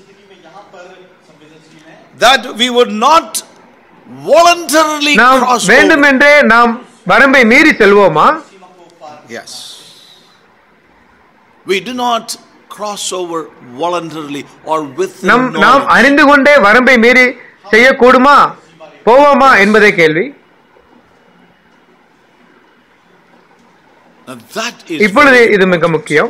that we would not voluntarily நாம் cross over. வேண்டுமென்றே நாம் வரம்பை மீறி செல்வோமா? Yes. We do not cross over voluntarily or with நம் நாம் அறிந்து கொண்டே வரம்பை மீறி செய்யக்கூடுமா, போவோமா என்பதே கேள்வி. இப்பொழுது இது மிக முக்கியம்.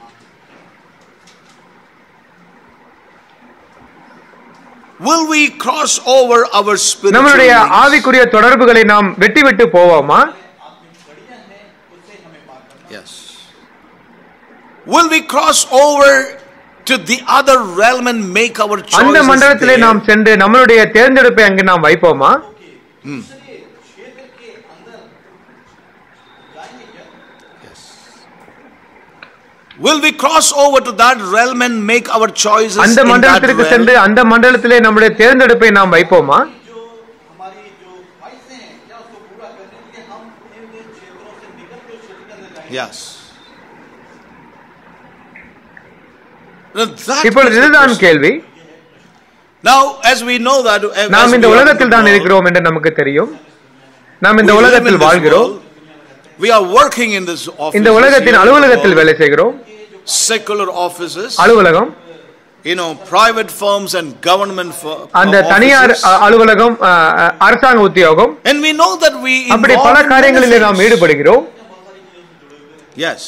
Will we cross over our spiritual நம்முடைய ஆவிக்குரிய தொடர்புகளை நாம் வெட்டிவிட்டு போவோமா? Yes. Will we cross over to the other realm and make our choices? அந்த மண்டலத்திலே நாம் சென்று நம்மளுடைய தேர்ந்தெடுப்பை அங்கு நாம் வைப்போமா? Hmm. Will we cross over to that realm and make our choices? அந்த மண்டலத்திற்கு சென்று அந்த மண்டலத்திலே நம்முடைய தேர்ந்தெடுப்பை நாம் வைப்போமா? Yes. இப்பொழுது இதுதான் கேள்வி. Now as we know that நாம் இந்த உலகத்தில் தான் இருக்கிறோம் என்று நமக்கு தெரியும். நாம் இந்த உலகத்தில் வாழ்கிறோம். We are working in this office. இந்த உலகத்தின் அலுவலகத்தில் வேலை செய்கிறோம். Secular offices. அலுவலகம். You know, private firms and government firms. அந்த தனியார் அலுவலகம், அரசாங்க உத்தியோகம். And we know that we அப்படி பல காரியங்களிலே நாம் ஈடுபடுகிறோம். Yes.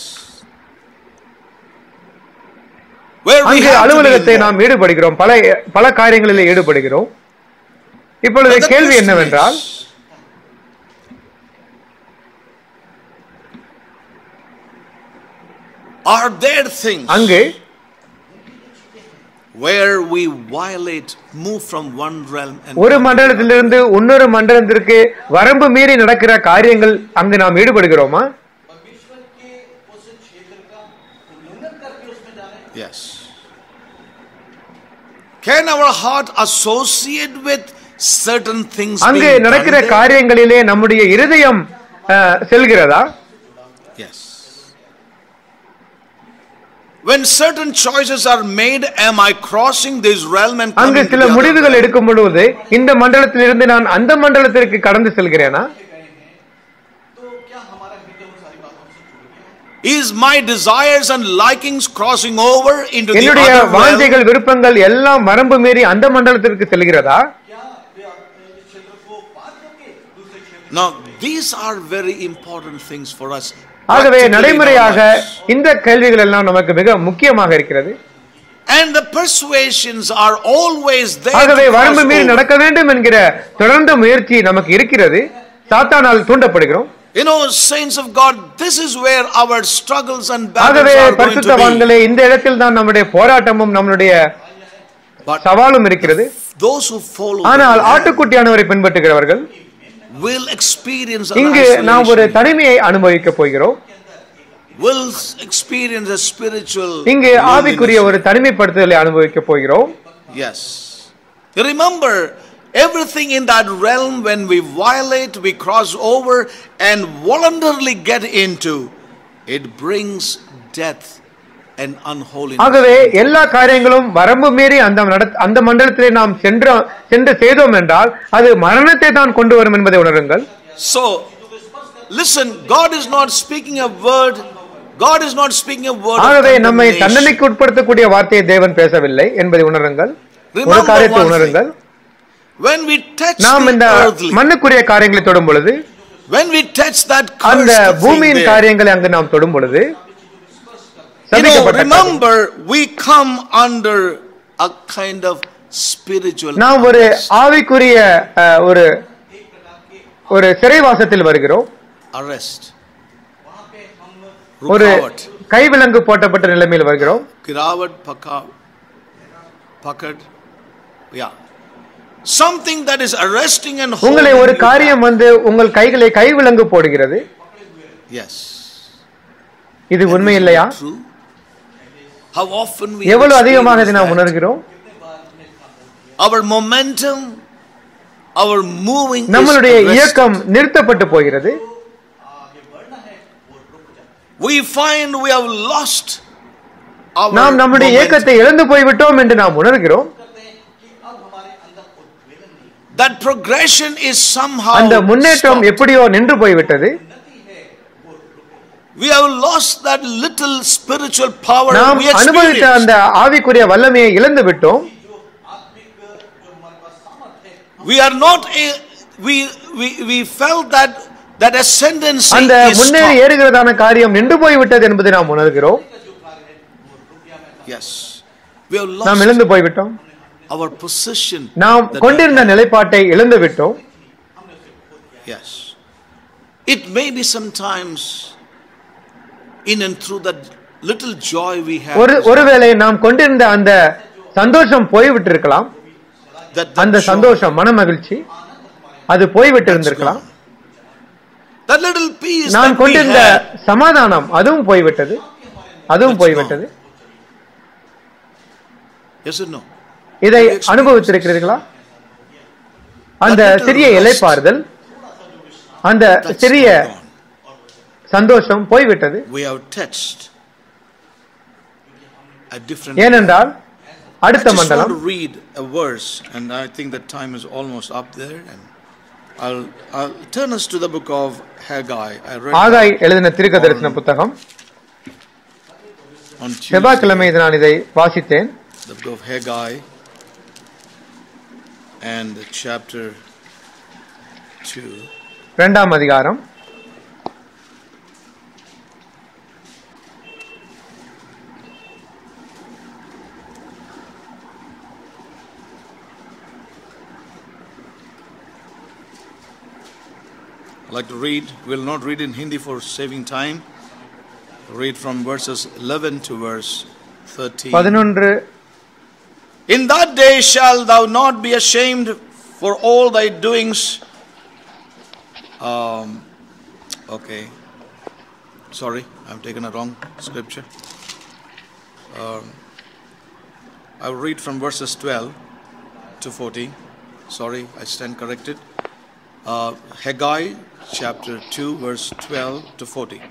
அங்கே அலுவலகத்தை நாம் ஈடுபடுகிறோம், பல பல காரியங்களில் ஈடுபடுகிறோம். இப்பொழுது கேள்வி என்னவென்றால், are there things அங்கே where we violate, move from one realm and ஒரு மண்டலத்திலிருந்து இன்னொரு மண்டலத்திற்கு வரம்பு மீறி நடக்கிற காரியங்கள் அங்கு நாம் ஈடுபடுகிறோமா? Yes. Can our heart associate with certain things? அங்கே நடக்கிற காரியங்களிலே நம்முடைய இருதயம் செல்கிறதா? Yes. When certain choices are made, am I crossing this realm and அங்கு சில முடிவுகள் எடுக்கும் பொழுது இந்த மண்டலத்திலிருந்து நான் அந்த மண்டலத்திற்கு கடந்து செல்கிறேனா? Is my desires and likings crossing over into the என்னுடைய வாஞ்சைகள் விருப்பங்கள் எல்லாம் வரம்பு மீறி அந்த மண்டலத்திற்கு செல்கிறதா? Now these are very important things for us. ஆகவே நடைமுறையாக இந்த கேள்விகள் எல்லாம் நமக்கு மிக முக்கியமாக இருக்கிறது. And the persuasions are always there. ஆகவே வரம்பு மீறி நடக்க வேண்டும் என்கிற தொடர்ந்த முயற்சி நமக்கு இருக்கிறது. சாத்தானால் தூண்டப்படுகிறோம். You know, saints of God, this is where our struggles and battles ஆகவே are going to பரிசுத்தவான்களே, இந்த இடத்தில் தான் நம்முடைய போராட்டமும் நம்முடைய சவாலும் இருக்கிறது. Those who follow, ஆனால் ஆட்டுக்குட்டியானவரை பின்பற்றுகிறவர்கள் will experience இங்கு நாம் ஒரு தனிமையை அனுபவிக்க போகிறோம். will experience a spiritual இங்கு ஆவிக்குரிய ஒரு தனிமைப்படுத்துதலை அனுபவிக்க போகிறோம். Yes. Remember, everything in that realm, when we violate, we cross over and voluntarily get into, it brings death and unholiness. ஆகவே எல்லா காரியங்களும் வரம்பு மீறி அந்த அந்த மண்டலத்திலே நாம் சென்று சென்று செய்தோம் என்றால் அது மரணத்தை தான் கொண்டு வரும் என்பதை உணருங்கள். So listen, God is not speaking a word. God is not speaking a word. ஆகவே நம்மை தண்டனைக்கு உட்படுத்தக்கூடிய வார்த்தையை தேவன் பேசவில்லை என்பதை உணருங்கள். ஒரு காரியத்தை உணருங்கள். When we touch நாம் இந்த மண்ணுக்குரிய காரியங்களை தொடும் பொழுது, when we touch that அந்த பூமியின் காரியங்களை அங்கு நாம் தொடும் பொழுது, remember we come under a kind of spiritual, நாம் ஒரு ஆவிக்குரிய ஒரு ஒரு சிறைவாசத்தில் வருகிறோம். arrest, ஒரு கைவிலங்கு போட்டப்பட்ட நிலைமையில் வருகிறோம். கிராவட் பக்கா பக்கட் யா something that is arresting and holding. உங்களை ஒரு காரியம் வந்து உங்கள் கைகளை கைவிலங்கு போடுகிறது. Yes. இது உண்மை இல்லையா? How often we எவ்வளவு அதிகமாக இதை நாம் உணர்கிறோம். Our momentum, our moving, நம்மளுடைய இயக்கம் நிறுத்தப்பட்டு போகிறது. We find we have lost our நாம் நம்முடைய இயக்கத்தை இழந்து போய்விட்டோம் என்று நாம் உணர்கிறோம். That progression is somehow அந்த முன்னேற்றம் எப்படியோ நின்று போய்விட்டது. We have lost that little spiritual power நாம் we experienced. அனுபவித்த அந்த ஆவிக்குரிய வல்லமையை இழந்து விட்டோம். We are not a, we we we felt that that ascendancy அந்த is முன்னேறி ஏறுகிறதான காரியம் நின்று போய்விட்டது என்பதை நாம் உணர்கிறோம். Yes, we have lost நாம் இழந்து போய்விட்டோம். our position. நாம் கொண்டிருந்த நிலைப்பாட்டை இழந்து விட்டோம். Yes, it may be sometimes in and through that little joy we have. ஒரு ஒருவேளை நாம் கொண்டிருந்த அந்த சந்தோஷம் போய்விட்டு இருக்கலாம். அந்த சந்தோஷம், மனமகிழ்ச்சி அது போய்விட்டு இருந்திருக்கலாம். That little peace நான் கொண்டிருந்த சமாதானம் அதுவும் போய்விட்டது. அதுவும் போய்விட்டது. Yes or no? இதை அனுபவித்திருக்கிறீர்களா? அந்த சிறிய இளைப்பாறுதல், அந்த சிறிய சந்தோஷம் போய்விட்டது. ஏனென்றால் அடுத்த மண்டலம். read a verse and I think the time is almost up there and I'll I'll turn us to the book of Haggai. I read ஆகாய் எழுதின தீர்க்கதரிசன புத்தகம். செவ்வாய்க்கிழமை நான் இதை வாசித்தேன். The book of Haggai and chapter two. இரண்டாம் அதிகாரம். I'd like to read. We'll not read in Hindi for saving time. Read from verses eleven to verse thirteen. பதினொன்று. In that day shalt thou not be ashamed for all thy doings. Um, okay. Sorry, I've taken a wrong scripture. Um, I'll read from verses twelve to fourteen. Sorry, I stand corrected. Uh, Haggai chapter two, verse twelve to fourteen.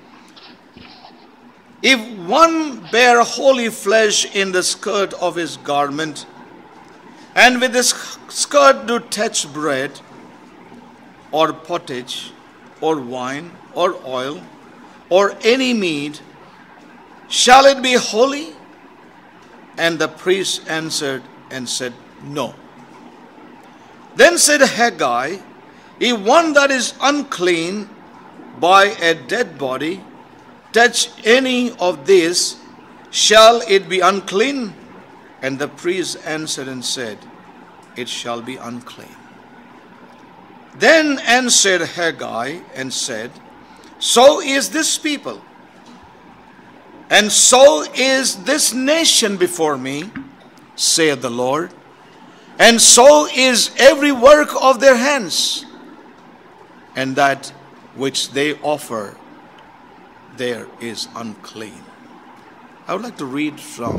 If one bear holy flesh in the skirt of his garment, and with his skirt do touch bread, or pottage, or wine, or oil, or any meat, shall it be holy? And the priest answered and said, No. Then said Haggai, if one that is unclean by a dead body touch any of this, shall it be unclean? And the priest answered and said, It shall be unclean. Then answered Haggai and said, So is this people, and so is this nation before me, saith the Lord, and so is every work of their hands, and that which they offer there is unclean. I would like to read from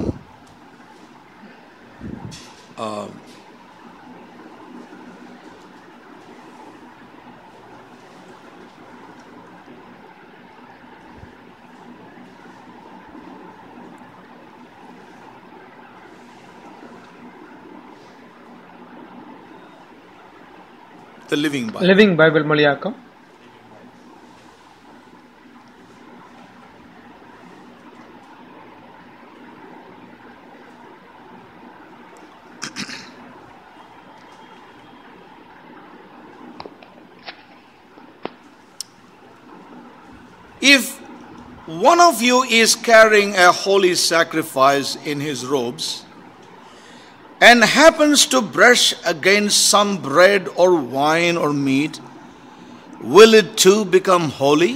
uh, the Living Bible. Living Bible மொழியாக்கம். If one of you is carrying a holy sacrifice in his robes and happens to brush against some bread or wine or meat, will it too become holy?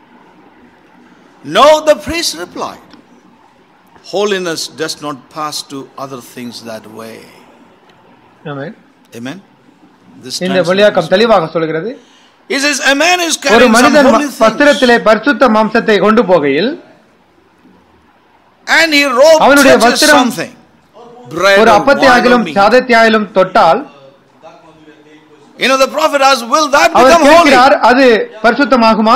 No, the priest replied. Holiness does not pass to other things that way. Amen. Amen. This இந்த மொழியாக்கம் தெளிவாக சொல்கிறது. He says a man is ஒரு carrying some மனிதன் holy things. வஸ்திரத்திலே பரிசுத்த மாம்சத்தை கொண்டு போகையில் and he robe touches something, bread ஒரு or அப்பத்தையாகிலும் wine or meat. சாதத்தையாகிலும் தொட்டால், You know, the prophet asked, will that our become holy? கேட்கிறார், அது பரிசுத்தமாகுமா?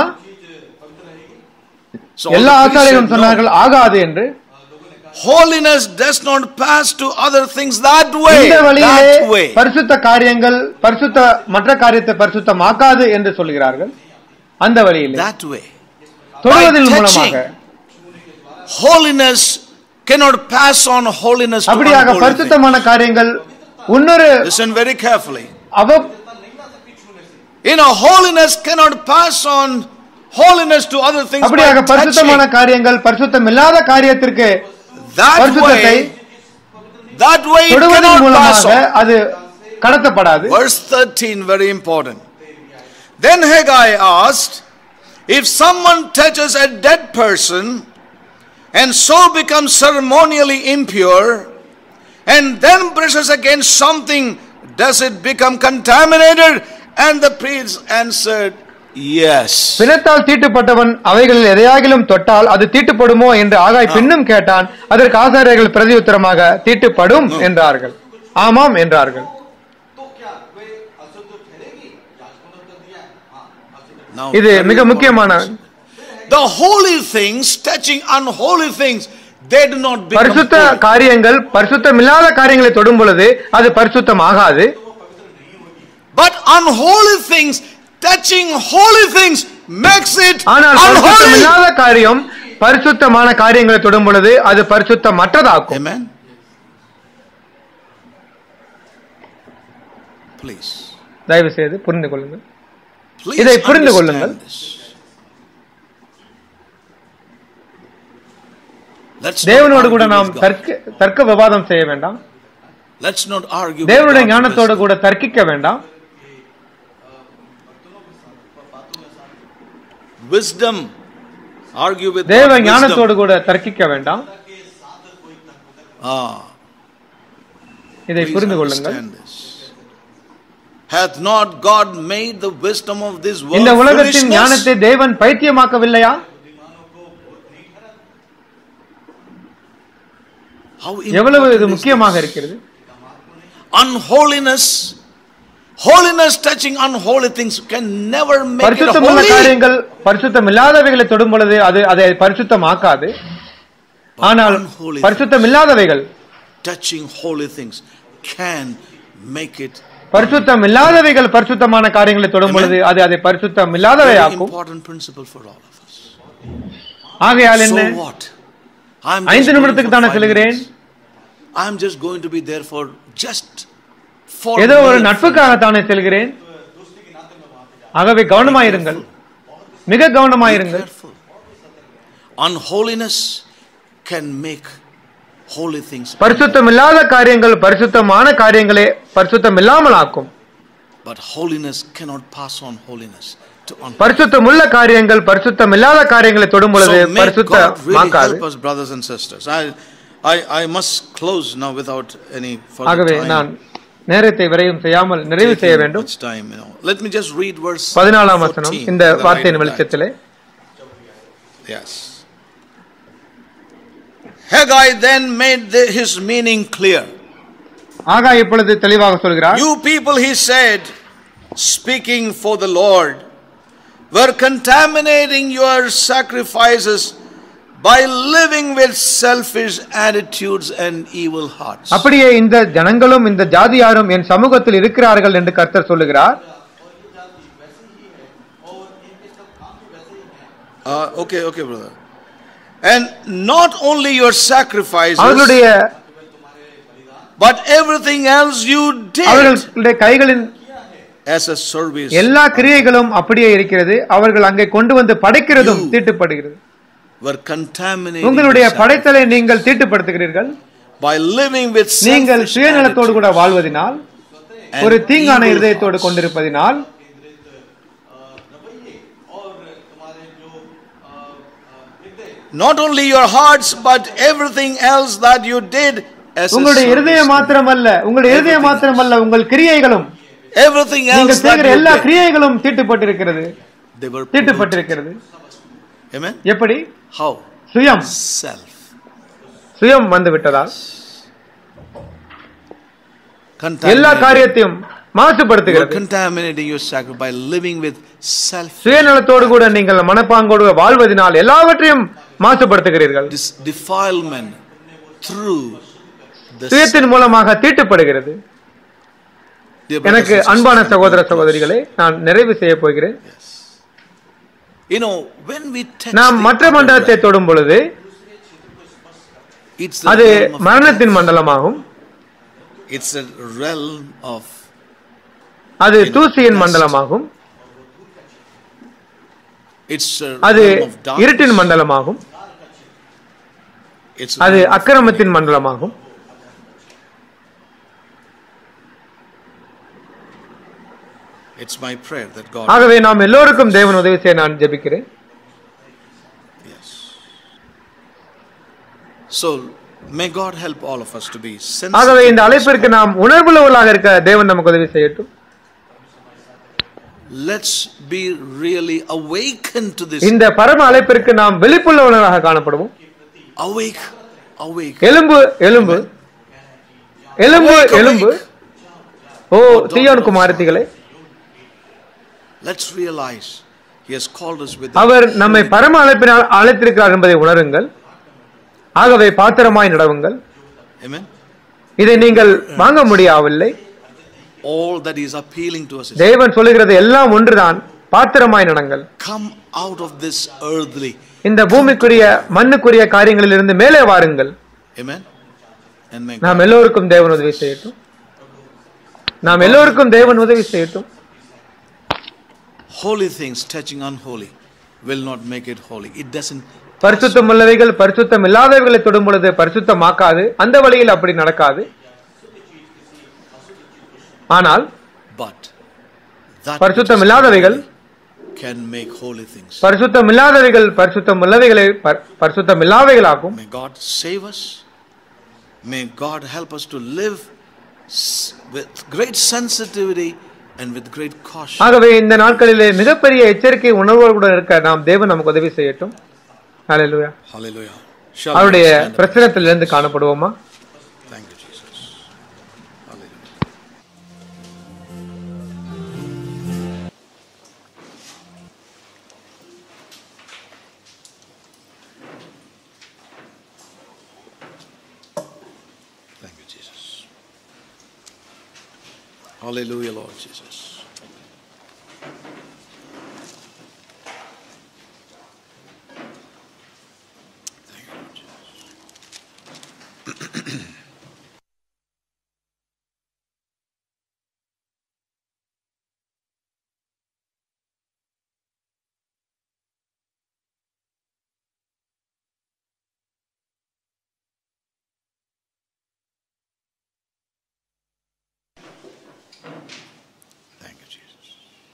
So எல்லா all the priests ஆசாரியரும் said, சொன்னார்கள் ஆகாது என்று. holiness does not pass to other things that way. இந்த வழியிலே That way. பரிசுத்த காரியங்கள் பரிசுத்த மற்ற காரியத்தை பரிசுத்தமாக்காது என்று சொல்கிறார்கள். அந்த வழியிலே That way. தொடுவதின் By மூலமாக touching, holiness cannot pass on holiness to அப்படியாக unholy things. பரிசுத்தமான காரியங்கள் இன்னொரு Listen very carefully. அவ You know, holiness cannot pass on holiness to other things by அப்படியாக பரிசுத்தமான touching. காரியங்கள் பரிசுத்தம் இல்லாத காரியத்திற்கு That பரிசுத்தத்தை way, that way it தொடுவதன் cannot pass மூலமாக on. அது கடத்தப்படாது. Verse thirteen, very important. Then Haggai asked, if someone touches a dead person and so becomes ceremonially impure and then brushes against something, does it become contaminated? And the priest answered, yes. பிணத்தால் தீட்டுப்பட்டவன் அவைகளில் எதையாகிலும் தொட்டால் அது தீட்டுப்படுமோ என்று ஆகாய் பின்னும் கேட்டான். அதற்கு ஆசாரியர்கள் பிரதியுத்தரமாக தீட்டுப்படும் என்றார்கள். ஆமாம் என்றார்கள். இது மிக முக்கியமான The holy things touching unholy things, they do not become பரிசுத்த holy. காரியங்கள் பரிசுத்தம் இல்லாத காரியங்களை தொடும் பொழுது அது பரிசுத்தம் ஆகாது. But unholy things touching holy things makes it ஆனால் பரிசுத்தம் unholy. இல்லாத காரியம் பரிசுத்தமான காரியங்களை தொடும் பொழுது அது பரிசுத்தமற்றதாகும். Amen. Please. தயவு செய்து புரிந்து கொள்ளுங்கள். Please இதை புரிந்து கொள்ளுங்கள். understand this. Let's not தேவனோடு கூட argue நாம் with God. தர்க்க தர்க்க விவாதம் செய்ய வேண்டாம். Let's not argue with தேவனுடைய God's ஞானத்தோடு wisdom. கூட தர்க்கிக்க வேண்டாம். Wisdom. Argue with தேவ God's ஞானத்தோடு wisdom. கூட தர்க்கிக்க வேண்டாம். Ah, இதை please புரிந்து கொள்ளுங்கள். understand this. Hath not God made the wisdom of this world இந்த உலகத்தின் foolishness? ஞானத்தை தேவன் பைத்தியமாக்கவில்லையா? How எவ்வளவு இது important is முக்கியமாக this? இருக்கிறது. Unholiness, holiness touching unholy things can never make it பரிசுத்தமுள்ள holy. காரியங்கள் பரிசுத்தம் இல்லாதவைகளை தொடும் பொழுது அது அதை பரிசுத்தமாக்காது. ஆனால் unholy பரிசுத்தம் இல்லாதவைகள் Touching holy things can make it. பரிசுத்தம் இல்லாதவைகள் பரிசுத்தமான காரியங்களை தொடும் பொழுது அது அதை பரிசுத்தம் Very இல்லாதவையாக்கும். important principle for all of us. ஆகையால் என்ன? So what? I'm just ஐந்து going நிமிடத்துக்கு for தானே five செல்கிறேன். minutes. I'm just going to be there for just for ஏதோ ஒரு mere நட்புக்காக தானே செல்கிறேன். ஆகவே கவனமாயிருங்கள், மிக Be கவனமாயிருங்கள். careful. Unholiness can make holy things. பரிசுத்தம் இல்லாத காரியங்கள் பரிசுத்தமான காரியங்களே பரிசுத்தம் இல்லாமல் ஆக்கும். But holiness cannot pass on holiness to unholiness. பரிசுத்தம் உள்ள காரியங்கள் பரிசுத்தம் இல்லாத காரியங்களை தொடும் பொழுது So may God really பரிசுத்தமாக்காது. help us, brothers and sisters. I, I, I must close now without any further ஆகவே time. நான் நேரத்தை விரையும் செய்யாமல் நிறைவு செய்ய Taking வேண்டும். much time, you know. Let me just read verse பதினாலாம் வசனம் fourteen. இந்த in the வார்த்தையின் light of that. வெளிச்சத்திலே Yes. Haggai then made the, his meaning clear. ஆகாய் இப்பொழுது தெளிவாக சொல்கிறார். You people, he said, speaking for the Lord, were contaminating your sacrifices by living with selfish attitudes and evil hearts. அப்படியே இந்த ஜனங்களும் இந்த ஜாதியாரும் என் சமூகத்தில் இருக்கிறார்கள் என்று கர்த்தர் சொல்லுகிறார். Uh, okay, okay, brother. And not only your sacrifices, அவர்களுடைய but everything else you did அவர்களுடைய கைகளின் as a service. எல்லா கிரியைகளும் அப்படியே இருக்கிறது. அவர்கள் அங்கே கொண்டு வந்து படைக்கிறதும் தீட்டுப்படுகிறது. Were contaminating உங்களுடைய your படைத்தலை நீங்கள் தீட்டுப்படுத்துகிறீர்கள். by living with நீங்கள் selfish சுயநலத்தோடு கூட attitudes வாழ்வதினால், and ஒரு தீங்கான evil இருதயத்தோடு hearts. கொண்டிருப்பதினால், Not only your hearts, but everything else that you did as a உங்களுடைய இருதயம் service. மாத்திரமல்ல, உங்களுடைய இருதயம் மாத்திரமல்ல, உங்கள் கிரியைகளும், Everything நீங்கள் else that செய்கிற you எல்லா did, கிரியைகளும் தீட்டுப்பட்டிருக்கிறது. they were polluted. தீட்டுப்பட்டிருக்கிறது. Amen. எப்படி? How? சுயம். Self. சுயம் வந்து விட்டதால் எல்லா காரியத்தையும் மாசுபடுத்துகிறது. Contaminating your sacrifice by living with self. சுயநலத்தோடு கூட நீங்கள் மனப்பாங்கோடு வாழ்வதனால் எல்லாவற்றையும் மாசுபடுத்துகிறீர்கள். This defilement through the சுயத்தின் மூலமாக தீட்டுப்படுகிறது. எனக்கு அன்பான சகோதர சகோதரிகளே, நான் நிறைவு செய்ய போகிறேன். You know, when we நாம் மற்ற மண்டலத்தை தொடும் பொழுது அது மரணத்தின் மண்டலமாகும். It's a realm of அது தூசியின் மண்டலமாகும். அது இருட்டின் மண்டலமாகும். அது அக்கிரமத்தின் மண்டலமாகும். It's my prayer that God. ஆகவே நாம் எல்லோருக்கும் தேவன் உதவி செய்ய நான் ஜெபிக்கிறேன். Yes. So may God help all of us to be sensitive. ஆகவே இந்த அழைப்பிற்கு நாம் உணர்வுள்ளவர்களாக இருக்க தேவன் நமக்கு உதவி செய்யட்டும். Let's be really awakened to this. இந்த பரம அழைப்பிற்கு நாம் விழிப்புள்ளவர்களாக காணப்படுவோம். Awake, awake. எழும்பு, எழும்பு. எழும்பு, எழும்பு. ஓ சீயோன் குமாரத்திகளே, let's realize he has called us with. அவர் நம்மை பரம அழைப்பினால் அழைத்திருக்கிறார் என்பதை உணருங்கள். ஆகவே பாத்திரமாய் நடவுங்கள். Amen. இதை நீங்கள் வாங்க முடியவில்லை. All that is appealing to us. தேவன் சொல்லுகிறது எல்லாம் ஒன்றுதான். பாத்திரமாய் நடங்கள். Come out of this earthly. இந்த பூமிக்குரிய மண்ணுக்குரிய காரியங்களில் இருந்து மேலே வாருங்கள். Amen. And may நாம் எல்லோருக்கும் தேவன் உதவி செய்யட்டும். நாம் எல்லோருக்கும் தேவன் உதவி செய்யட்டும். Holy things touching unholy will not make it holy. It doesn't. பரிசுத்தம் உள்ளவைகள் பரிசுத்தம் இல்லாதவைகளை தொடும் பொழுது பரிசுத்தமாக்காது. அந்த வழியில் அப்படி நடக்காது. ஆனால் பரிசுத்தம் இல்லாதவைகள் can make holy things. பரிசுத்தம் இல்லாதவைகள் பரிசுத்தம் உள்ளவைகளை பரிசுத்தம் இல்லாதவைகளாகும். May God save us. May God help us to live with great sensitivity and with great caution. ஆகவே இந்த நாட்களிலே மிகப்பெரிய எச்சரிக்கை உணர்வோடு இருக்க நாம் தேவன் நமக்கு உதவி செய்யட்டும். ஹல்லேலூயா. ஹல்லேலூயா. அவருடைய பிரசன்னத்திலிருந்து காணப்படுவோமா? Thank you Jesus. Hallelujah. Thank you Jesus. Hallelujah Lord Jesus. Thank you, Jesus.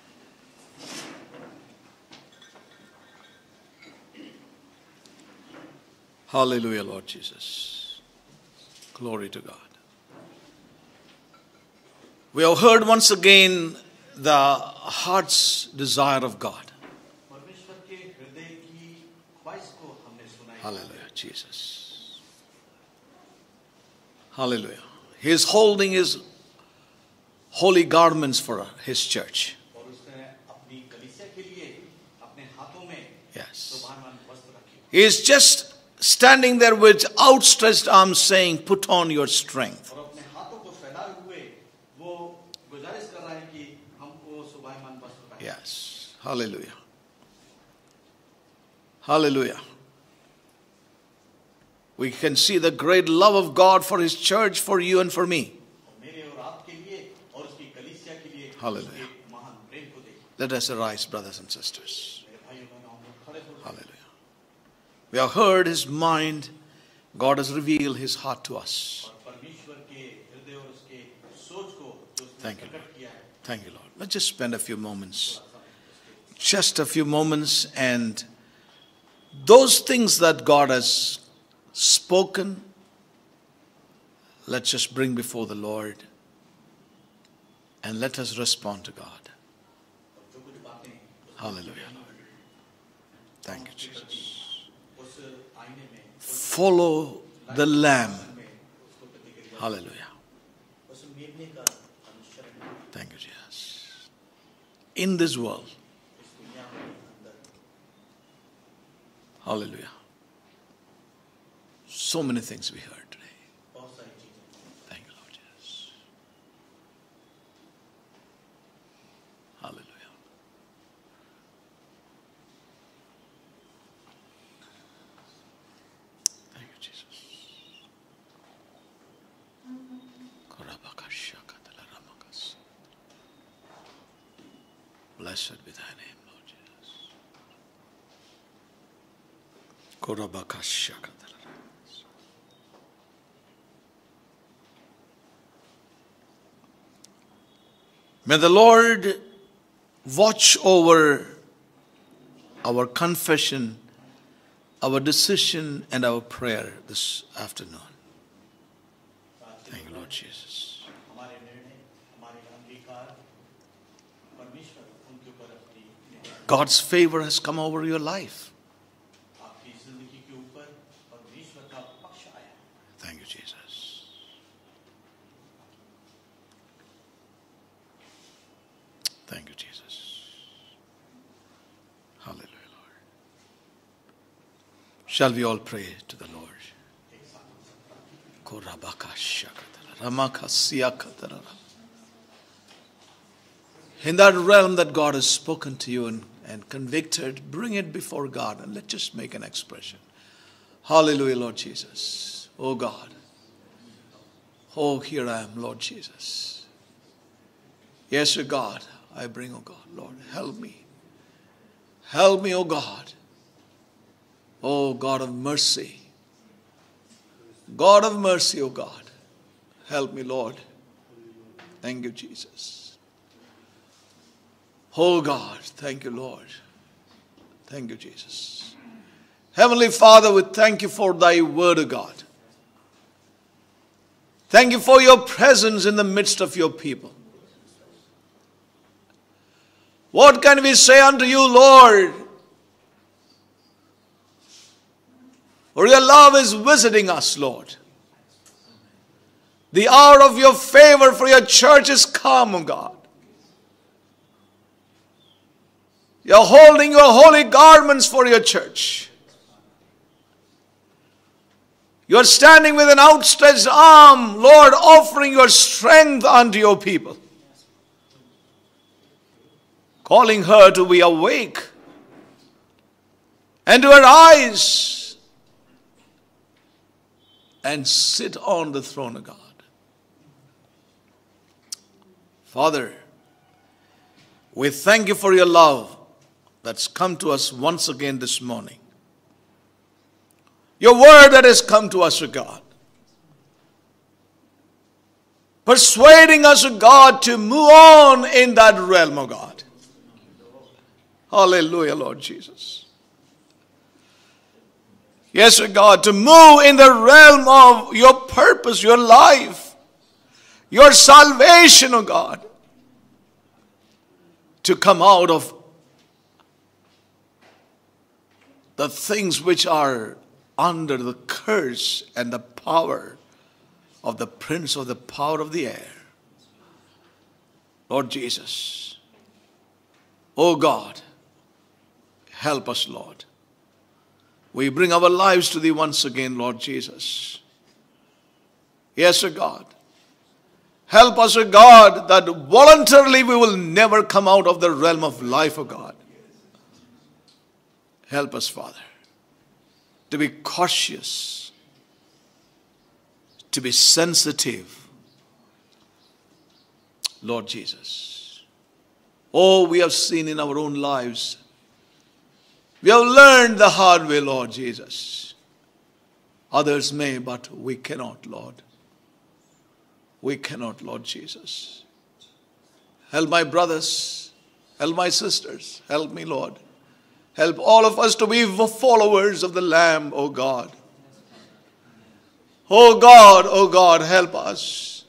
Hallelujah, Lord Jesus. Glory to God. We have heard once again the heart's desire of God. Hallelujah, Jesus. Hallelujah. He is holding his holy garments for his church. Yes. He is just standing there with outstretched arms saying, put on your strength. Yes. Hallelujah. Hallelujah. We can see the great love of God for his church, for you and for me. Hallelujah. Let us arise, brothers and sisters. Hallelujah. We have heard his mind. God has revealed his heart to us. Thank you, Lord. Thank you, Lord. Let's just spend a few moments. Just a few moments, and those things that God has spoken, let's just bring before the Lord. And let us respond to God. Hallelujah, Lord. Thank you, Jesus. Follow the Lamb. Hallelujah. Thank you, Jesus. In this world. Hallelujah. So many things we heard today. Thank you, Lord Jesus. Hallelujah. Thank you, Jesus. Blessed be thy name, Lord Jesus. May the Lord watch over our confession, our decision, and our prayer this afternoon. Thank you, Lord Jesus. God's favor has come over your life. Thank you, Jesus. Thank you, Jesus. Hallelujah, Lord. Shall we all pray to the Lord? In that realm that God has spoken to you and, and convicted, bring it before God and let's just make an expression. Hallelujah, Lord Jesus. Oh God. Oh, here I am, Lord Jesus. Yes, oh God, I bring, oh God, Lord, help me. Help me, oh God. Oh God of mercy. God of mercy, oh God. Help me, Lord. Thank you, Jesus. Oh God, thank you, Lord. Thank you, Jesus. Heavenly Father, we thank you for thy word, O God. Thank you for your presence in the midst of your people. What can we say unto you, Lord? For your love is visiting us, Lord. The hour of your favor for your church is come, O God. You're holding your holy garments for your church. You're standing with an outstretched arm, Lord, offering your strength unto your people. Calling her to be awake and to arise and sit on the throne of God. Father, we thank you for your love that's come to us once again this morning. Your word that has come to us, O God. Persuading us, O God, to move on in that realm, O God. Hallelujah, Lord Jesus. Yes, O God, to move in the realm of your purpose, your life, your salvation, O God. To come out of the things which are under the curse and the power of the prince of the power of the air. Lord Jesus, oh God, help us, Lord. We bring our lives to thee once again, Lord Jesus. Yes, O God. Help us, O God, that voluntarily we will never come out of the realm of life, O God. Help us, Father, to be cautious, to be sensitive. Lord Jesus. Oh, we have seen in our own lives. We have learned the hard way, Lord Jesus. Others may, but we cannot, Lord. We cannot, Lord Jesus. Help my brothers. Help my sisters. Help me, Lord. Help all of us to be followers of the Lamb, O God. O God, O God, help us.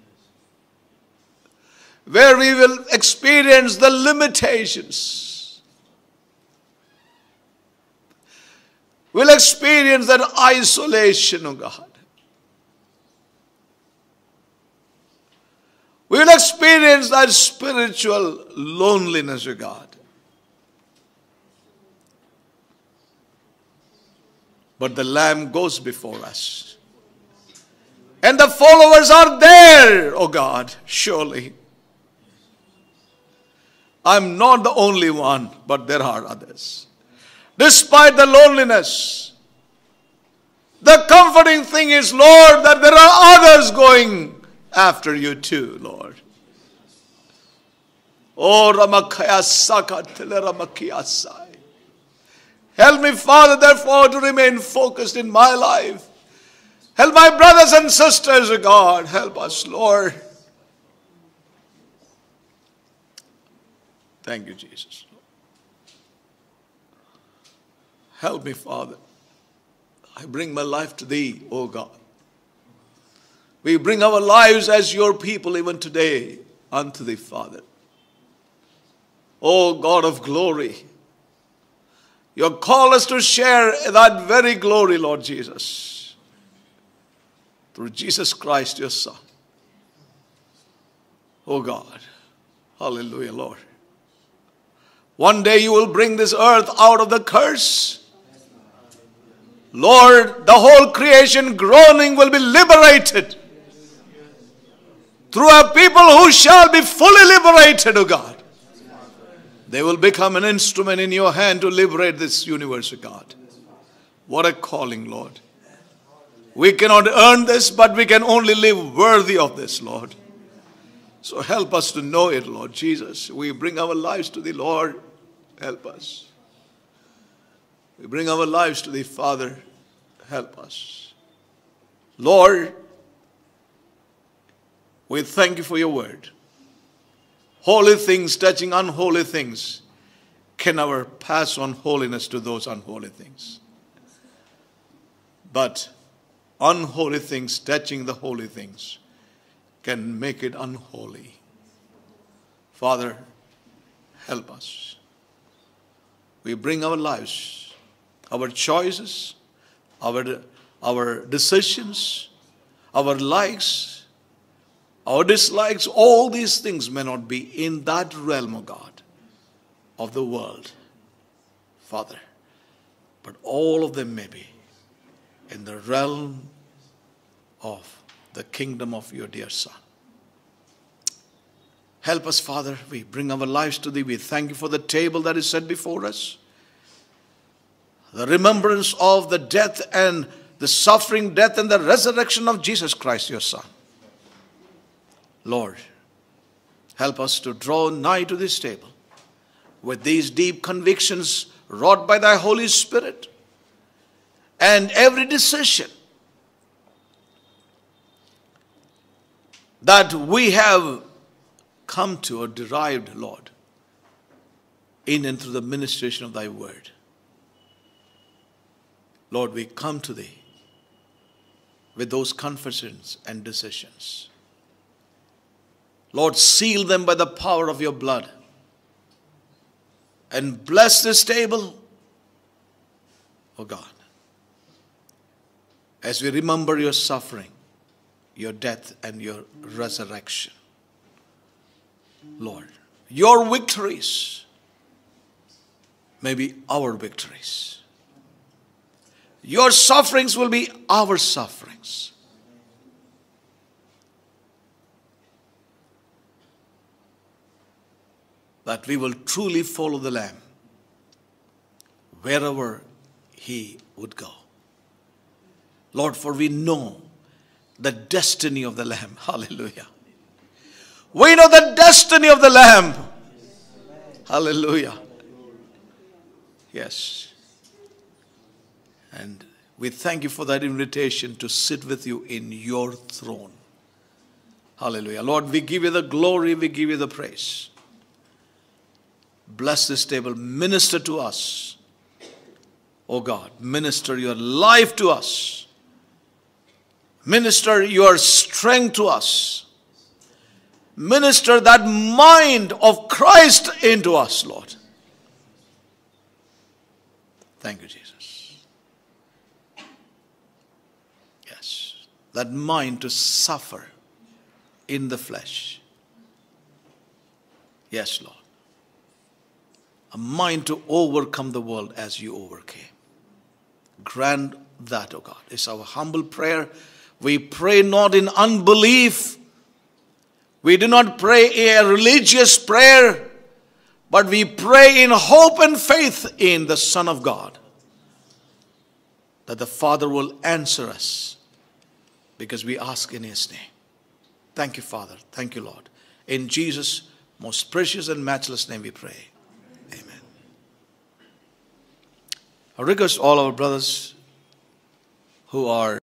Where we will experience the limitations. We'll experience experience that isolation, oh God. We will experience that spiritual loneliness, oh God. But the Lamb goes before us. And the followers are there, oh God, surely. I'm not the only one, but there are others. Despite the loneliness, the comforting thing is, Lord, that there are others going after you too, Lord. Oh, Ramakaya Sakatele Ramakiyasai. Help me, Father, therefore, to remain focused in my life. Help my brothers and sisters, oh God. Help us, Lord. Thank you, Jesus. Help me, Father. I bring my life to Thee, oh God. We bring our lives as your people even today unto Thee, Father. Oh God of glory. You have called us to share that very glory, Lord Jesus, through Jesus Christ, your Son. Oh God. Hallelujah, Lord. One day you will bring this earth out of the curse. Lord, the whole creation groaning will be liberated through a people who shall be fully liberated, O God. They will become an instrument in your hand to liberate this universe, O God. What a calling, Lord. We cannot earn this, but we can only live worthy of this, Lord. So help us to know it, Lord Jesus. We bring our lives to Thee, Lord. Help us. We bring our lives to Thee, Father. Help us. Lord, we thank You for Your word. Holy things touching unholy things can never pass on holiness to those unholy things. But unholy things touching the holy things can make it unholy. Father, help us. We bring our lives, our choices, our, our decisions, our likes, our dislikes, all these things may not be in that realm, of God, of the world, Father. But all of them may be in the realm of the kingdom of Your dear Son. Help us, Father. We bring our lives to Thee. We thank You for the table that is set before us. The remembrance of the death and the suffering, death and the resurrection of Jesus Christ, Your Son. Lord, help us to draw nigh to this table with these deep convictions wrought by Thy Holy Spirit. And every decision that we have come to or derived, Lord, in and through the ministration of Thy word. Lord, we come to Thee with those confessions and decisions. Lord, seal them by the power of Your blood. And bless this table, oh God, as we remember Your suffering, Your death, and Your resurrection. Lord, Your victories may be our victories. Your sufferings will be our sufferings. That we will truly follow the Lamb wherever He would go. Lord, for we know the destiny of the Lamb. Hallelujah. We know the destiny of the Lamb. Hallelujah. Yes. And we thank You for that invitation to sit with You in Your throne. Hallelujah. Lord, we give You the glory, we give You the praise. Bless this table. Minister to us. Oh God, minister Your life to us. Minister Your strength to us. Minister that mind of Christ into us, Lord. Thank You, Jesus. that mind to suffer in the flesh. Yes, Lord. A mind to overcome the world as you overcame. Grant that, O God. It's our humble prayer. We pray not in unbelief. We do not pray a religious prayer, but we pray in hope and faith in the Son of God, that the Father will answer us because we ask in His name. Thank you, Father. Thank you, Lord. In Jesus' most precious and matchless name we pray. Amen. I request all our brothers who are